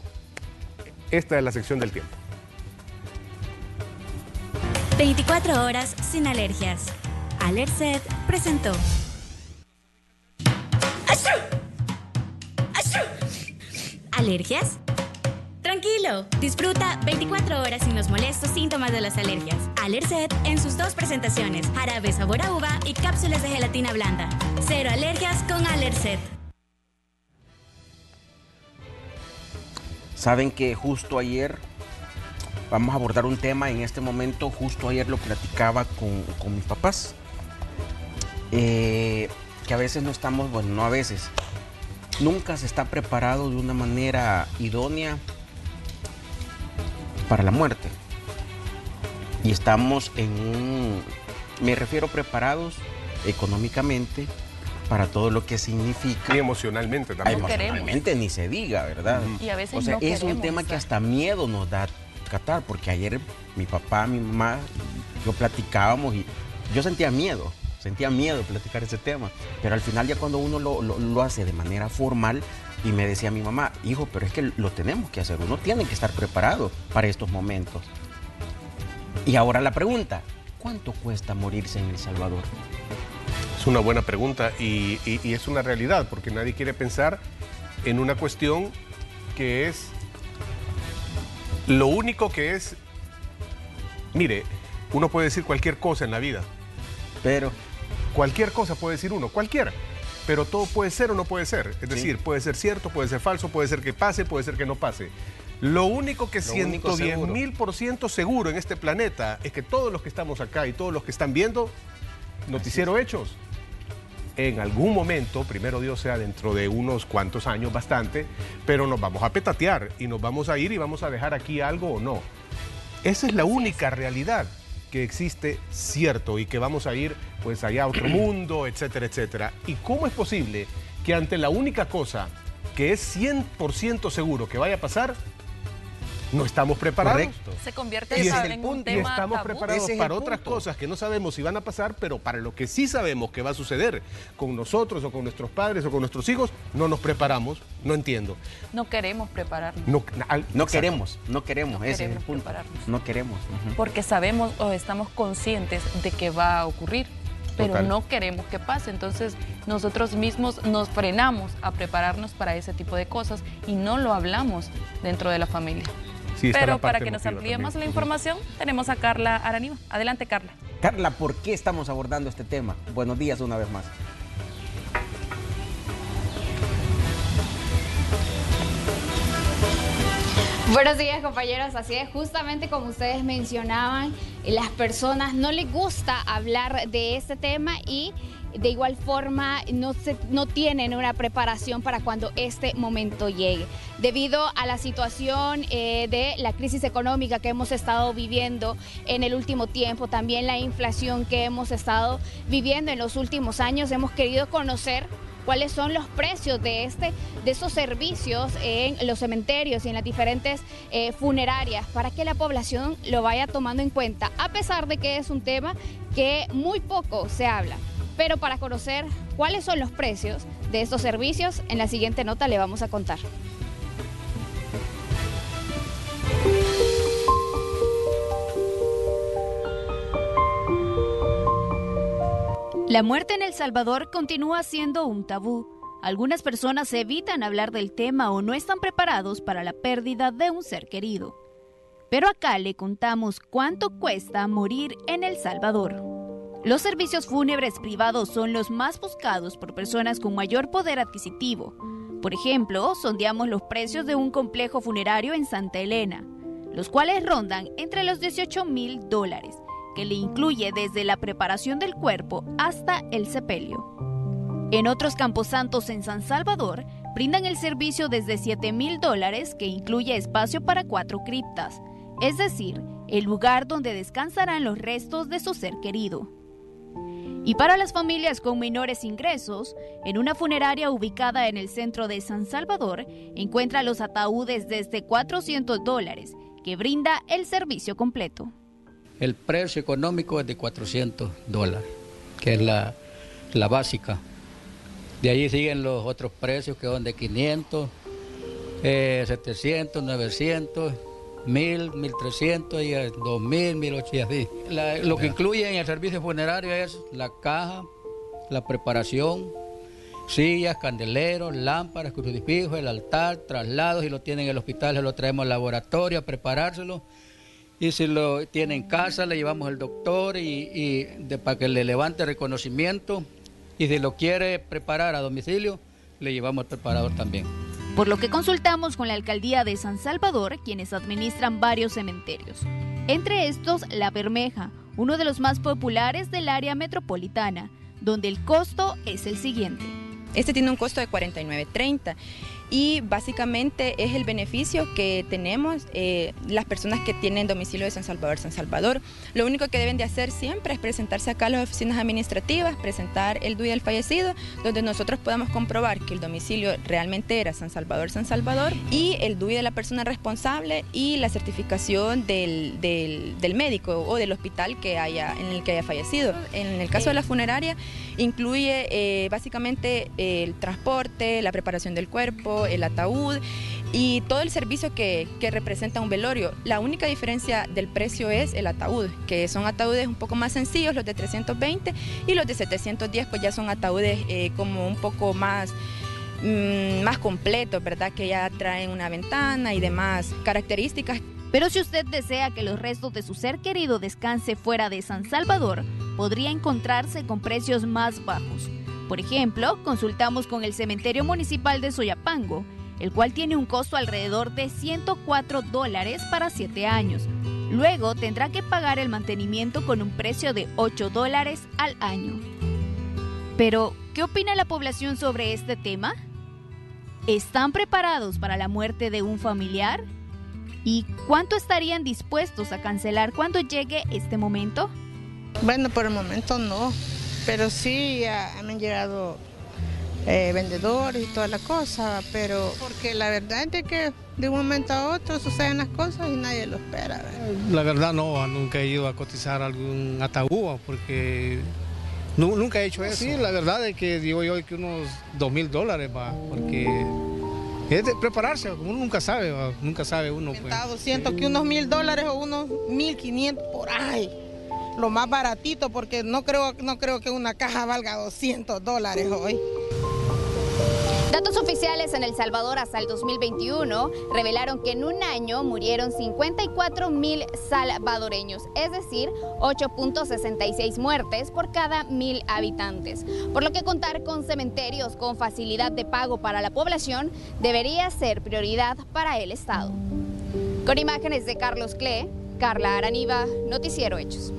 Esta es la sección del tiempo. veinticuatro horas sin alergias. Alercet presentó. ¿Alergias? Tranquilo, disfruta veinticuatro horas sin los molestos síntomas de las alergias. Alercet en sus dos presentaciones, jarabe sabor a uva y cápsulas de gelatina blanda. Cero alergias con Alercet. Saben que justo ayer vamos a abordar un tema, en este momento, justo ayer lo platicaba con, con mis papás, eh, que a veces no estamos, bueno, no a veces, nunca se está preparado de una manera idónea para la muerte. Y estamos en un, me refiero preparados económicamente, para todo lo que significa. Y emocionalmente también. No emocionalmente queremos. Ni se diga, ¿verdad? Y a veces o sea, no es queremos, un tema que hasta miedo nos da catar, porque ayer mi papá, mi mamá, lo platicábamos y yo sentía miedo, sentía miedo de platicar ese tema, pero al final ya cuando uno lo, lo, lo hace de manera formal, y me decía mi mamá, hijo, pero es que lo tenemos que hacer, uno tiene que estar preparado para estos momentos. Y ahora la pregunta, ¿cuánto cuesta morirse en El Salvador? Es una buena pregunta y, y, y es una realidad, porque nadie quiere pensar en una cuestión que es lo único que es. Mire, uno puede decir cualquier cosa en la vida, pero cualquier cosa puede decir uno, cualquiera, pero todo puede ser o no puede ser. Es decir, sí. Puede ser cierto, puede ser falso, puede ser que pase, puede ser que no pase. Lo único que ciento diez mil por ciento seguro en este planeta es que todos los que estamos acá y todos los que están viendo Noticiero Hechos, en algún momento, primero Dios sea dentro de unos cuantos años, bastante, pero nos vamos a petatear y nos vamos a ir y vamos a dejar aquí algo o no. Esa es la única realidad que existe, cierto, y que vamos a ir pues allá a otro mundo, etcétera, etcétera. ¿Y cómo es posible que ante la única cosa que es cien por ciento seguro que vaya a pasar, no estamos preparados? Correcto. Se convierte y en, en un tema y estamos tabú. preparados para otras cosas que no sabemos si van a pasar, pero para lo que sí sabemos que va a suceder con nosotros o con nuestros padres o con nuestros hijos, no nos preparamos. No entiendo. No queremos prepararnos. No, al, no queremos, no queremos, no ese queremos es el punto. Prepararnos. No queremos. Uh-huh. Porque sabemos o estamos conscientes de que va a ocurrir, pero Total. no queremos que pase. Entonces nosotros mismos nos frenamos a prepararnos para ese tipo de cosas y no lo hablamos dentro de la familia. Sí, pero para que nos amplíe más la información, tenemos a Carla Aranima. Adelante, Carla. Carla, ¿por qué estamos abordando este tema? Buenos días una vez más. Buenos días, compañeros. Así es, justamente como ustedes mencionaban, las personas no les gusta hablar de este tema y de igual forma no, se, no tienen una preparación para cuando este momento llegue. Debido a la situación eh, de la crisis económica que hemos estado viviendo en el último tiempo, también la inflación que hemos estado viviendo en los últimos años, hemos querido conocer cuáles son los precios de, este, de estos servicios en los cementerios y en las diferentes eh, funerarias para que la población lo vaya tomando en cuenta, a pesar de que es un tema que muy poco se habla. Pero para conocer cuáles son los precios de estos servicios, en la siguiente nota le vamos a contar. La muerte en El Salvador continúa siendo un tabú. Algunas personas evitan hablar del tema o no están preparados para la pérdida de un ser querido. Pero acá le contamos cuánto cuesta morir en El Salvador. Los servicios fúnebres privados son los más buscados por personas con mayor poder adquisitivo. Por ejemplo, sondeamos los precios de un complejo funerario en Santa Elena, los cuales rondan entre los dieciocho mil dólares, que le incluye desde la preparación del cuerpo hasta el sepelio. En otros camposantos en San Salvador, brindan el servicio desde siete mil dólares, que incluye espacio para cuatro criptas, es decir, el lugar donde descansarán los restos de su ser querido. Y para las familias con menores ingresos, en una funeraria ubicada en el centro de San Salvador, encuentra los ataúdes desde cuatrocientos dólares, que brinda el servicio completo. El precio económico es de cuatrocientos dólares, que es la, la básica. De ahí siguen los otros precios que son de quinientos, eh, setecientos, novecientos, mil, mil trescientos, y dos mil, mil ochocientos, y así. La, lo que incluye en el servicio funerario es la caja, la preparación, sillas, candeleros, lámparas, crucifijos, el altar, traslados, y lo tienen en el hospital, se lo traemos al laboratorio a preparárselo. Y si lo tiene en casa, le llevamos al doctor y, y de, para que le levante reconocimiento. Y si lo quiere preparar a domicilio, le llevamos al preparador también. Por lo que consultamos con la Alcaldía de San Salvador, quienes administran varios cementerios. Entre estos, La Bermeja, uno de los más populares del área metropolitana, donde el costo es el siguiente. Este tiene un costo de cuarenta y nueve treinta y básicamente es el beneficio que tenemos eh, las personas que tienen domicilio de San Salvador, San Salvador. Lo único que deben de hacer siempre es presentarse acá a las oficinas administrativas, presentar el D U I del fallecido, donde nosotros podamos comprobar que el domicilio realmente era San Salvador, San Salvador, y el D U I de la persona responsable y la certificación del, del, del médico o del hospital que haya, en el que haya fallecido. En el caso de la funeraria, incluye eh, básicamente el transporte, la preparación del cuerpo, el ataúd y todo el servicio que, que representa un velorio. La única diferencia del precio es el ataúd, que son ataúdes un poco más sencillos, los de trescientos veinte, y los de setecientos diez pues ya son ataúdes eh, como un poco más, mmm, más completos, ¿verdad? Que ya traen una ventana y demás características. Pero si usted desea que los restos de su ser querido descanse fuera de San Salvador, podría encontrarse con precios más bajos. Por ejemplo, consultamos con el Cementerio Municipal de Soyapango, el cual tiene un costo alrededor de ciento cuatro dólares para siete años. Luego tendrá que pagar el mantenimiento con un precio de ocho dólares al año. Pero, ¿qué opina la población sobre este tema? ¿Están preparados para la muerte de un familiar? ¿Y cuánto estarían dispuestos a cancelar cuando llegue este momento? Bueno, por el momento no. Pero sí, ya me han llegado eh, vendedores y toda la cosa, pero porque la verdad es que de un momento a otro suceden las cosas y nadie lo espera, ¿verdad? La verdad no, nunca he ido a cotizar algún ataúd porque no, nunca he hecho eso. Sí, la verdad es que digo yo que unos dos mil dólares va, porque es de prepararse, uno nunca sabe, va, nunca sabe uno. Pues. Siento que unos mil dólares o unos mil quinientos por ahí. Lo más baratito, porque no creo, no creo que una caja valga doscientos dólares hoy. Datos oficiales en El Salvador hasta el dos mil veintiuno revelaron que en un año murieron cincuenta y cuatro mil salvadoreños, es decir, ocho punto sesenta y seis muertes por cada mil habitantes. Por lo que contar con cementerios con facilidad de pago para la población debería ser prioridad para el Estado. Con imágenes de Carlos Cle, Carla Araniva, Noticiero Hechos.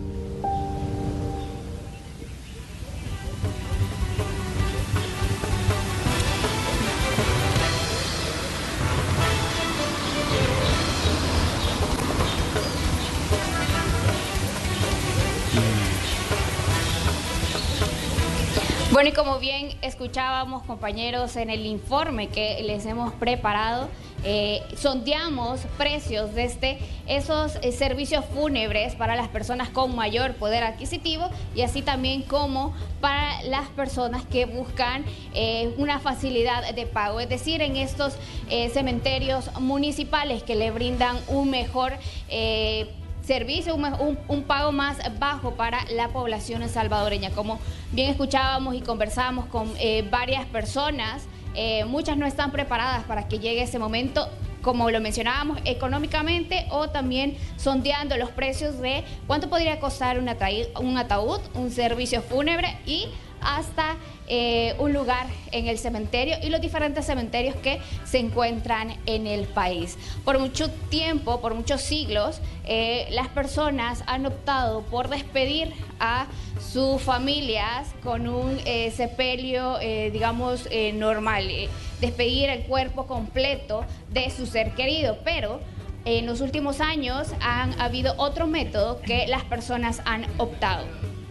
Bueno, y como bien escuchábamos, compañeros, en el informe que les hemos preparado, eh, sondeamos precios de este, esos eh, servicios fúnebres para las personas con mayor poder adquisitivo y así también como para las personas que buscan eh, una facilidad de pago, es decir, en estos eh, cementerios municipales que le brindan un mejor eh, servicio, un, un, un pago más bajo para la población salvadoreña. Como bien escuchábamos y conversábamos con eh, varias personas, eh, muchas no están preparadas para que llegue ese momento, como lo mencionábamos, económicamente, o también sondeando los precios de cuánto podría costar un ataúd, un, ataúd, un servicio fúnebre y hasta eh, un lugar en el cementerio y los diferentes cementerios que se encuentran en el país. Por mucho tiempo, por muchos siglos, eh, las personas han optado por despedir a sus familias con un eh, sepelio, eh, digamos, eh, normal, eh, despedir el cuerpo completo de su ser querido, pero en los últimos años han habido otro método que las personas han optado.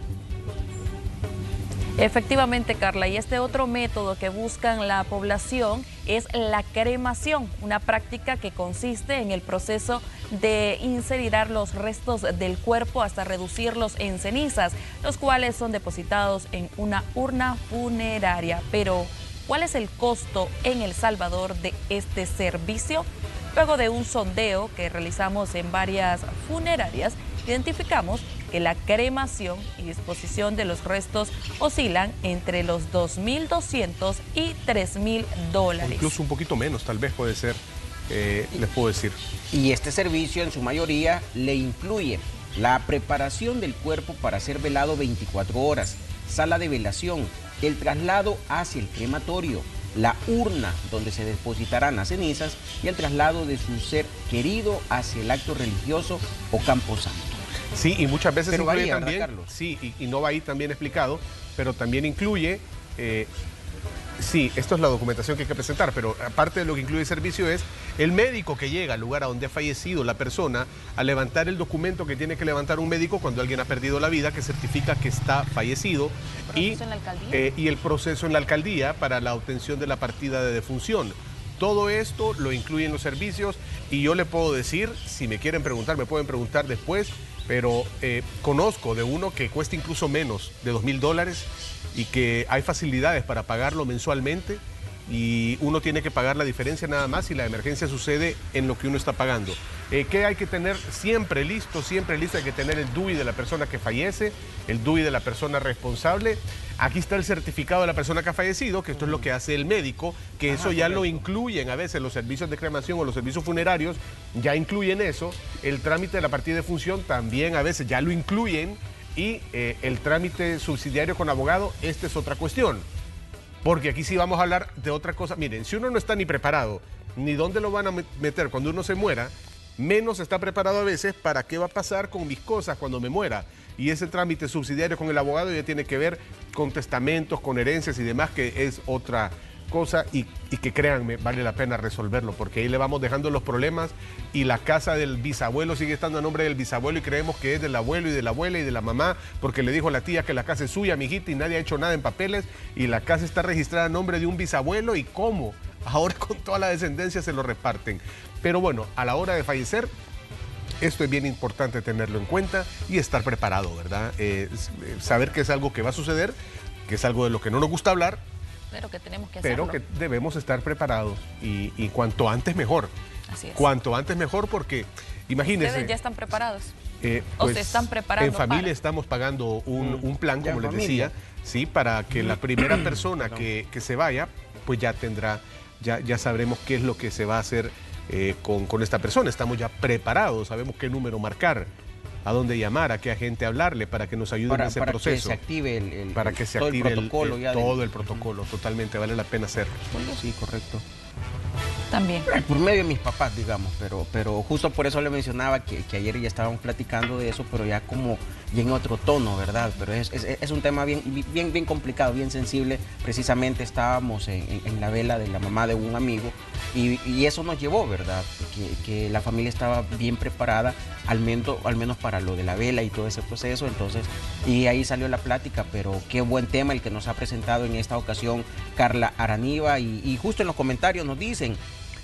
Efectivamente, Carla, y este otro método que buscan la población es la cremación, una práctica que consiste en el proceso de incinerar los restos del cuerpo hasta reducirlos en cenizas, los cuales son depositados en una urna funeraria. Pero, ¿cuál es el costo en El Salvador de este servicio? Luego de un sondeo que realizamos en varias funerarias, identificamos que la cremación y disposición de los restos oscilan entre los dos mil doscientos y tres mil dólares. O incluso un poquito menos, tal vez puede ser, eh, les puedo decir. Y este servicio en su mayoría le incluye la preparación del cuerpo para ser velado veinticuatro horas, sala de velación, el traslado hacia el crematorio, la urna donde se depositarán las cenizas y el traslado de su ser querido hacia el acto religioso o camposanto. Sí, y muchas veces pero incluye varía, también, ¿verdad, Carlos? Sí, y, y no va ahí también explicado, pero también incluye, eh, sí, esto es la documentación que hay que presentar, pero aparte de lo que incluye el servicio es el médico que llega al lugar a donde ha fallecido la persona a levantar el documento que tiene que levantar un médico cuando alguien ha perdido la vida, que certifica que está fallecido, y, en la alcaldía? eh, y el proceso en la alcaldía para la obtención de la partida de defunción. Todo esto lo incluyen los servicios y yo le puedo decir, si me quieren preguntar, me pueden preguntar después, pero eh, conozco de uno que cuesta incluso menos de dos mil dólares y que hay facilidades para pagarlo mensualmente y uno tiene que pagar la diferencia nada más si la emergencia sucede en lo que uno está pagando. Eh, ¿Qué hay que tener siempre listo? Siempre listo hay que tener el D U I de la persona que fallece, el D U I de la persona responsable. Aquí está el certificado de la persona que ha fallecido, que esto es lo que hace el médico, que Ajá, eso ya correcto. Lo incluyen a veces los servicios de cremación o los servicios funerarios, ya incluyen eso. El trámite de la partida de función también a veces ya lo incluyen y eh, el trámite subsidiario con abogado, esta es otra cuestión. Porque aquí sí vamos a hablar de otra cosa. Miren, si uno no está ni preparado, ni dónde lo van a meter cuando uno se muera, menos está preparado a veces para qué va a pasar con mis cosas cuando me muera. Y ese trámite subsidiario con el abogado ya tiene que ver con testamentos, con herencias y demás, que es otra cosa y, y que créanme, vale la pena resolverlo, porque ahí le vamos dejando los problemas y la casa del bisabuelo sigue estando a nombre del bisabuelo y creemos que es del abuelo y de la abuela y de la mamá, porque le dijo a la tía que la casa es suya, mijita, y nadie ha hecho nada en papeles y la casa está registrada a nombre de un bisabuelo. ¿Y cómo? Ahora con toda la descendencia se lo reparten. Pero bueno, a la hora de fallecer, esto es bien importante tenerlo en cuenta y estar preparado, ¿verdad? Eh, saber que es algo que va a suceder, que es algo de lo que no nos gusta hablar, pero que tenemos que hacerlo. Pero que debemos estar preparados y, y cuanto antes mejor. Así es. Cuanto antes mejor porque, imagínense. ¿Ustedes ya están preparados? Eh, ¿O pues, se están preparando? En familia para? estamos pagando un, Mm. un plan, Ya, como les familia. decía, sí, para que la primera persona que, que se vaya, pues ya tendrá, ya, ya sabremos qué es lo que se va a hacer eh, con, con esta persona. Estamos ya preparados, sabemos qué número marcar, a dónde llamar, a qué agente hablarle para que nos ayude para, en ese para proceso. Para que se active el, el, para que se todo active el protocolo. el, ya todo del... el protocolo, totalmente, vale la pena hacerlo. Sí, correcto. También. Por medio de mis papás, digamos, pero, pero justo por eso le mencionaba que, que ayer ya estábamos platicando de eso, pero ya como y en otro tono, ¿verdad? Pero es, es, es un tema bien, bien, bien complicado, bien sensible. Precisamente estábamos en, en, en la vela de la mamá de un amigo y, y eso nos llevó, ¿verdad? Que, que la familia estaba bien preparada, al menos, al menos para lo de la vela y todo ese proceso. Entonces, y ahí salió la plática, pero qué buen tema el que nos ha presentado en esta ocasión Carla Araniva. Y, y justo en los comentarios nos dicen...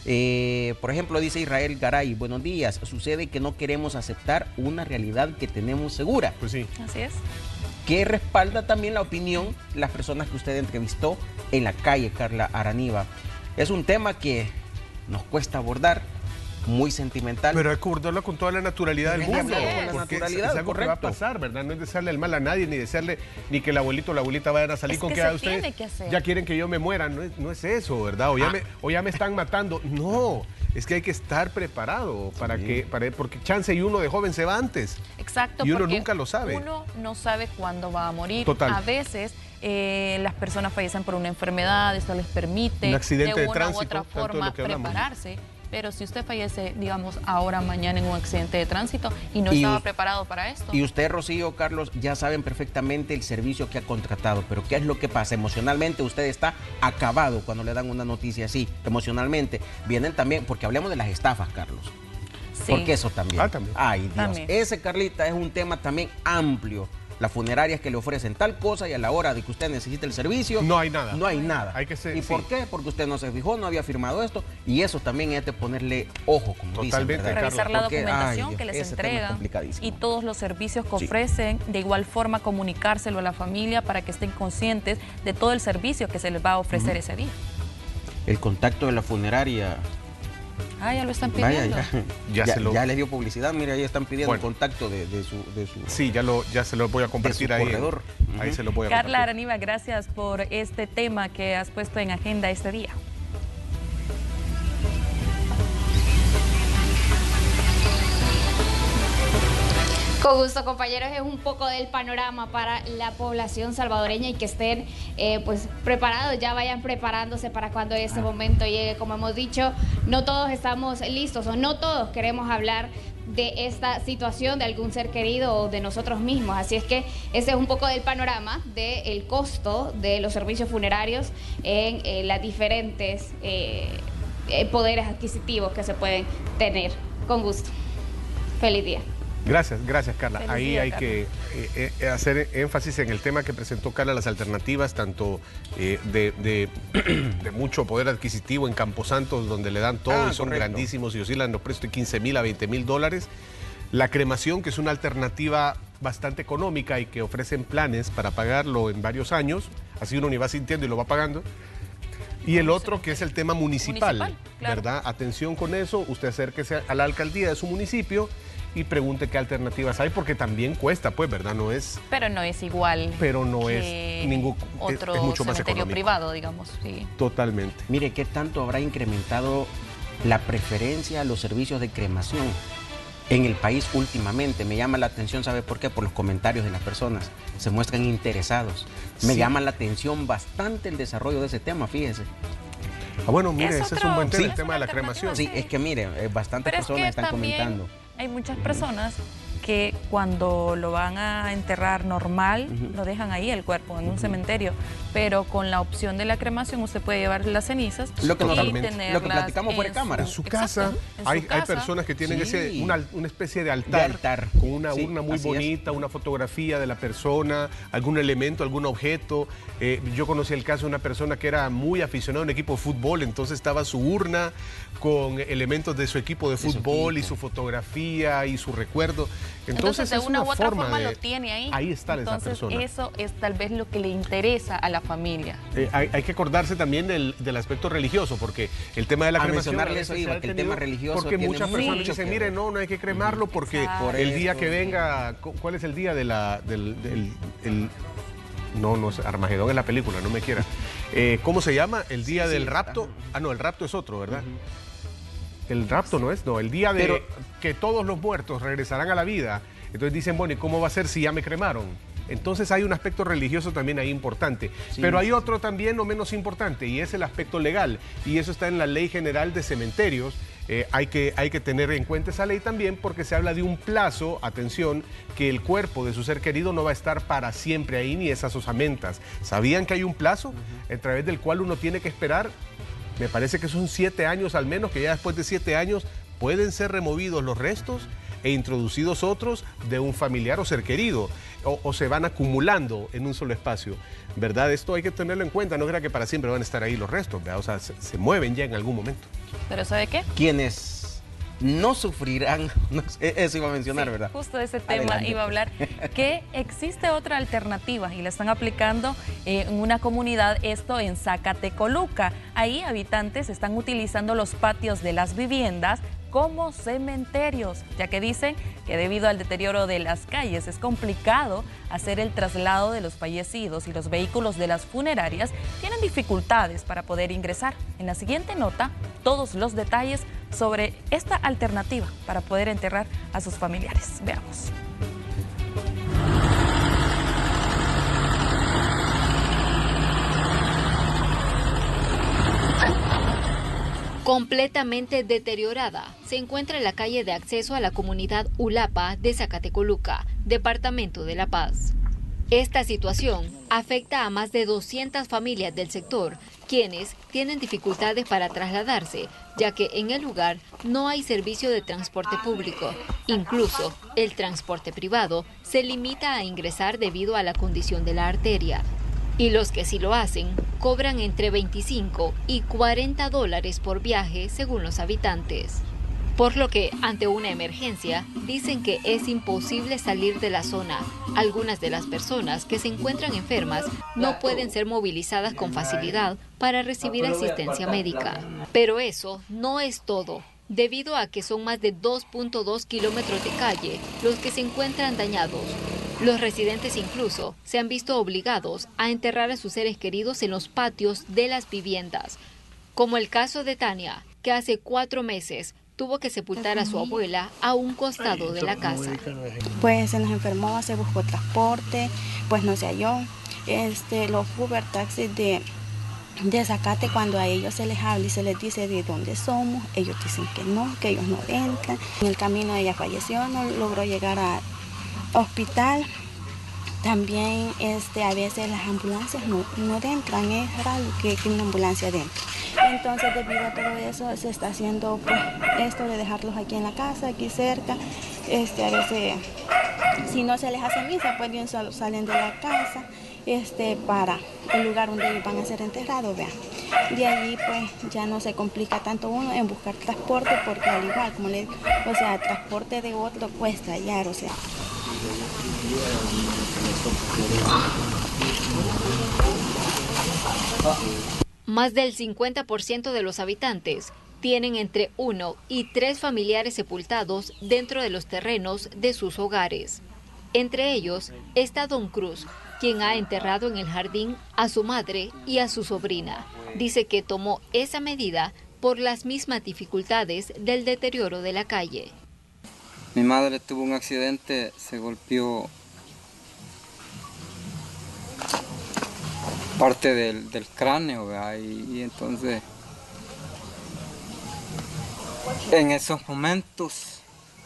Eh, por ejemplo, dice Israel Garay, buenos días, sucede que no queremos aceptar una realidad que tenemos segura. Pues sí. Así es. Que respalda también la opinión las personas que usted entrevistó en la calle, Carla Araniva. Es un tema que nos cuesta abordar, muy sentimental. Pero hay que abordarlo con toda la naturalidad del mundo. Con la naturalidad, es algo que va a pasar, ¿verdad? No es desearle el mal a nadie, ni desearle ni que el abuelito o la abuelita vayan a salir es con que, que, que a ustedes que ya quieren que yo me muera. No es, no es eso, ¿verdad? O ya, ah. me, o ya me están matando. No, es que hay que estar preparado para sí. que, para, porque chance y uno de joven se va antes. Exacto. Y uno nunca lo sabe. Uno no sabe cuándo va a morir. Total. A veces eh, las personas fallecen por una enfermedad, esto les permite un accidente de una de tránsito, u otra forma prepararse. Pero si usted fallece, digamos, ahora, mañana en un accidente de tránsito y no y estaba preparado para esto. Y usted, Rocío, Carlos, ya saben perfectamente el servicio que ha contratado, pero ¿qué es lo que pasa? Emocionalmente usted está acabado cuando le dan una noticia así, emocionalmente. Vienen también, porque hablemos de las estafas, Carlos. Sí. Porque eso también. Ah, también. Ay, Dios. También. Ese, Carlita, es un tema también amplio. Las funerarias que le ofrecen tal cosa y a la hora de que usted necesite el servicio... No hay nada. No hay nada. Hay que ser, ¿Y sí. por qué? Porque usted no se fijó, no había firmado esto. Y eso también es de ponerle ojo, como Totalmente, dicen, ¿verdad? Revisar la Porque, documentación ay, Dios, que les ese tema es entregan complicadísimo. y todos los servicios que Sí. ofrecen. De igual forma, comunicárselo a la familia para que estén conscientes de todo el servicio que se les va a ofrecer uh-huh. ese día. El contacto de la funeraria... Ah, ya lo están pidiendo. Vaya, ya, ya, ya, se lo... ya les dio publicidad, mira, ahí están pidiendo bueno, el contacto de, de, su, de su... Sí, ya, lo, ya se lo voy a compartir ahí. Corredor. En, ahí uh-huh. se lo voy a Carla compartir. Araniva, gracias por este tema que has puesto en agenda este día. Con gusto, compañeros, es un poco del panorama para la población salvadoreña y que estén eh, pues preparados, ya vayan preparándose para cuando ese momento llegue. Como hemos dicho, no todos estamos listos o no todos queremos hablar de esta situación de algún ser querido o de nosotros mismos. Así es que ese es un poco del panorama del costo de los servicios funerarios en eh, las diferentes eh, poderes adquisitivos que se pueden tener. Con gusto. Feliz día. Gracias, gracias Carla. Feliz Ahí día, hay Carla. que eh, eh, hacer énfasis en el tema que presentó Carla, las alternativas, tanto eh, de, de, de mucho poder adquisitivo en Camposantos, donde le dan todo Ah, y son correcto. grandísimos y oscilan los precios de quince mil a veinte mil dólares. La cremación, que es una alternativa bastante económica y que ofrecen planes para pagarlo en varios años, así uno ni va sintiendo y lo va pagando. Y el otro, que es el tema municipal, Municipal, claro. ¿verdad? Atención con eso, usted acérquese a la alcaldía de su municipio y pregunte qué alternativas hay, porque también cuesta, pues, ¿verdad? No es... Pero no es igual. Pero no que es ningún... otro es mucho más cementerio económico. privado, digamos. Sí. Totalmente. Mire, ¿qué tanto habrá incrementado la preferencia a los servicios de cremación en el país últimamente? Me llama la atención, ¿sabe por qué? Por los comentarios de las personas. Se muestran interesados. Me Sí. llama la atención bastante el desarrollo de ese tema, fíjese. Ah, bueno, mire, Es ese es otro- un buen tema, sí. el tema de la cremación. Sí, es que mire, eh, bastantes Pero es personas que están también comentando. hay muchas personas que cuando lo van a enterrar normal, Ujú. lo dejan ahí el cuerpo, en un cementerio, pero con la opción de la cremación usted puede llevar las cenizas Lo que, y nos- tenerlas lo que platicamos fuera en de cámara. En su Exacto, casa, en su hay, hay casa. personas que tienen Sí. ese, una, una especie de altar, De altar. con una Sí, urna muy así es. bonita, una fotografía de la persona, algún elemento, algún objeto. Eh, yo conocí el caso de una persona que era muy aficionada a un equipo de fútbol, entonces estaba su urna con elementos de su equipo de su fútbol y equipo. su fotografía y su recuerdo. Entonces, Entonces, de es una, u otra forma, de- lo tiene ahí. Ahí está esa Entonces, persona. eso es tal vez lo que le interesa a la familia. Eh, hay, hay que acordarse también del, del aspecto religioso, porque el tema de la A cremación... mencionarle a eso veces iba, se ha que el tenido- tema religioso Porque tiene muchas personas mucho dicen, que mire, ver. no, no hay que cremarlo porque Exacto. el día Por que esto. venga... cu- ¿Cuál es el día de la, del... del- el- no, no sé, Armagedón es la película, no me quiera. Eh, ¿Cómo se llama? El día Sí, del sí, rapto. ajá. Ah, no, el rapto es otro, ¿verdad? El rapto no es, no, el día de Pero- que todos los muertos regresarán a la vida. Entonces dicen, bueno, ¿y cómo va a ser si ya me cremaron? Entonces hay un aspecto religioso también ahí importante. Sí, Pero hay sí, otro también no menos importante, y es el aspecto legal. Y eso está en la Ley General de Cementerios. Eh, hay, que, hay que tener en cuenta esa ley también, porque se habla de un plazo, atención, que el cuerpo de su ser querido no va a estar para siempre ahí, ni esas osamentas. ¿Sabían que hay un plazo uh-huh. a través del cual uno tiene que esperar? Me parece que son siete años al menos, que ya después de siete años pueden ser removidos los restos e introducidos otros de un familiar o ser querido, o, o se van acumulando en un solo espacio, ¿verdad? Esto hay que tenerlo en cuenta, no crea que para siempre van a estar ahí los restos, ¿verdad? O sea, se, se mueven ya en algún momento. ¿Pero sabe qué? Quienes no sufrirán, no sé, eso iba a mencionar, sí, ¿verdad? Justo de ese tema Adelante. Iba a hablar, que existe otra alternativa y la están aplicando eh, en una comunidad, esto en Zacatecoluca. Ahí habitantes están utilizando los patios de las viviendas como cementerios, ya que dicen que debido al deterioro de las calles es complicado hacer el traslado de los fallecidos y los vehículos de las funerarias tienen dificultades para poder ingresar. En la siguiente nota, todos los detalles sobre esta alternativa para poder enterrar a sus familiares. Veamos. Completamente deteriorada, se encuentra la calle de acceso a la comunidad Ulapa de Zacatecoluca, departamento de La Paz. Esta situación afecta a más de doscientas familias del sector, quienes tienen dificultades para trasladarse, ya que en el lugar no hay servicio de transporte público. Incluso el transporte privado se limita a ingresar debido a la condición de la arteria. Y los que sí lo hacen cobran entre veinticinco y cuarenta dólares por viaje según los habitantes. Por lo que, ante una emergencia, dicen que es imposible salir de la zona. Algunas de las personas que se encuentran enfermas no pueden ser movilizadas con facilidad para recibir asistencia médica. Pero eso no es todo. Debido a que son más de dos punto dos kilómetros de calle los que se encuentran dañados. Los residentes incluso se han visto obligados a enterrar a sus seres queridos en los patios de las viviendas, como el caso de Tania, que hace cuatro meses tuvo que sepultar a su abuela a un costado de la casa. Pues se nos enfermó, se buscó transporte, pues no se halló. Este, los Uber taxis de, de Zacate, cuando a ellos se les habla y se les dice de dónde somos, ellos dicen que no, que ellos no entran. En el camino ella falleció, no logró llegar a hospital. También este, a veces las ambulancias no, no entran, es raro que, que una ambulancia entre. Entonces debido a todo eso se está haciendo pues, esto de dejarlos aquí en la casa, aquí cerca. Este, a veces si no se les hace misa, pues bien solo salen de la casa este, para el lugar donde ellos van a ser enterrados. Vean. De allí pues ya no se complica tanto uno en buscar transporte, porque al igual como le digo, o sea, transporte de otro cuesta hallar, o sea. Más del cincuenta por ciento de los habitantes tienen entre uno y tres familiares sepultados dentro de los terrenos de sus hogares. Entre ellos está Don Cruz, quien ha enterrado en el jardín a su madre y a su sobrina. Dice que tomó esa medida por las mismas dificultades del deterioro de la calle. Mi madre tuvo un accidente, se golpeó parte del, del cráneo, ¿verdad? Y, y entonces en esos momentos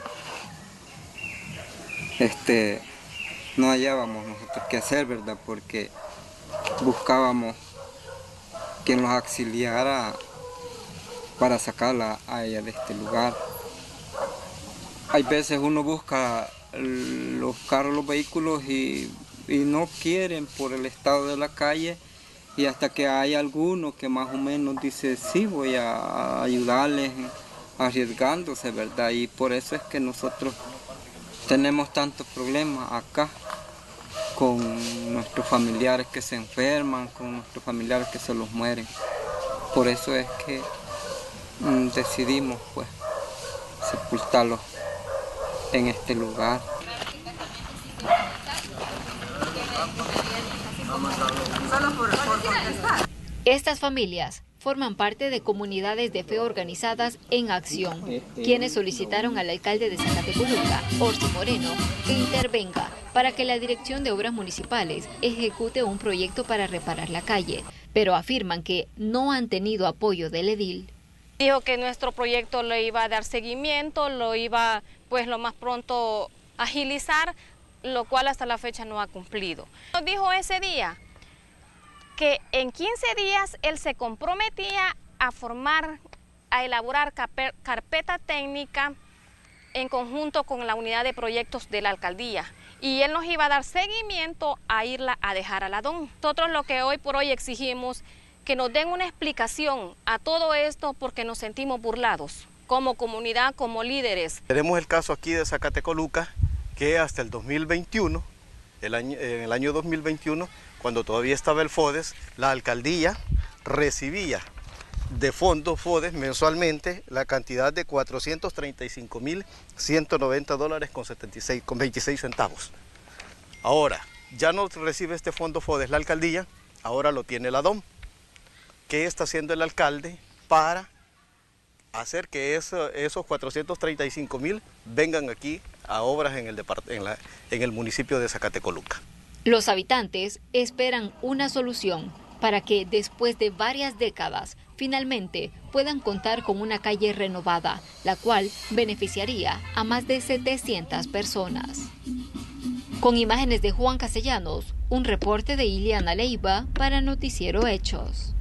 este, no hallábamos nosotros qué hacer, ¿verdad? Porque buscábamos quien nos auxiliara para sacarla a ella de este lugar. Hay veces uno busca los carros, los vehículos y, y no quieren por el estado de la calle, y hasta que hay alguno que más o menos dice sí, voy a ayudarles arriesgándose, ¿verdad? Y por eso es que nosotros tenemos tantos problemas acá con nuestros familiares que se enferman, con nuestros familiares que se los mueren. Por eso es que mm, decidimos pues sepultarlos en este lugar. Estas familias forman parte de comunidades de fe organizadas en acción, quienes solicitaron al alcalde de Zacatecoluca, Orsi Moreno, que intervenga para que la Dirección de Obras Municipales ejecute un proyecto para reparar la calle, pero afirman que no han tenido apoyo del edil. Dijo que nuestro proyecto le iba a dar seguimiento, lo iba pues lo más pronto a agilizar, lo cual hasta la fecha no ha cumplido. Nos dijo ese día que en quince días él se comprometía a formar, a elaborar carpeta técnica en conjunto con la unidad de proyectos de la alcaldía, y él nos iba a dar seguimiento a irla a dejar a la D O M. Nosotros lo que hoy por hoy exigimos, que nos den una explicación a todo esto, porque nos sentimos burlados como comunidad, como líderes. Tenemos el caso aquí de Zacatecoluca, que hasta el dos mil veintiuno, el año, en el año dos mil veintiuno, cuando todavía estaba el FODES, la alcaldía recibía de fondos FODES mensualmente la cantidad de cuatrocientos treinta y cinco mil ciento noventa dólares con, setenta y seis, con veintiséis centavos. Ahora, ya no recibe este fondo FODES la alcaldía, ahora lo tiene la D O M. ¿Qué está haciendo el alcalde para hacer que eso, esos cuatrocientos treinta y cinco mil vengan aquí a obras en el, en, la, en el municipio de Zacatecoluca? Los habitantes esperan una solución para que después de varias décadas finalmente puedan contar con una calle renovada, la cual beneficiaría a más de setecientas personas. Con imágenes de Juan Castellanos, un reporte de Ileana Leiva para Noticiero Hechos.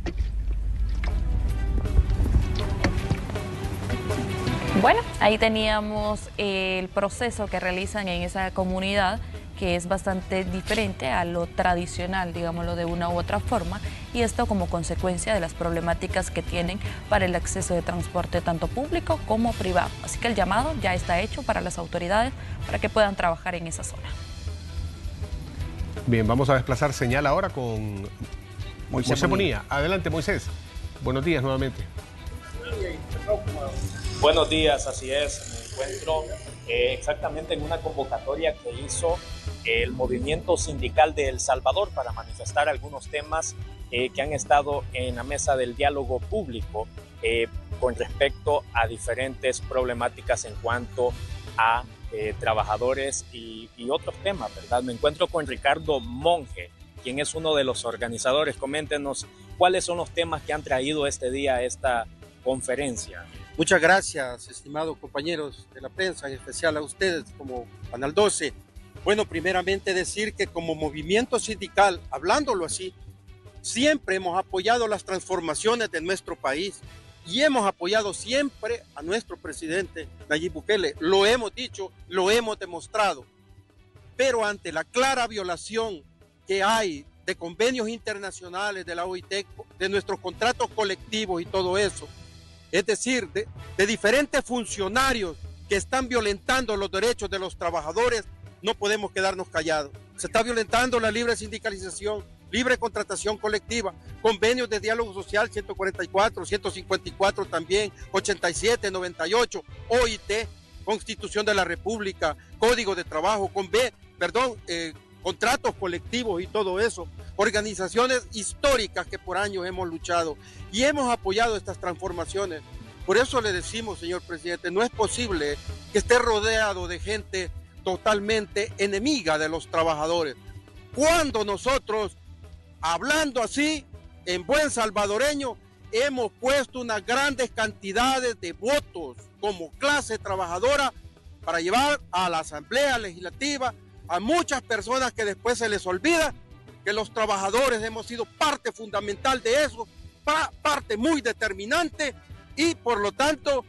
Bueno, ahí teníamos el proceso que realizan en esa comunidad, que es bastante diferente a lo tradicional, digámoslo de una u otra forma, y esto como consecuencia de las problemáticas que tienen para el acceso de transporte tanto público como privado. Así que el llamado ya está hecho para las autoridades para que puedan trabajar en esa zona. Bien, vamos a desplazar señal ahora con Moisés, Moisés Bonilla. Adelante, Moisés. Buenos días nuevamente. Buenos días, así es. Me encuentro eh, exactamente en una convocatoria que hizo el movimiento sindical de El Salvador para manifestar algunos temas eh, que han estado en la mesa del diálogo público eh, con respecto a diferentes problemáticas en cuanto a eh, trabajadores y, y otros temas, ¿verdad? Me encuentro con Ricardo Monge, quien es uno de los organizadores. Coméntenos cuáles son los temas que han traído este día a esta conferencia. Muchas gracias, estimados compañeros de la prensa, en especial a ustedes como Canal doce. Bueno, primeramente decir que como movimiento sindical, hablándolo así, siempre hemos apoyado las transformaciones de nuestro país y hemos apoyado siempre a nuestro presidente Nayib Bukele. Lo hemos dicho, lo hemos demostrado. Pero ante la clara violación que hay de convenios internacionales de la O I T, de nuestros contratos colectivos y todo eso, es decir, de, de diferentes funcionarios que están violentando los derechos de los trabajadores, no podemos quedarnos callados. Se está violentando la libre sindicalización, libre contratación colectiva, convenios de diálogo social ciento cuarenta y cuatro, ciento cincuenta y cuatro también, ochenta y siete, noventa y ocho, O I T, Constitución de la República, Código de Trabajo, conven, perdón, eh, contratos colectivos y todo eso, organizaciones históricas que por años hemos luchado y hemos apoyado estas transformaciones. Por eso le decimos, señor presidente, no es posible que esté rodeado de gente totalmente enemiga de los trabajadores. Cuando nosotros, hablando así, en buen salvadoreño, hemos puesto unas grandes cantidades de votos como clase trabajadora para llevar a la Asamblea Legislativa a muchas personas que después se les olvida que los trabajadores hemos sido parte fundamental de eso, parte muy determinante, y por lo tanto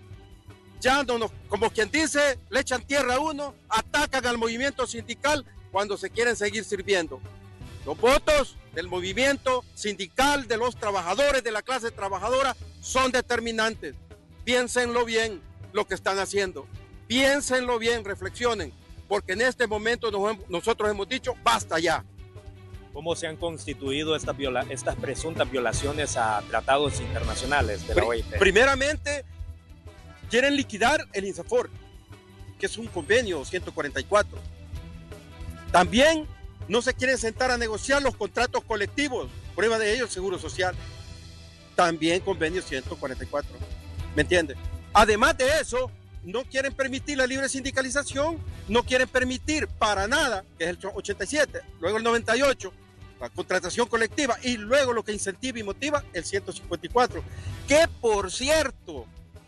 ya no nos, como quien dice, le echan tierra a uno, atacan al movimiento sindical cuando se quieren seguir sirviendo. Los votos del movimiento sindical de los trabajadores, de la clase trabajadora, son determinantes. Piénsenlo bien lo que están haciendo, piénsenlo bien, reflexionen, porque en este momento nos, nosotros hemos dicho, basta ya. ¿Cómo se han constituido estas, viola estas presuntas violaciones a tratados internacionales de la O I T? Primeramente, quieren liquidar el INSAFOR, que es un convenio ciento cuarenta y cuatro. También no se quieren sentar a negociar los contratos colectivos, prueba de ello el Seguro Social. también convenio ciento cuarenta y cuatro, ¿me entiendes? Además de eso, no quieren permitir la libre sindicalización, no quieren permitir para nada, que es el ochenta y siete, luego el noventa y ocho, la contratación colectiva, y luego lo que incentiva y motiva, el ciento cincuenta y cuatro, que por cierto,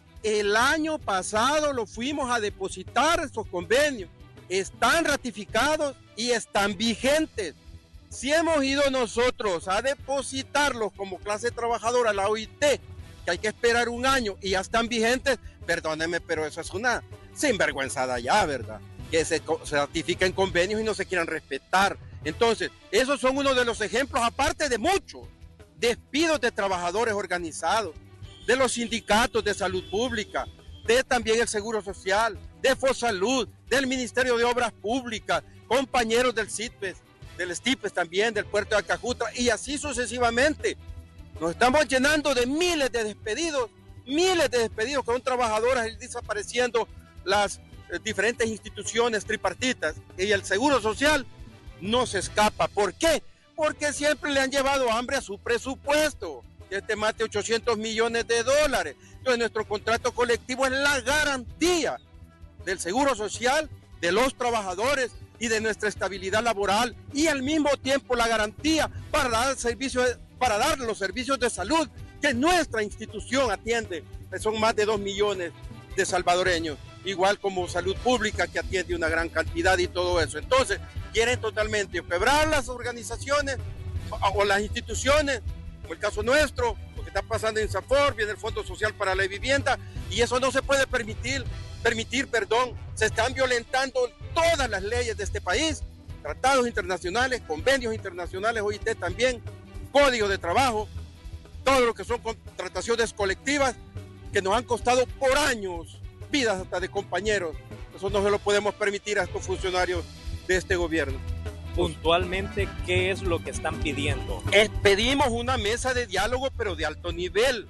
el año pasado lo fuimos a depositar estos convenios, están ratificados y están vigentes. Si hemos ido nosotros a depositarlos como clase trabajadora a la O I T, que hay que esperar un año y ya están vigentes, perdónenme, pero eso es una sinvergüenzada ya, ¿verdad? Que se, se ratifiquen convenios y no se quieran respetar. Entonces, esos son uno de los ejemplos, aparte de muchos, despidos de trabajadores organizados, de los sindicatos de salud pública, de también el Seguro Social, de Fosalud, del Ministerio de Obras Públicas, compañeros del CITPES, del STIPES también, del puerto de Acajutra, y así sucesivamente. Nos estamos llenando de miles de despedidos, miles de despedidos con trabajadoras y desapareciendo las eh, diferentes instituciones tripartitas, y el Seguro Social no se escapa. ¿Por qué? Porque siempre le han llevado hambre a su presupuesto, que este mate ochocientos millones de dólares. Entonces nuestro contrato colectivo es la garantía del Seguro Social, de los trabajadores y de nuestra estabilidad laboral, y al mismo tiempo la garantía para dar servicios, para dar los servicios de salud que nuestra institución atiende, que son más de dos millones de salvadoreños, igual como salud pública que atiende una gran cantidad y todo eso. Entonces quieren totalmente quebrar las organizaciones o las instituciones, como el caso nuestro, lo que está pasando en Safor, viene el Fondo Social para la Vivienda, y eso no se puede permitir, permitir, perdón, se están violentando todas las leyes de este país, tratados internacionales, convenios internacionales, O I T también, código de trabajo, todo lo que son contrataciones colectivas que nos han costado por años vidas hasta de compañeros. Eso no se lo podemos permitir a estos funcionarios de este gobierno. Puntualmente, ¿qué es lo que están pidiendo? Es, pedimos una mesa de diálogo, pero de alto nivel.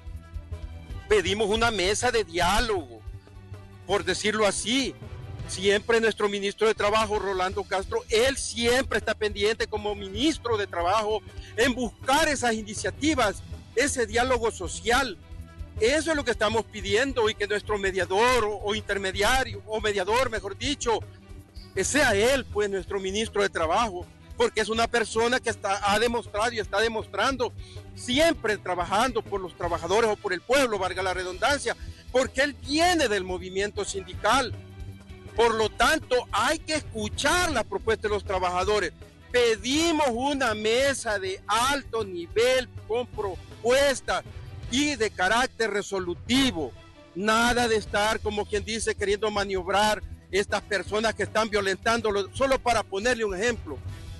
Pedimos una mesa de diálogo, por decirlo así. Siempre nuestro ministro de Trabajo, Rolando Castro, él siempre está pendiente como ministro de Trabajo en buscar esas iniciativas, ese diálogo social. Eso es lo que estamos pidiendo, y que nuestro mediador o, o intermediario, o mediador, mejor dicho, que sea él, pues, nuestro ministro de Trabajo, porque es una persona que está, ha demostrado y está demostrando siempre trabajando por los trabajadores o por el pueblo, valga la redundancia, porque él viene del movimiento sindical. Por lo tanto, hay que escuchar la propuesta de los trabajadores. Pedimos una mesa de alto nivel con propuestas y de carácter resolutivo. Nada de estar, como quien dice, queriendo maniobrar estas personas que están violentándolo. Solo para ponerle un ejemplo.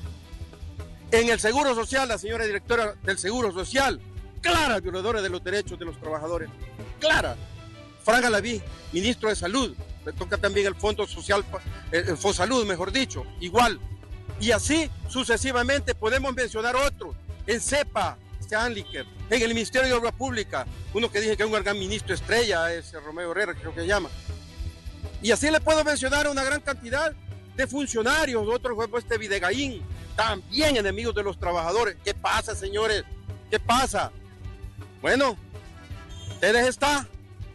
En el Seguro Social, la señora directora del Seguro Social, clara violadora de los derechos de los trabajadores. Clara. Fran Galaví, ministro de Salud, le toca también el Fondo Social, el Fosalud, mejor dicho, igual. Y así sucesivamente podemos mencionar otros. En CEPA, Stanliker, en el Ministerio de Obras Públicas, uno que dije que es un gran ministro estrella, es Romeo Herrera, creo que se llama. Y así le puedo mencionar una gran cantidad de funcionarios, otros fue este Videgaín, también enemigos de los trabajadores. ¿Qué pasa, señores? ¿Qué pasa? Bueno, ustedes están.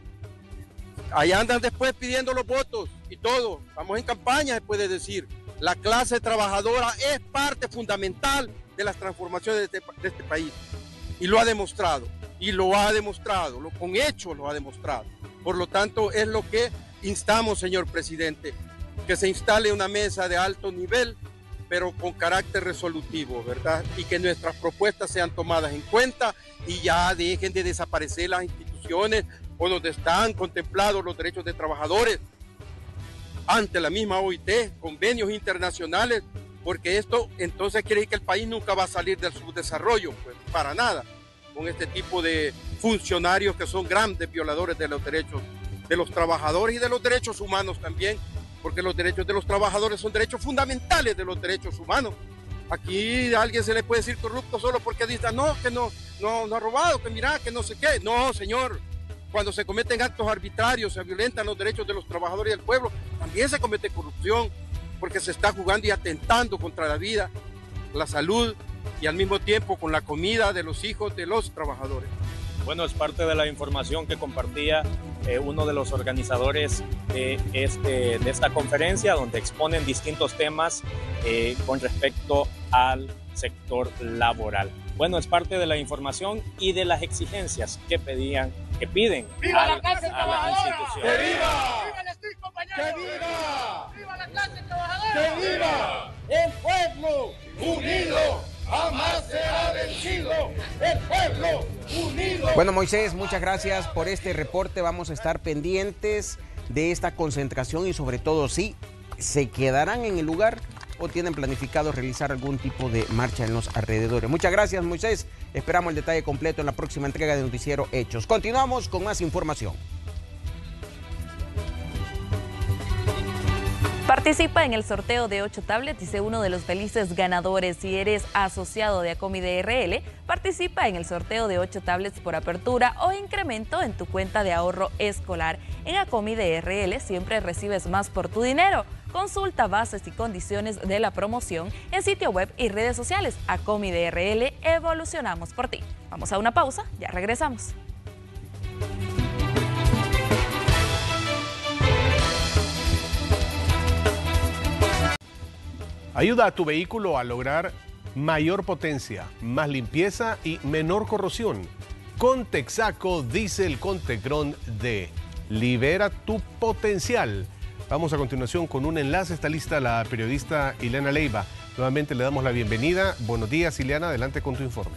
Ahí andan después pidiendo los votos y todo. Estamos en campaña, se puede decir. La clase trabajadora es parte fundamental de las transformaciones de este, de este país. Y lo ha demostrado. Y lo ha demostrado. Lo, con hechos lo ha demostrado. Por lo tanto, es lo que instamos, señor presidente. Que se instale una mesa de alto nivel, pero con carácter resolutivo, ¿verdad? Y que nuestras propuestas sean tomadas en cuenta y ya dejen de desaparecer las instituciones o donde están contemplados los derechos de trabajadores ante la misma O I T, convenios internacionales, porque esto entonces quiere decir que el país nunca va a salir del subdesarrollo, pues para nada, con este tipo de funcionarios que son grandes violadores de los derechos de los trabajadores y de los derechos humanos también, porque los derechos de los trabajadores son derechos fundamentales de los derechos humanos. Aquí a alguien se le puede decir corrupto solo porque dice, no, que no, no, no ha robado, que mira, que no sé qué. No, señor. Cuando se cometen actos arbitrarios, se violentan los derechos de los trabajadores y del pueblo, también se comete corrupción, porque se está jugando y atentando contra la vida, la salud y al mismo tiempo con la comida de los hijos de los trabajadores. Bueno, es parte de la información que compartía eh, uno de los organizadores de, este, de esta conferencia, donde exponen distintos temas eh, con respecto al sector laboral. Bueno, es parte de la información y de las exigencias que pedían, que piden ¡Viva al, la clase a las trabajadora! instituciones. ¡Que viva! ¡Viva la STIC, compañeros! ¡Que viva! ¡Viva la clase trabajadora! ¡Que viva! El pueblo unido jamás será vencido. El pueblo unido. Bueno, Moisés, muchas gracias por este reporte. Vamos a estar pendientes de esta concentración y sobre todo si se quedarán en el lugar o tienen planificado realizar algún tipo de marcha en los alrededores. Muchas gracias, Moisés. Esperamos el detalle completo en la próxima entrega de Noticiero Hechos. Continuamos con más información. Participa en el sorteo de ocho tablets y sé uno de los felices ganadores. Si eres asociado de Acomi D R L, participa en el sorteo de ocho tablets por apertura o incremento en tu cuenta de ahorro escolar. En Acomi D R L siempre recibes más por tu dinero. Consulta bases y condiciones de la promoción en sitio web y redes sociales. Acomi D R L, evolucionamos por ti. Vamos a una pausa, ya regresamos. Ayuda a tu vehículo a lograr mayor potencia, más limpieza y menor corrosión. Con Texaco Diesel Contecron D. Libera tu potencial. Vamos a continuación con un enlace. Está lista la periodista Ileana Leiva. Nuevamente le damos la bienvenida. Buenos días, Ileana. Adelante con tu informe.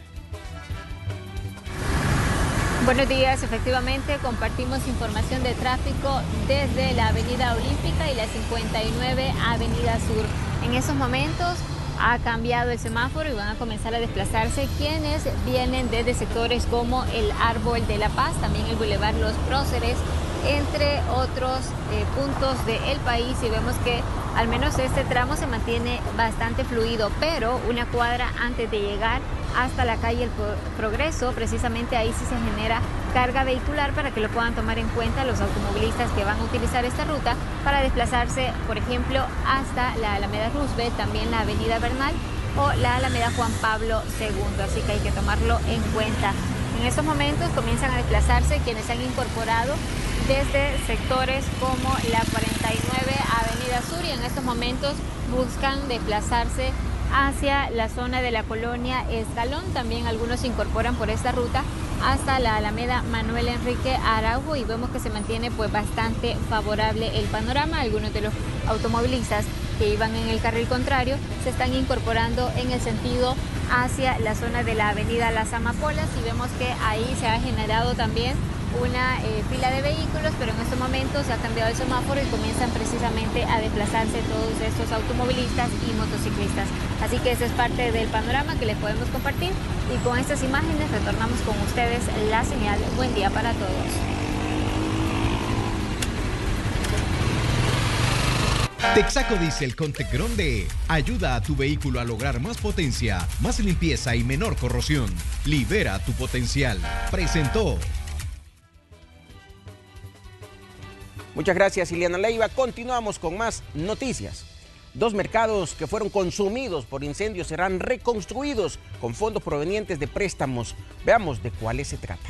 Buenos días, efectivamente compartimos información de tráfico desde la Avenida Olímpica y la cincuenta y nueve Avenida Sur. En esos momentos ha cambiado el semáforo y van a comenzar a desplazarse quienes vienen desde sectores como el Árbol de la Paz, también el Boulevard Los Próceres, entre otros eh, puntos del país, y vemos que al menos este tramo se mantiene bastante fluido, pero una cuadra antes de llegar hasta la calle El Progreso, precisamente ahí sí se genera carga vehicular para que lo puedan tomar en cuenta los automovilistas que van a utilizar esta ruta para desplazarse, por ejemplo, hasta la Alameda Roosevelt, también la Avenida Bernal o la Alameda Juan Pablo segundo, así que hay que tomarlo en cuenta. En estos momentos comienzan a desplazarse quienes se han incorporado desde sectores como la cuarenta y nueve Avenida Sur y en estos momentos buscan desplazarse hacia la zona de la colonia Escalón. También algunos se incorporan por esta ruta hasta la Alameda Manuel Enrique Araujo y vemos que se mantiene pues bastante favorable el panorama. Algunos de los automovilistas que iban en el carril contrario se están incorporando en el sentido hacia la zona de la avenida Las Amapolas y vemos que ahí se ha generado también una eh, fila de vehículos, pero en estos momentos se ha cambiado el semáforo y comienzan precisamente a desplazarse todos estos automovilistas y motociclistas. Así que ese es parte del panorama que les podemos compartir y con estas imágenes retornamos con ustedes la señal. Buen día para todos. Texaco Diesel Contecron D ayuda a tu vehículo a lograr más potencia, más limpieza y menor corrosión. Libera tu potencial. Presentó. Muchas gracias, Ileana Leiva. Continuamos con más noticias. Dos mercados que fueron consumidos por incendios serán reconstruidos con fondos provenientes de préstamos. Veamos de cuáles se trata.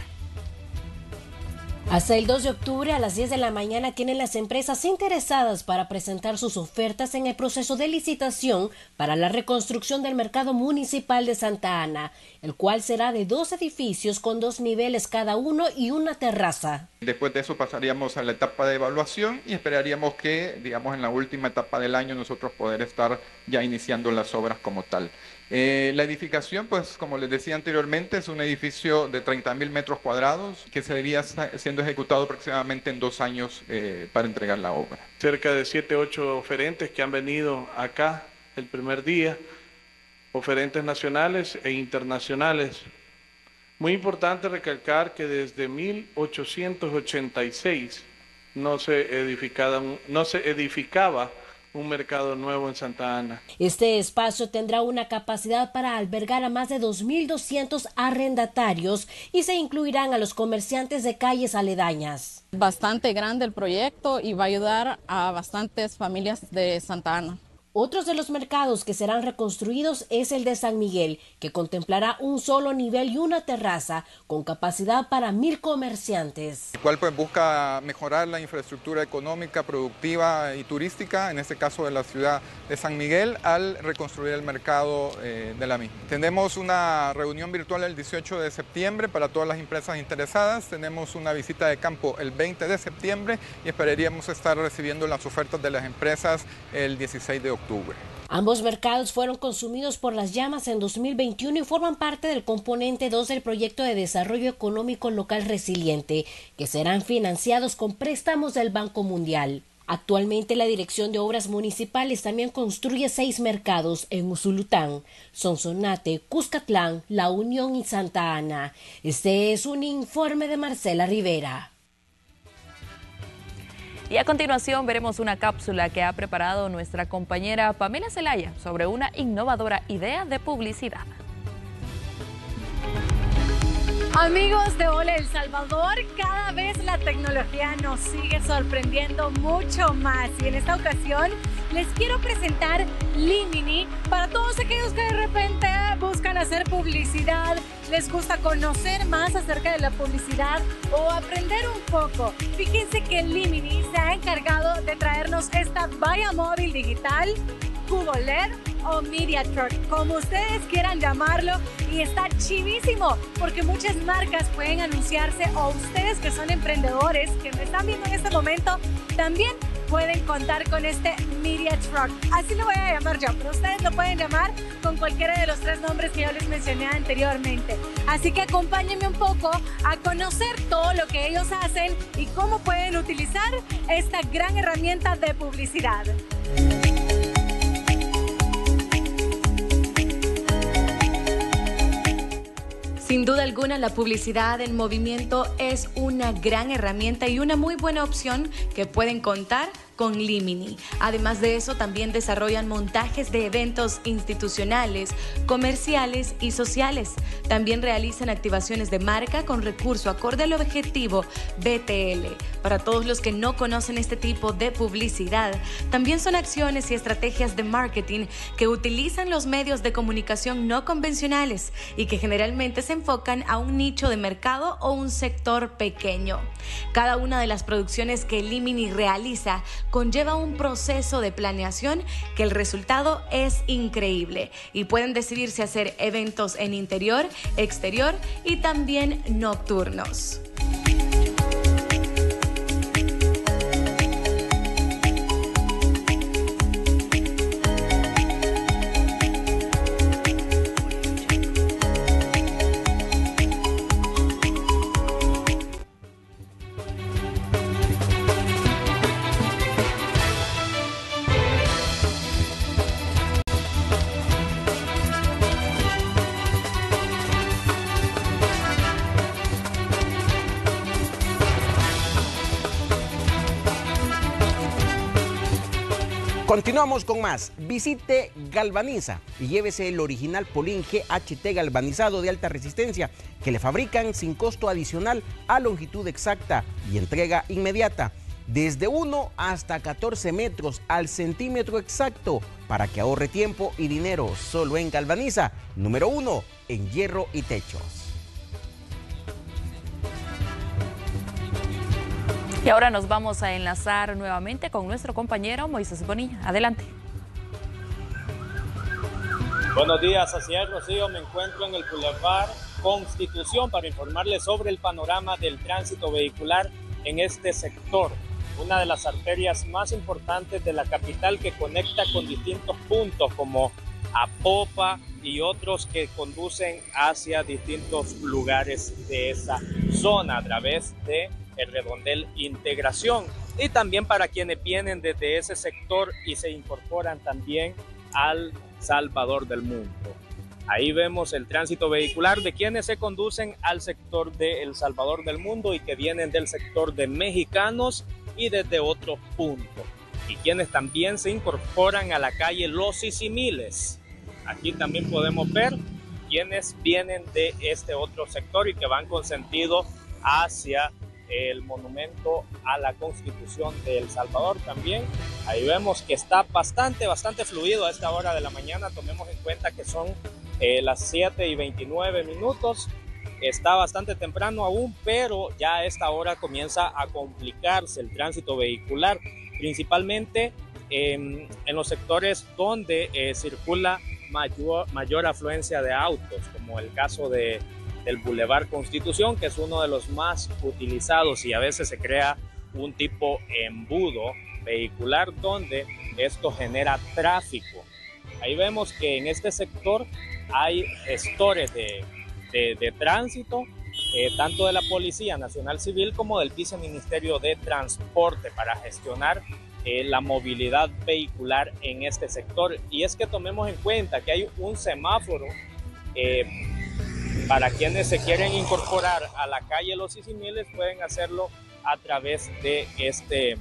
Hasta el dos de octubre a las diez de la mañana tienen las empresas interesadas para presentar sus ofertas en el proceso de licitación para la reconstrucción del mercado municipal de Santa Ana, el cual será de dos edificios con dos niveles cada uno y una terraza. Después de eso pasaríamos a la etapa de evaluación y esperaríamos que, digamos, en la última etapa del año nosotros poder estar ya iniciando las obras como tal. Eh, la edificación, pues como les decía anteriormente, es un edificio de treinta mil metros cuadrados que sería siendo ejecutado aproximadamente en dos años eh, para entregar la obra. Cerca de siete, ocho oferentes que han venido acá el primer día, oferentes nacionales e internacionales. Muy importante recalcar que desde mil ochocientos ochenta y seis no se edificaba, no se edificaba un mercado nuevo en Santa Ana. Este espacio tendrá una capacidad para albergar a más de dos mil doscientos arrendatarios y se incluirán a los comerciantes de calles aledañas. Bastante grande el proyecto y va a ayudar a bastantes familias de Santa Ana. Otros de los mercados que serán reconstruidos es el de San Miguel, que contemplará un solo nivel y una terraza con capacidad para mil comerciantes. El cual pues busca mejorar la infraestructura económica, productiva y turística, en este caso de la ciudad de San Miguel, al reconstruir el mercado eh, de la misma. Tenemos una reunión virtual el dieciocho de septiembre para todas las empresas interesadas, tenemos una visita de campo el veinte de septiembre y esperaríamos estar recibiendo las ofertas de las empresas el dieciséis de octubre. Ambos mercados fueron consumidos por las llamas en dos mil veintiuno y forman parte del componente dos del proyecto de desarrollo económico local resiliente, que serán financiados con préstamos del Banco Mundial. Actualmente la Dirección de Obras Municipales también construye seis mercados en Usulután, Sonsonate, Cuscatlán, La Unión y Santa Ana. Este es un informe de Marcela Rivera. Y a continuación veremos una cápsula que ha preparado nuestra compañera Pamela Zelaya sobre una innovadora idea de publicidad. Amigos de Hola El Salvador, cada vez la tecnología nos sigue sorprendiendo mucho más y en esta ocasión les quiero presentar Limini para todos aquellos que de repente buscan hacer publicidad, les gusta conocer más acerca de la publicidad o aprender un poco. Fíjense que Limini se ha encargado de traernos esta valla móvil digital, Google E D o Media Truck, como ustedes quieran llamarlo, y está chivísimo porque muchas marcas pueden anunciarse, o ustedes que son emprendedores que me están viendo en este momento también pueden contar con este Media Truck. Así lo voy a llamar yo, pero ustedes lo pueden llamar con cualquiera de los tres nombres que yo les mencioné anteriormente. Así que acompáñenme un poco a conocer todo lo que ellos hacen y cómo pueden utilizar esta gran herramienta de publicidad. Sin duda alguna, la publicidad en movimiento es una gran herramienta y una muy buena opción que pueden contar con Limini. Además de eso, también desarrollan montajes de eventos institucionales, comerciales y sociales. También realizan activaciones de marca con recurso acorde al objetivo B T L. Para todos los que no conocen este tipo de publicidad, también son acciones y estrategias de marketing que utilizan los medios de comunicación no convencionales y que generalmente se enfocan a un nicho de mercado o un sector pequeño. Cada una de las producciones que Limini realiza conlleva un proceso de planeación que el resultado es increíble y pueden decidirse hacer eventos en interior, exterior y también nocturnos. Continuamos con más. Visite Galvaniza y llévese el original Polín G H T galvanizado de alta resistencia que le fabrican sin costo adicional a longitud exacta y entrega inmediata. Desde uno hasta catorce metros al centímetro exacto para que ahorre tiempo y dinero. Solo en Galvaniza, número uno en hierro y techos. Y ahora nos vamos a enlazar nuevamente con nuestro compañero Moisés Bonilla. Adelante. Buenos días, así es, Rocío. Me encuentro en el Boulevard Constitución para informarles sobre el panorama del tránsito vehicular en este sector. Una de las arterias más importantes de la capital que conecta con distintos puntos como Apopa y otros que conducen hacia distintos lugares de esa zona a través de el redondel Integración, y también para quienes vienen desde ese sector y se incorporan también al Salvador del Mundo. Ahí vemos el tránsito vehicular de quienes se conducen al sector de El Salvador del Mundo y que vienen del sector de Mexicanos y desde otros puntos, y quienes también se incorporan a la calle Los Sisimiles. Aquí también podemos ver quienes vienen de este otro sector y que van con sentido hacia el monumento a la Constitución de El Salvador también. Ahí vemos que está bastante, bastante fluido a esta hora de la mañana. Tomemos en cuenta que son eh, las siete y veintinueve minutos. Está bastante temprano aún, pero ya a esta hora comienza a complicarse el tránsito vehicular, principalmente eh, en los sectores donde eh, circula mayor, mayor afluencia de autos, como el caso de del Boulevard Constitución, que es uno de los más utilizados, y a veces se crea un tipo embudo vehicular donde esto genera tráfico. Ahí vemos que en este sector hay gestores de, de, de tránsito, eh, tanto de la Policía Nacional Civil como del Viceministerio de Transporte, para gestionar eh, la movilidad vehicular en este sector. Y es que tomemos en cuenta que hay un semáforo eh, para quienes se quieren incorporar a la calle Los Sisimiles, pueden hacerlo a través de, este,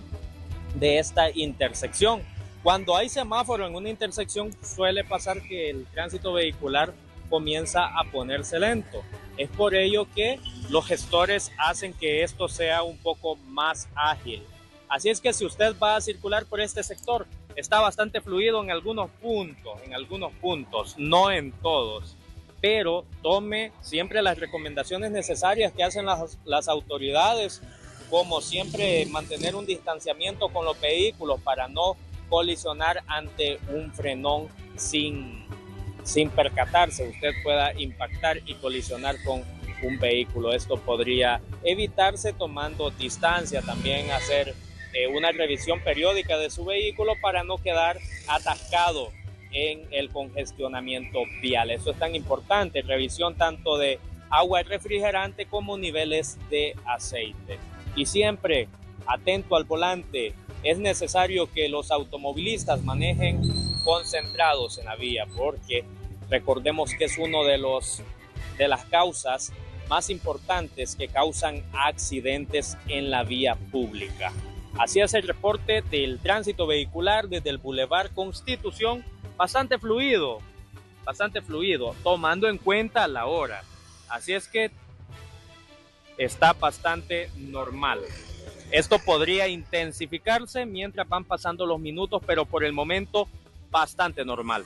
de esta intersección. Cuando hay semáforo en una intersección, suele pasar que el tránsito vehicular comienza a ponerse lento. Es por ello que los gestores hacen que esto sea un poco más ágil. Así es que si usted va a circular por este sector, está bastante fluido en algunos puntos, en algunos puntos, no en todos. Pero tome siempre las recomendaciones necesarias que hacen las, las autoridades, como siempre mantener un distanciamiento con los vehículos para no colisionar ante un frenón sin, sin percatarse. Usted pueda impactar y colisionar con un vehículo. Esto podría evitarse tomando distancia, también hacer eh, una revisión periódica de su vehículo para no quedar atascado en el congestionamiento vial. Eso es tan importante, revisión tanto de agua refrigerante como niveles de aceite. Y siempre atento al volante. Es necesario que los automovilistas manejen concentrados en la vía, porque recordemos que es uno de los de las causas más importantes que causan accidentes en la vía pública. Así es el reporte del tránsito vehicular desde el Boulevard Constitución. Bastante fluido, bastante fluido, tomando en cuenta la hora. Así es que está bastante normal. Esto podría intensificarse mientras van pasando los minutos, pero por el momento bastante normal.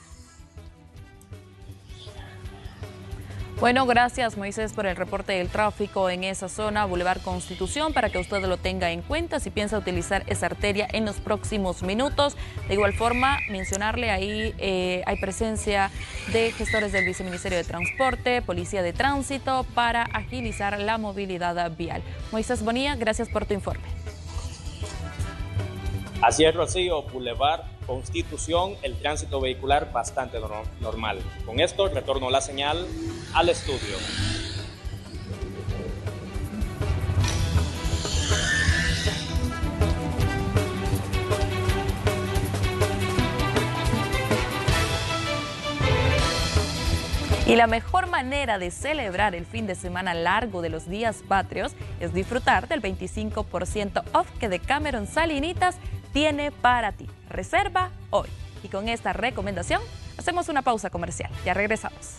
Bueno, gracias Moisés por el reporte del tráfico en esa zona, Boulevard Constitución, para que usted lo tenga en cuenta si piensa utilizar esa arteria en los próximos minutos. De igual forma, mencionarle ahí eh, hay presencia de gestores del Viceministerio de Transporte, Policía de Tránsito, para agilizar la movilidad vial. Moisés Bonilla, gracias por tu informe. Así es, Rocío, Boulevard Constitución, el tránsito vehicular bastante no- normal. Con esto retorno la señal al estudio. Y la mejor manera de celebrar el fin de semana largo de los días patrios es disfrutar del veinticinco por ciento off que Decameron Salinitas tiene para ti. Reserva hoy. Y con esta recomendación hacemos una pausa comercial. Ya regresamos.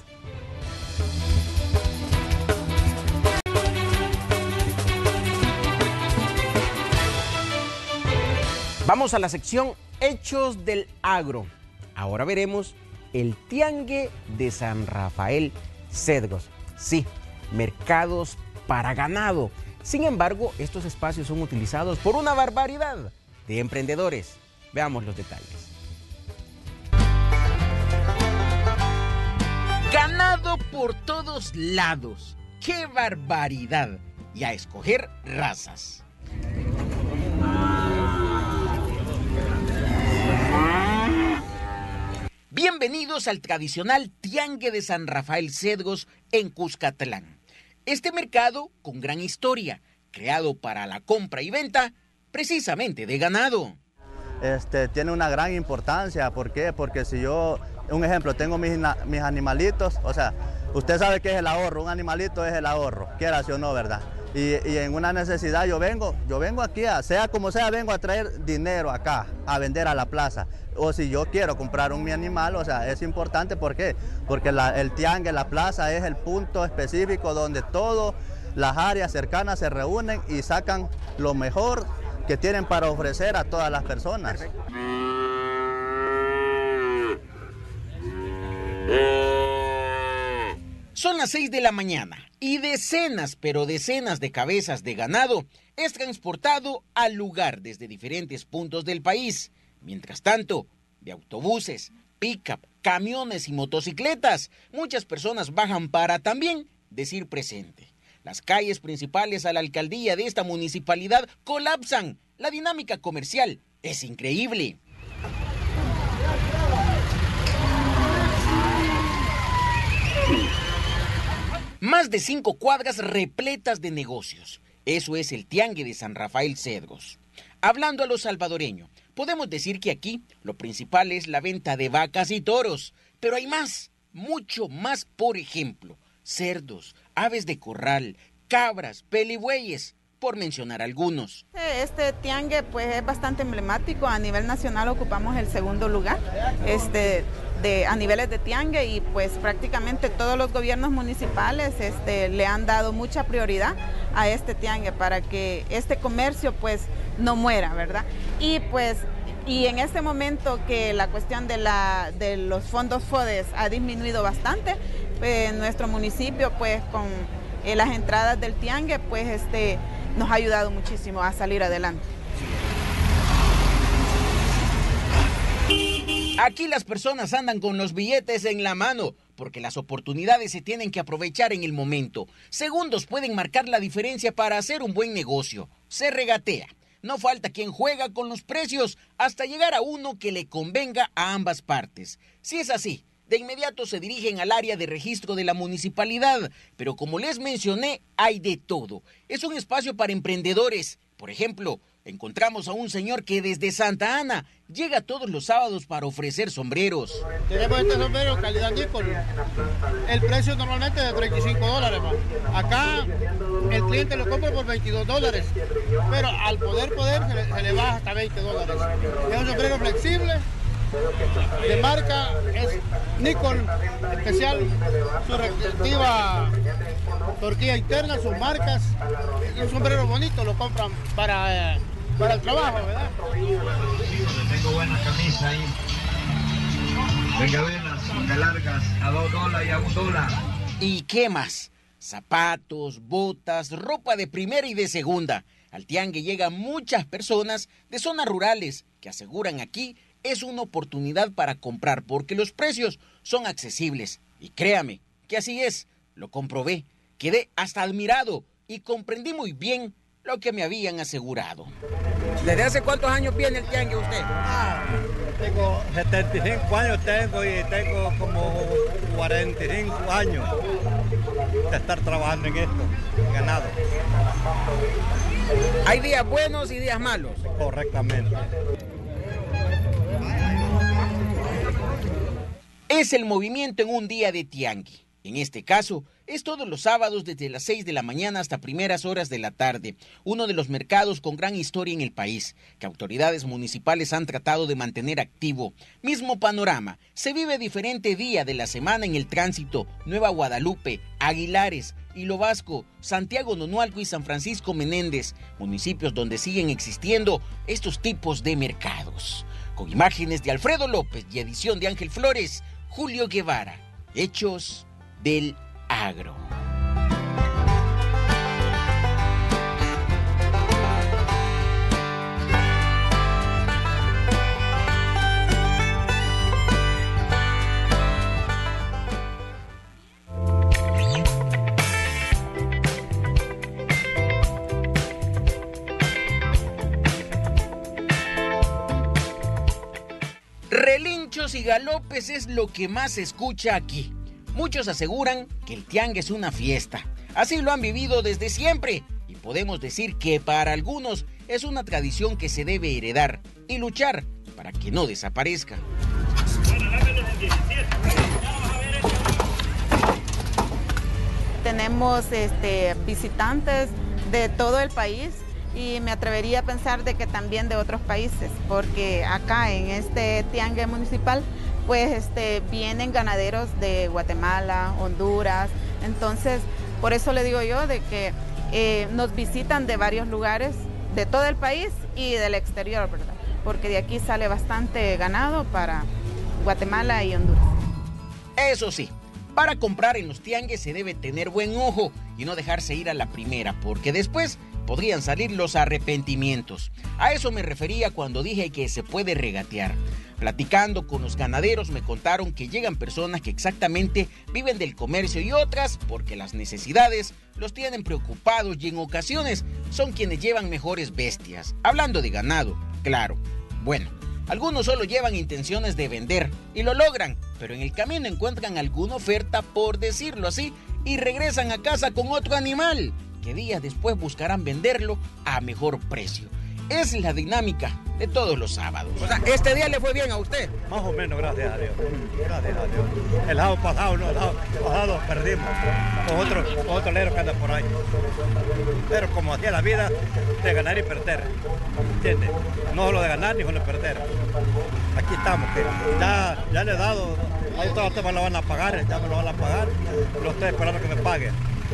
Vamos a la sección Hechos del Agro. Ahora veremos el Tiangue de San Rafael Cedros. Sí, mercados para ganado. Sin embargo, estos espacios son utilizados por una barbaridad de emprendedores. Veamos los detalles. Ganado por todos lados. ¡Qué barbaridad! Y a escoger razas. Bienvenidos al tradicional Tiangue de San Rafael Cedros en Cuscatlán. Este mercado con gran historia, creado para la compra y venta precisamente de ganado. Este, tiene una gran importancia. ¿Por qué? Porque si yo, un ejemplo, tengo mis, mis animalitos, o sea, usted sabe qué es el ahorro, un animalito es el ahorro, quiera o no, ¿verdad? Y, y en una necesidad yo vengo, yo vengo aquí, a, sea como sea, vengo a traer dinero acá, a vender a la plaza. O si yo quiero comprar un mi animal, o sea, es importante. ¿Por qué? Porque la, el tiangue, la plaza, es el punto específico donde todo las áreas cercanas se reúnen y sacan lo mejor que tienen para ofrecer a todas las personas. Son las seis de la mañana y decenas, pero decenas de cabezas de ganado es transportado al lugar desde diferentes puntos del país. Mientras tanto, de autobuses, pick-up, camiones y motocicletas, muchas personas bajan para también decir presente. Las calles principales a la alcaldía de esta municipalidad colapsan. La dinámica comercial es increíble. Más de cinco cuadras repletas de negocios. Eso es el Tiangue de San Rafael Cedros. Hablando a lo salvadoreño, podemos decir que aquí lo principal es la venta de vacas y toros. Pero hay más, mucho más, por ejemplo, cerdos, aves de corral, cabras, pelibueyes, por mencionar algunos. Este tiangue pues es bastante emblemático. A nivel nacional ocupamos el segundo lugar este, de, a niveles de tiangue, y pues prácticamente todos los gobiernos municipales este, le han dado mucha prioridad a este tiangue para que este comercio pues no muera, ¿verdad? Y pues y en este momento que la cuestión de, la, de los fondos FODES ha disminuido bastante, pues, en nuestro municipio pues con eh, las entradas del tiangue pues este nos ha ayudado muchísimo a salir adelante. Aquí las personas andan con los billetes en la mano, porque las oportunidades se tienen que aprovechar en el momento. Segundos pueden marcar la diferencia para hacer un buen negocio. Se regatea. No falta quien juega con los precios hasta llegar a uno que le convenga a ambas partes. Si es así, de inmediato se dirigen al área de registro de la municipalidad, pero como les mencioné, hay de todo. Es un espacio para emprendedores. Por ejemplo, encontramos a un señor que desde Santa Ana llega todos los sábados para ofrecer sombreros. Tenemos este sombrero calidad Nicol. El precio normalmente es de treinta y cinco dólares. Man. Acá el cliente lo compra por veintidós dólares, pero al poder poder se le, se le baja hasta veinte dólares. Es un sombrero flexible, de marca, es Nicol especial, su respectiva torquilla interna, sus marcas, y un sombrero bonito, lo compran para, eh, para el trabajo, ¿verdad? Tengo buena camisa ahí, bengavenas, manga largas, a dos dólares y a un dólar. ¿Y qué más? Zapatos, botas, ropa de primera y de segunda. Al tiangue llegan muchas personas de zonas rurales que aseguran aquí es una oportunidad para comprar porque los precios son accesibles. Y créame que así es, lo comprobé, quedé hasta admirado y comprendí muy bien lo que me habían asegurado. ¿Desde hace cuántos años viene el tiangue usted? Ah, tengo setenta y cinco años tengo y tengo como cuarenta y cinco años de estar trabajando en esto, ganado. ¿Hay días buenos y días malos? Correctamente. Es el movimiento en un día de tiangue. En este caso, es todos los sábados desde las seis de la mañana hasta primeras horas de la tarde. Uno de los mercados con gran historia en el país, que autoridades municipales han tratado de mantener activo. Mismo panorama, se vive diferente día de la semana en el tránsito. Nueva Guadalupe, Aguilares, Hilo Vasco, Santiago Nonualco y San Francisco Menéndez, municipios donde siguen existiendo estos tipos de mercados. Con imágenes de Alfredo López y edición de Ángel Flores, Julio Guevara, Hechos del Agro. Relinchos y galopes es lo que más se escucha aquí. Muchos aseguran que el tiangue es una fiesta. Así lo han vivido desde siempre. Y podemos decir que para algunos es una tradición que se debe heredar y luchar para que no desaparezca. Tenemos este, visitantes de todo el país y me atrevería a pensar de que también de otros países, porque acá en este tiangue municipal pues este, vienen ganaderos de Guatemala, Honduras. Entonces, por eso le digo yo de que Eh, nos visitan de varios lugares, de todo el país y del exterior, ¿verdad? Porque de aquí sale bastante ganado para Guatemala y Honduras. Eso sí, para comprar en los tianguis se debe tener buen ojo y no dejarse ir a la primera, porque después podrían salir los arrepentimientos. A eso me refería cuando dije que se puede regatear. Platicando con los ganaderos me contaron que llegan personas que exactamente viven del comercio y otras porque las necesidades los tienen preocupados y en ocasiones son quienes llevan mejores bestias. Hablando de ganado, claro. Bueno, algunos solo llevan intenciones de vender y lo logran, pero en el camino encuentran alguna oferta, por decirlo así, y regresan a casa con otro animal que días después buscarán venderlo a mejor precio. Es la dinámica de todos los sábados. O sea, ¿este día le fue bien a usted? Más o menos, gracias a Dios. Gracias a Dios. El lado pasado, no, el lado pasado perdimos con otro, con otro lero que anda por ahí. Pero como hacía la vida, de ganar y perder. ¿Entiendes? No solo de ganar ni solo de perder. Aquí estamos, que ya, ya le he dado, ahí todos ustedes me lo van a pagar, ya me lo van a pagar. Lo estoy esperando que me paguen.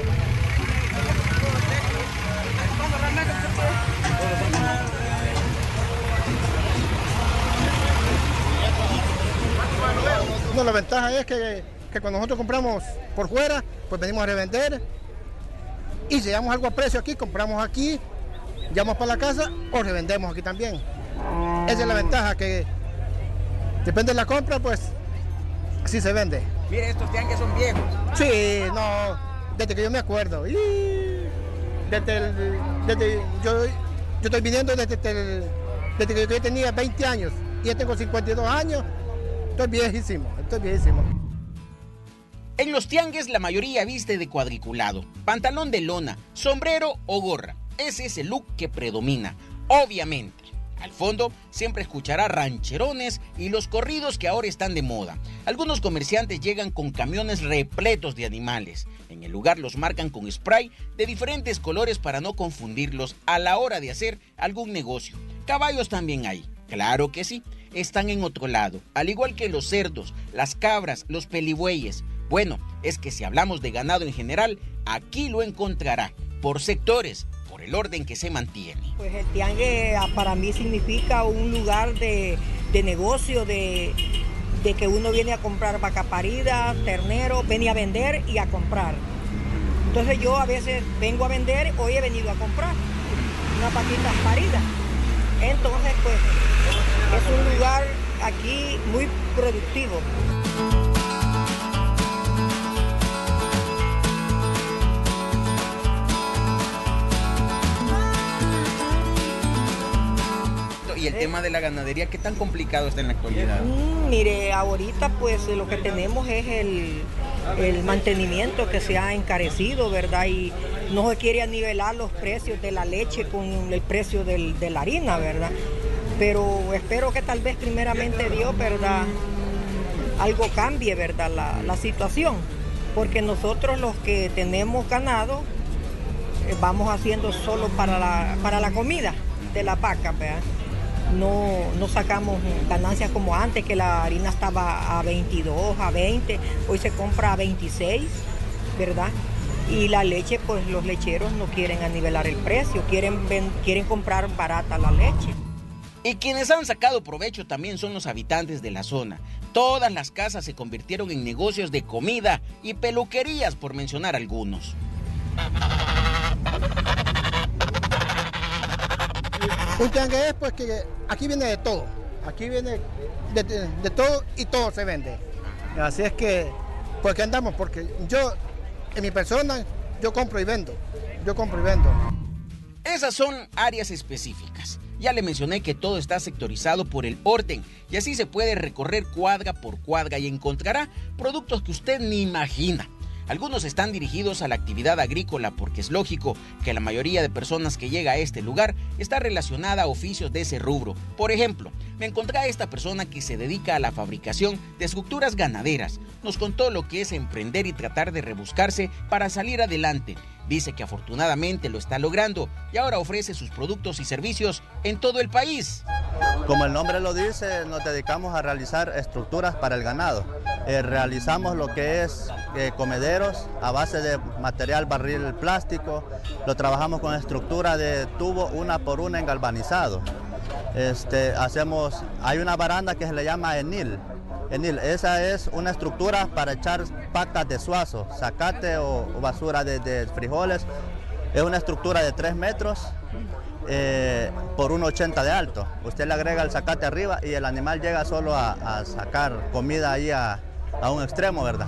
No, la ventaja es que, que cuando nosotros compramos por fuera, pues venimos a revender y si llevamos algo a precio aquí, compramos aquí, llevamos para la casa o revendemos aquí también. Esa es la ventaja, que depende de la compra, pues así se vende. Mire, estos tianguis son viejos. Sí, no, desde que yo me acuerdo. Y desde, el, desde yo, yo estoy viniendo desde, el, desde que yo tenía veinte años y ya tengo cincuenta y dos años. Estoy viejísimo, estoy viejísimo. En los tianguis la mayoría viste de cuadriculado, pantalón de lona, sombrero o gorra. Ese es el look que predomina. Obviamente, al fondo siempre escuchará rancherones y los corridos que ahora están de moda. Algunos comerciantes llegan con camiones repletos de animales. En el lugar los marcan con spray de diferentes colores para no confundirlos a la hora de hacer algún negocio. Caballos también hay, claro que sí. Están en otro lado, al igual que los cerdos, las cabras, los pelibueyes. Bueno, es que si hablamos de ganado en general, aquí lo encontrará, por sectores, por el orden que se mantiene. Pues el tiangue para mí significa un lugar de, de negocio, de, de que uno viene a comprar vaca parida, ternero, viene a vender y a comprar. Entonces yo a veces vengo a vender, hoy he venido a comprar unas vaquitas paridas. Entonces, pues, es un lugar aquí muy productivo. Y el ¿Eh? tema de la ganadería, ¿qué tan complicado está en la actualidad? Mm, mire, ahorita pues lo que tenemos es el, el mantenimiento que se ha encarecido, ¿verdad? Y no se quiere nivelar los precios de la leche con el precio del, de la harina, ¿verdad? Pero espero que tal vez primeramente Dios, ¿verdad?, algo cambie, ¿verdad?, la, la situación. Porque nosotros los que tenemos ganado eh, vamos haciendo solo para la, para la comida de la vaca, ¿verdad? No, no sacamos ganancias como antes, que la harina estaba a veintidós, a veinte, hoy se compra a veintiséis, ¿verdad? Y la leche, pues los lecheros no quieren anivelar el precio, quieren, ven, quieren comprar barata la leche. Y quienes han sacado provecho también son los habitantes de la zona. Todas las casas se convirtieron en negocios de comida y peluquerías, por mencionar algunos. Un tianguis es pues que aquí viene de todo, aquí viene de, de, de todo y todo se vende. Así es que, pues que andamos, porque yo, en mi persona, yo compro y vendo, yo compro y vendo. Esas son áreas específicas. Ya le mencioné que todo está sectorizado por el orden y así se puede recorrer cuadra por cuadra y encontrará productos que usted ni imagina. Algunos están dirigidos a la actividad agrícola porque es lógico que la mayoría de personas que llega a este lugar está relacionada a oficios de ese rubro. Por ejemplo, me encontré a esta persona que se dedica a la fabricación de estructuras ganaderas. Nos contó lo que es emprender y tratar de rebuscarse para salir adelante. Dice que afortunadamente lo está logrando y ahora ofrece sus productos y servicios en todo el país. Como el nombre lo dice, nos dedicamos a realizar estructuras para el ganado. Eh, realizamos lo que es eh, comederos a base de material barril plástico, lo trabajamos con estructura de tubo una por una en galvanizado. Este, hacemos, hay una baranda que se le llama enil. Enil, esa es una estructura para echar pacas de suazo, zacate o, o basura de, de frijoles. Es una estructura de tres metros eh, por uno ochenta de alto. Usted le agrega el zacate arriba y el animal llega solo a, a sacar comida ahí a, a un extremo, ¿verdad?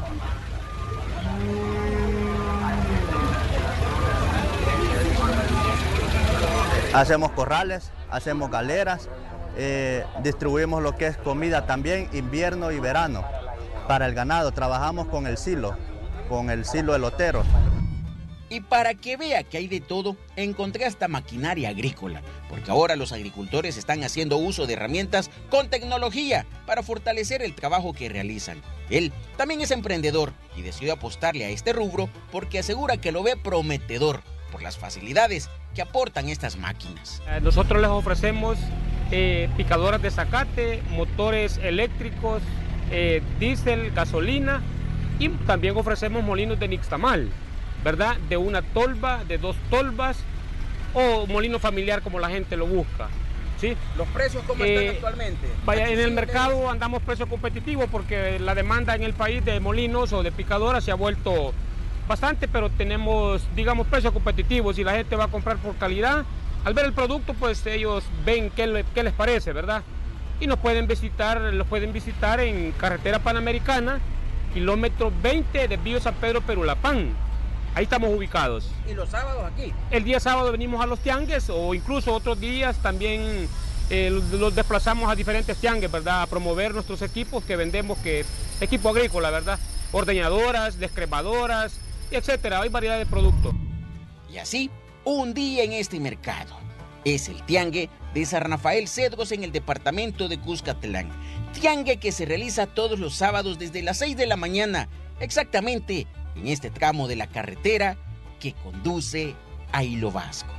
Hacemos corrales, hacemos galeras, eh, distribuimos lo que es comida también, invierno y verano. Para el ganado trabajamos con el silo, con el silo elotero. Y para que vea que hay de todo, encontré hasta maquinaria agrícola, porque ahora los agricultores están haciendo uso de herramientas con tecnología para fortalecer el trabajo que realizan. Él también es emprendedor y decidió apostarle a este rubro porque asegura que lo ve prometedor por las facilidades que aportan estas máquinas. Nosotros les ofrecemos eh, picadoras de zacate, motores eléctricos, eh, diésel, gasolina, y también ofrecemos molinos de nixtamal, ¿verdad? De una tolva, de dos tolvas o molino familiar como la gente lo busca, ¿sí? ¿Los precios cómo eh, están actualmente? Vaya, en el mercado andamos precio competitivo porque la demanda en el país de molinos o de picadoras se ha vuelto bastante, pero tenemos, digamos, precios competitivos y la gente va a comprar por calidad. Al ver el producto, pues ellos ven qué, le, qué les parece, ¿verdad? Y nos pueden visitar, los pueden visitar en Carretera Panamericana, kilómetro veinte, Desvío San Pedro Perulapán. Ahí estamos ubicados. ¿Y los sábados aquí? El día sábado venimos a los tiangues o incluso otros días también eh, los, los desplazamos a diferentes tiangues, ¿verdad? A promover nuestros equipos que vendemos, que es equipo agrícola, ¿verdad? Ordeñadoras, descrepadoras, etcétera. Hay variedad de productos. Y así, un día en este mercado. Es el tiangue de San Rafael Cedros en el departamento de Cuscatlán. Tiangue que se realiza todos los sábados desde las seis de la mañana, exactamente en este tramo de la carretera que conduce a Hilo Vasco.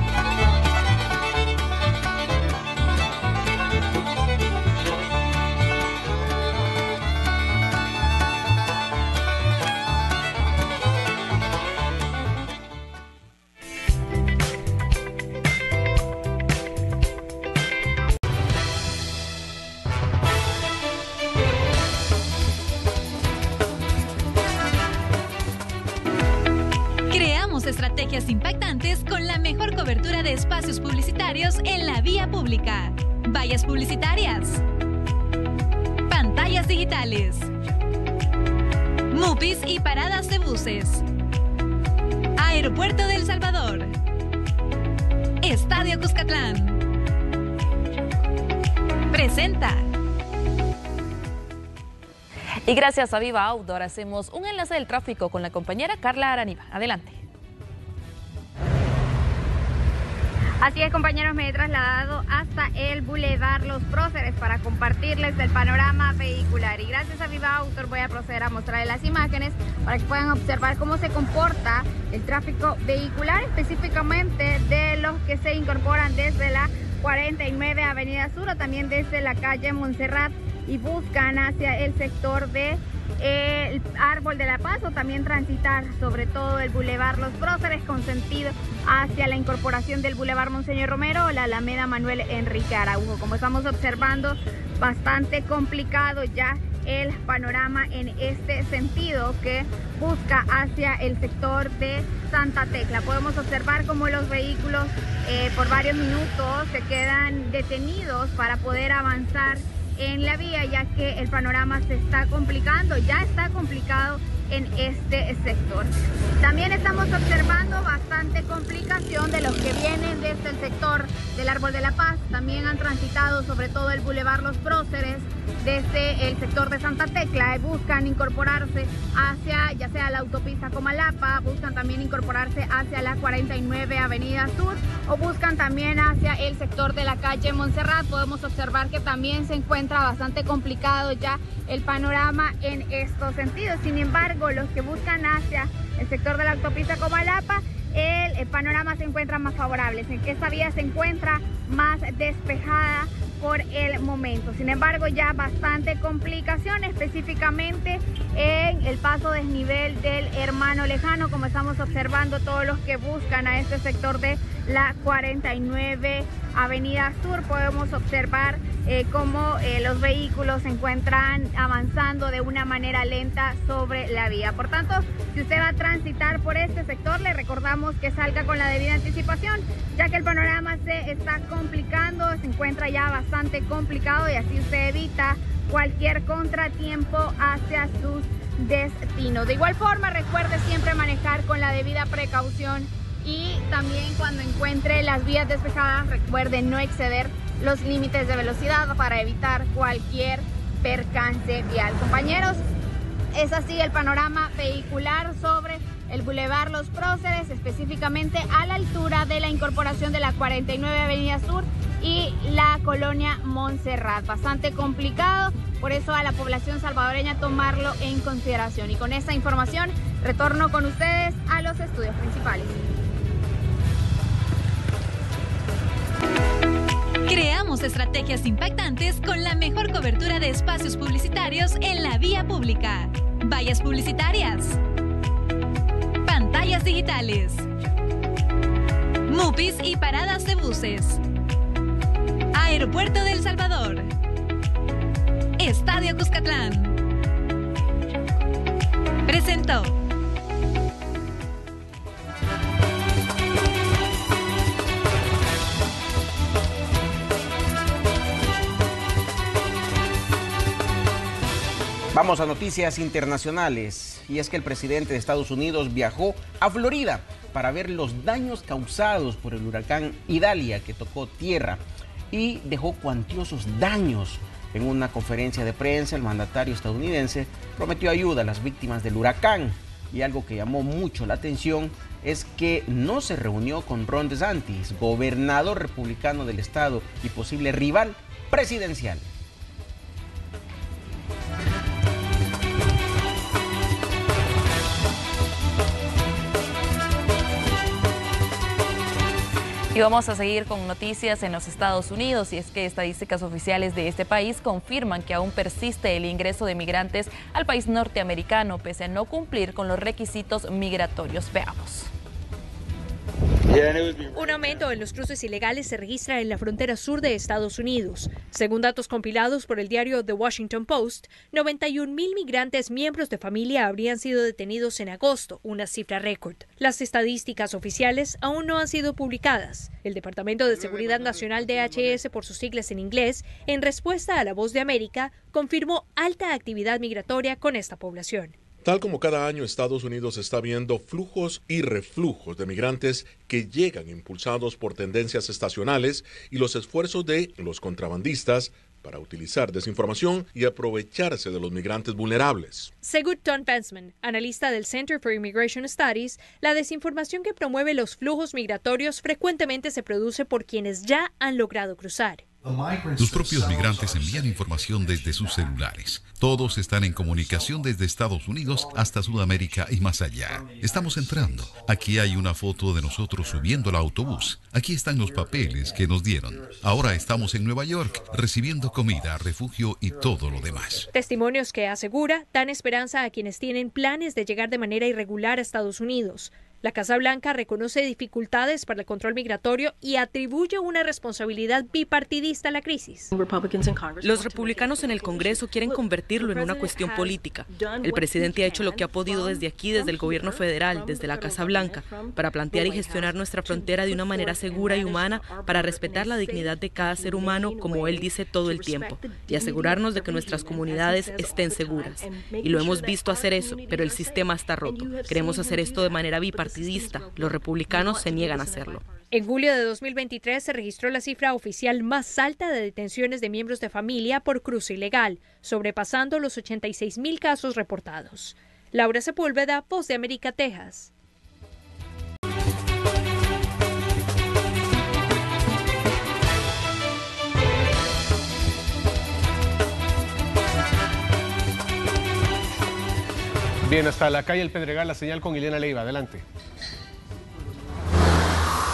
Estrategias impactantes con la mejor cobertura de espacios publicitarios en la vía pública. Vallas publicitarias. Pantallas digitales. MUPIs y paradas de buses. Aeropuerto de El Salvador. Estadio Cuscatlán. Presenta. Y gracias a Viva Outdoor hacemos un enlace del tráfico con la compañera Carla Araniva. Adelante. Así es, compañeros, me he trasladado hasta el Boulevard Los Próceres para compartirles el panorama vehicular. Y gracias a Viva Outdoor voy a proceder a mostrarles las imágenes para que puedan observar cómo se comporta el tráfico vehicular, específicamente de los que se incorporan desde la cuarenta y nueve Avenida Sur o también desde la calle Montserrat y buscan hacia el sector de el Árbol de la Paz o también transitar sobre todo el Boulevard Los Próceres con sentido hacia la incorporación del Boulevard Monseñor Romero o la Alameda Manuel Enrique Araujo. Como estamos observando, bastante complicado ya el panorama en este sentido que busca hacia el sector de Santa Tecla. Podemos observar cómo los vehículos eh, por varios minutos se quedan detenidos para poder avanzar en la vía, ya que el panorama se está complicando, ya está complicado en este sector. También estamos observando bastante complicación de los que vienen desde el sector del Árbol de la Paz. También han transitado sobre todo el Boulevard Los Próceres desde el sector de Santa Tecla y buscan incorporarse hacia ya sea la autopista Comalapa, buscan también incorporarse hacia la cuarenta y nueve Avenida Sur o buscan también hacia el sector de la calle Montserrat. Podemos observar que también se encuentra bastante complicado ya el panorama en estos sentidos. Sin embargo, los que buscan hacia el sector de la autopista Comalapa, el, el panorama se encuentra más favorable. Esta vía se encuentra más despejada por el momento. Sin embargo, ya bastante complicación, específicamente en el paso desnivel del Hermano Lejano, como estamos observando todos los que buscan a este sector de la cuarenta y nueve Avenida Sur. Podemos observar eh, cómo eh, los vehículos se encuentran avanzando de una manera lenta sobre la vía. Por tanto, si usted va a transitar por este sector, le recordamos que salga con la debida anticipación, ya que el panorama se está complicando, se encuentra ya bastante complicado y así usted evita cualquier contratiempo hacia sus destinos. De igual forma, recuerde siempre manejar con la debida precaución y también cuando encuentre las vías despejadas, recuerde no exceder los límites de velocidad para evitar cualquier percance vial. Compañeros, es así el panorama vehicular sobre el Boulevard Los Próceres, específicamente a la altura de la incorporación de la cuarenta y nueve Avenida Sur y la colonia Montserrat. Bastante complicado, por eso a la población salvadoreña tomarlo en consideración. Y con esta información retorno con ustedes a los estudios principales. Creamos estrategias impactantes con la mejor cobertura de espacios publicitarios en la vía pública. Vallas publicitarias. Pantallas digitales. MUPIs y paradas de buses. Aeropuerto de El Salvador. Estadio Cuscatlán. Presentó. Vamos a noticias internacionales, y es que el presidente de Estados Unidos viajó a Florida para ver los daños causados por el huracán Idalia que tocó tierra y dejó cuantiosos daños. En una conferencia de prensa, el mandatario estadounidense prometió ayuda a las víctimas del huracán, y algo que llamó mucho la atención es que no se reunió con Ron DeSantis, gobernador republicano del estado y posible rival presidencial. Y vamos a seguir con noticias en los Estados Unidos, y es que estadísticas oficiales de este país confirman que aún persiste el ingreso de migrantes al país norteamericano pese a no cumplir con los requisitos migratorios. Veamos. Un aumento en los cruces ilegales se registra en la frontera sur de Estados Unidos. Según datos compilados por el diario The Washington Post, noventa y un mil migrantes miembros de familia habrían sido detenidos en agosto, una cifra récord. Las estadísticas oficiales aún no han sido publicadas. El Departamento de Seguridad Nacional D H S, por sus siglas en inglés, en respuesta a La Voz de América, confirmó alta actividad migratoria con esta población. Tal como cada año, Estados Unidos está viendo flujos y reflujos de migrantes que llegan impulsados por tendencias estacionales y los esfuerzos de los contrabandistas para utilizar desinformación y aprovecharse de los migrantes vulnerables. Según Tom Pensman, analista del Center for Immigration Studies, la desinformación que promueve los flujos migratorios frecuentemente se produce por quienes ya han logrado cruzar. Los propios migrantes envían información desde sus celulares. Todos están en comunicación desde Estados Unidos hasta Sudamérica y más allá. Estamos entrando. Aquí hay una foto de nosotros subiendo al autobús. Aquí están los papeles que nos dieron. Ahora estamos en Nueva York recibiendo comida, refugio y todo lo demás. Testimonios que, asegura, dan esperanza a quienes tienen planes de llegar de manera irregular a Estados Unidos. La Casa Blanca reconoce dificultades para el control migratorio y atribuye una responsabilidad bipartidista a la crisis. Los republicanos en el Congreso quieren convertirlo en una cuestión política. El presidente ha hecho lo que ha podido desde aquí, desde el gobierno federal, desde la Casa Blanca, para plantear y gestionar nuestra frontera de una manera segura y humana, para respetar la dignidad de cada ser humano, como él dice todo el tiempo, y asegurarnos de que nuestras comunidades estén seguras. Y lo hemos visto hacer eso, pero el sistema está roto. Queremos hacer esto de manera bipartidista. Los republicanos se niegan a hacerlo. En julio de dos mil veintitrés se registró la cifra oficial más alta de detenciones de miembros de familia por cruce ilegal, sobrepasando los ochenta y seis mil casos reportados. Laura Sepúlveda, Voz de América, Texas. Bien, hasta la calle El Pedregal, la señal con Ileana Leiva. Adelante. En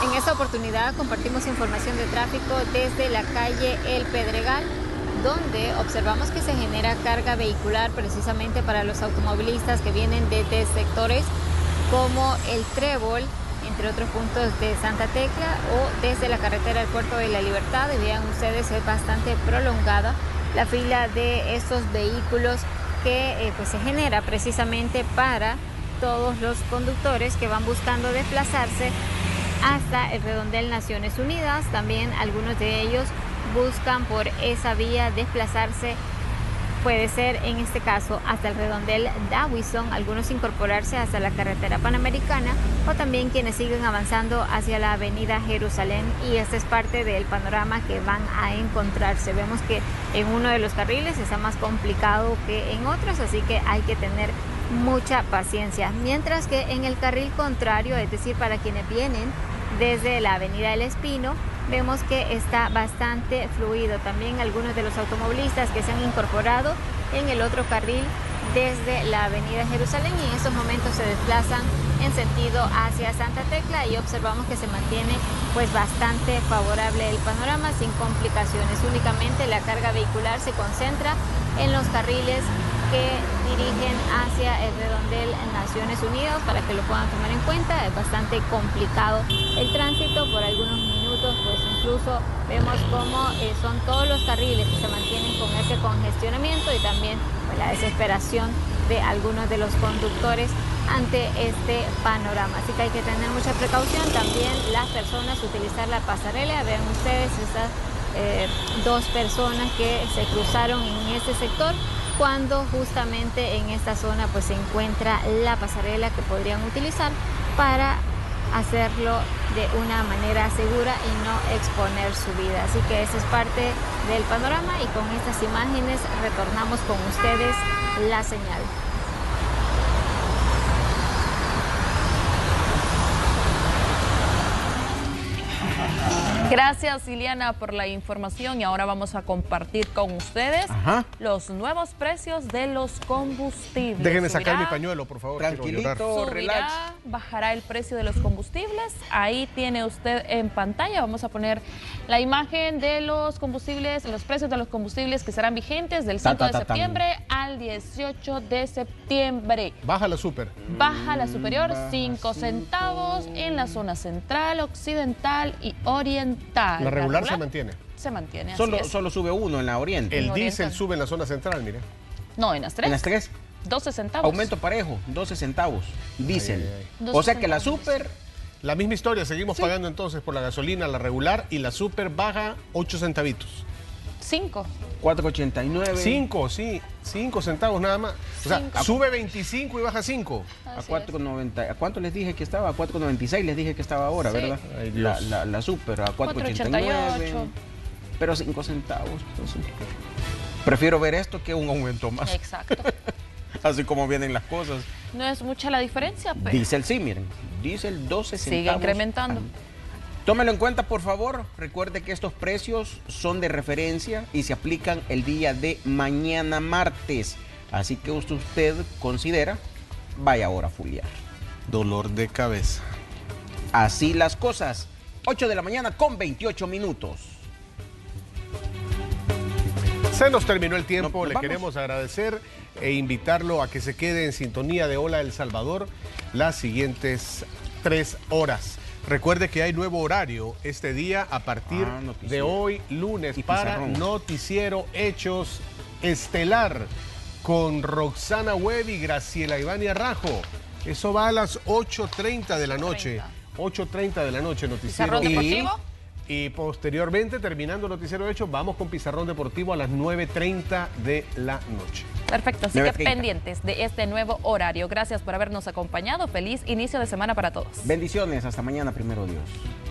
En esta oportunidad compartimos información de tráfico desde la calle El Pedregal, donde observamos que se genera carga vehicular precisamente para los automovilistas que vienen desde sectores como El Trébol, entre otros puntos de Santa Tecla, o desde la carretera del Puerto de la Libertad. Y vean ustedes, es bastante prolongada la fila de estos vehículos que eh, pues se genera precisamente para todos los conductores que van buscando desplazarse hasta el redondel Naciones Unidas. También algunos de ellos buscan por esa vía desplazarse, puede ser en este caso hasta el redondel Dawison, algunos incorporarse hasta la carretera Panamericana, o también quienes siguen avanzando hacia la avenida Jerusalén, y este es parte del panorama que van a encontrarse. Vemos que en uno de los carriles está más complicado que en otros, así que hay que tener mucha paciencia, mientras que en el carril contrario, es decir, para quienes vienen desde la avenida El Espino, vemos que está bastante fluido. También algunos de los automovilistas que se han incorporado en el otro carril desde la avenida Jerusalén, y en estos momentos se desplazan en sentido hacia Santa Tecla, y observamos que se mantiene pues bastante favorable el panorama sin complicaciones. Únicamente la carga vehicular se concentra en los carriles que dirigen hacia el redondel Naciones Unidas, para que lo puedan tomar en cuenta. Es bastante complicado el tránsito por algunos minutos, pues incluso vemos cómo eh, son todos los carriles que se mantienen con ese congestionamiento, y también pues, la desesperación de algunos de los conductores ante este panorama. Así que hay que tener mucha precaución. También las personas utilizar la pasarela. Vean ustedes estas eh, dos personas que se cruzaron en este sector, cuando justamente en esta zona pues se encuentra la pasarela que podrían utilizar para hacerlo de una manera segura y no exponer su vida. Así que esa es parte del panorama, y con estas imágenes retornamos con ustedes la señal. Gracias, Iliana, por la información, y ahora vamos a compartir con ustedes Ajá. los nuevos precios de los combustibles. Déjenme sacar mi pañuelo, por favor. Tranquilito, relax. Bajará el precio de los combustibles. Ahí tiene usted en pantalla. Vamos a poner la imagen de los combustibles, los precios de los combustibles que serán vigentes del cinco de septiembre al dieciocho de septiembre. Baja la super. Baja la superior, cinco centavos en la zona central, occidental y oriental. La regular, la regular se mantiene. Se mantiene, solo, así es. Solo sube uno en la oriente. El diésel sube en la zona central, mire. No, en las tres. En las tres. doce centavos. Aumento parejo, doce centavos. Diésel. O sea que la super... La misma historia, seguimos sí. pagando entonces por la gasolina, la regular, y la super baja ocho centavitos. cinco. cuatro ochenta y nueve. cinco, sí. cinco centavos nada más. O sea, cinco. Sube veinticinco y baja cinco. A cuatro noventa. ¿A cuánto les dije que estaba? A cuatro noventa y seis les dije que estaba ahora, sí. ¿verdad? Ay, la, la, la super a cuatro ochenta y nueve. Pero cinco centavos. Entonces, prefiero ver esto que un aumento más. Exacto. Así como vienen las cosas. No es mucha la diferencia, pero... Diésel sí, miren. Diésel doce centavos. Sigue incrementando. Tómelo en cuenta, por favor. Recuerde que estos precios son de referencia y se aplican el día de mañana martes. Así que usted considera, vaya ahora a fuliar. Dolor de cabeza. Así las cosas. ocho de la mañana con veintiocho minutos. Se nos terminó el tiempo. Le queremos agradecer e invitarlo a que se quede en sintonía de Hola El Salvador las siguientes tres horas. Recuerde que hay nuevo horario este día a partir ah, de hoy, lunes, para Noticiero Hechos Estelar con Roxana Webb y Graciela Ivania Rajo. Eso va a las ocho treinta de la noche. ocho treinta de la noche, Noticiero. ¿Y, y posteriormente, terminando Noticiero Hechos, vamos con Pizarrón Deportivo a las nueve treinta de la noche. Perfecto, así que pendientes de este nuevo horario. Gracias por habernos acompañado. Feliz inicio de semana para todos. Bendiciones, hasta mañana, primero Dios.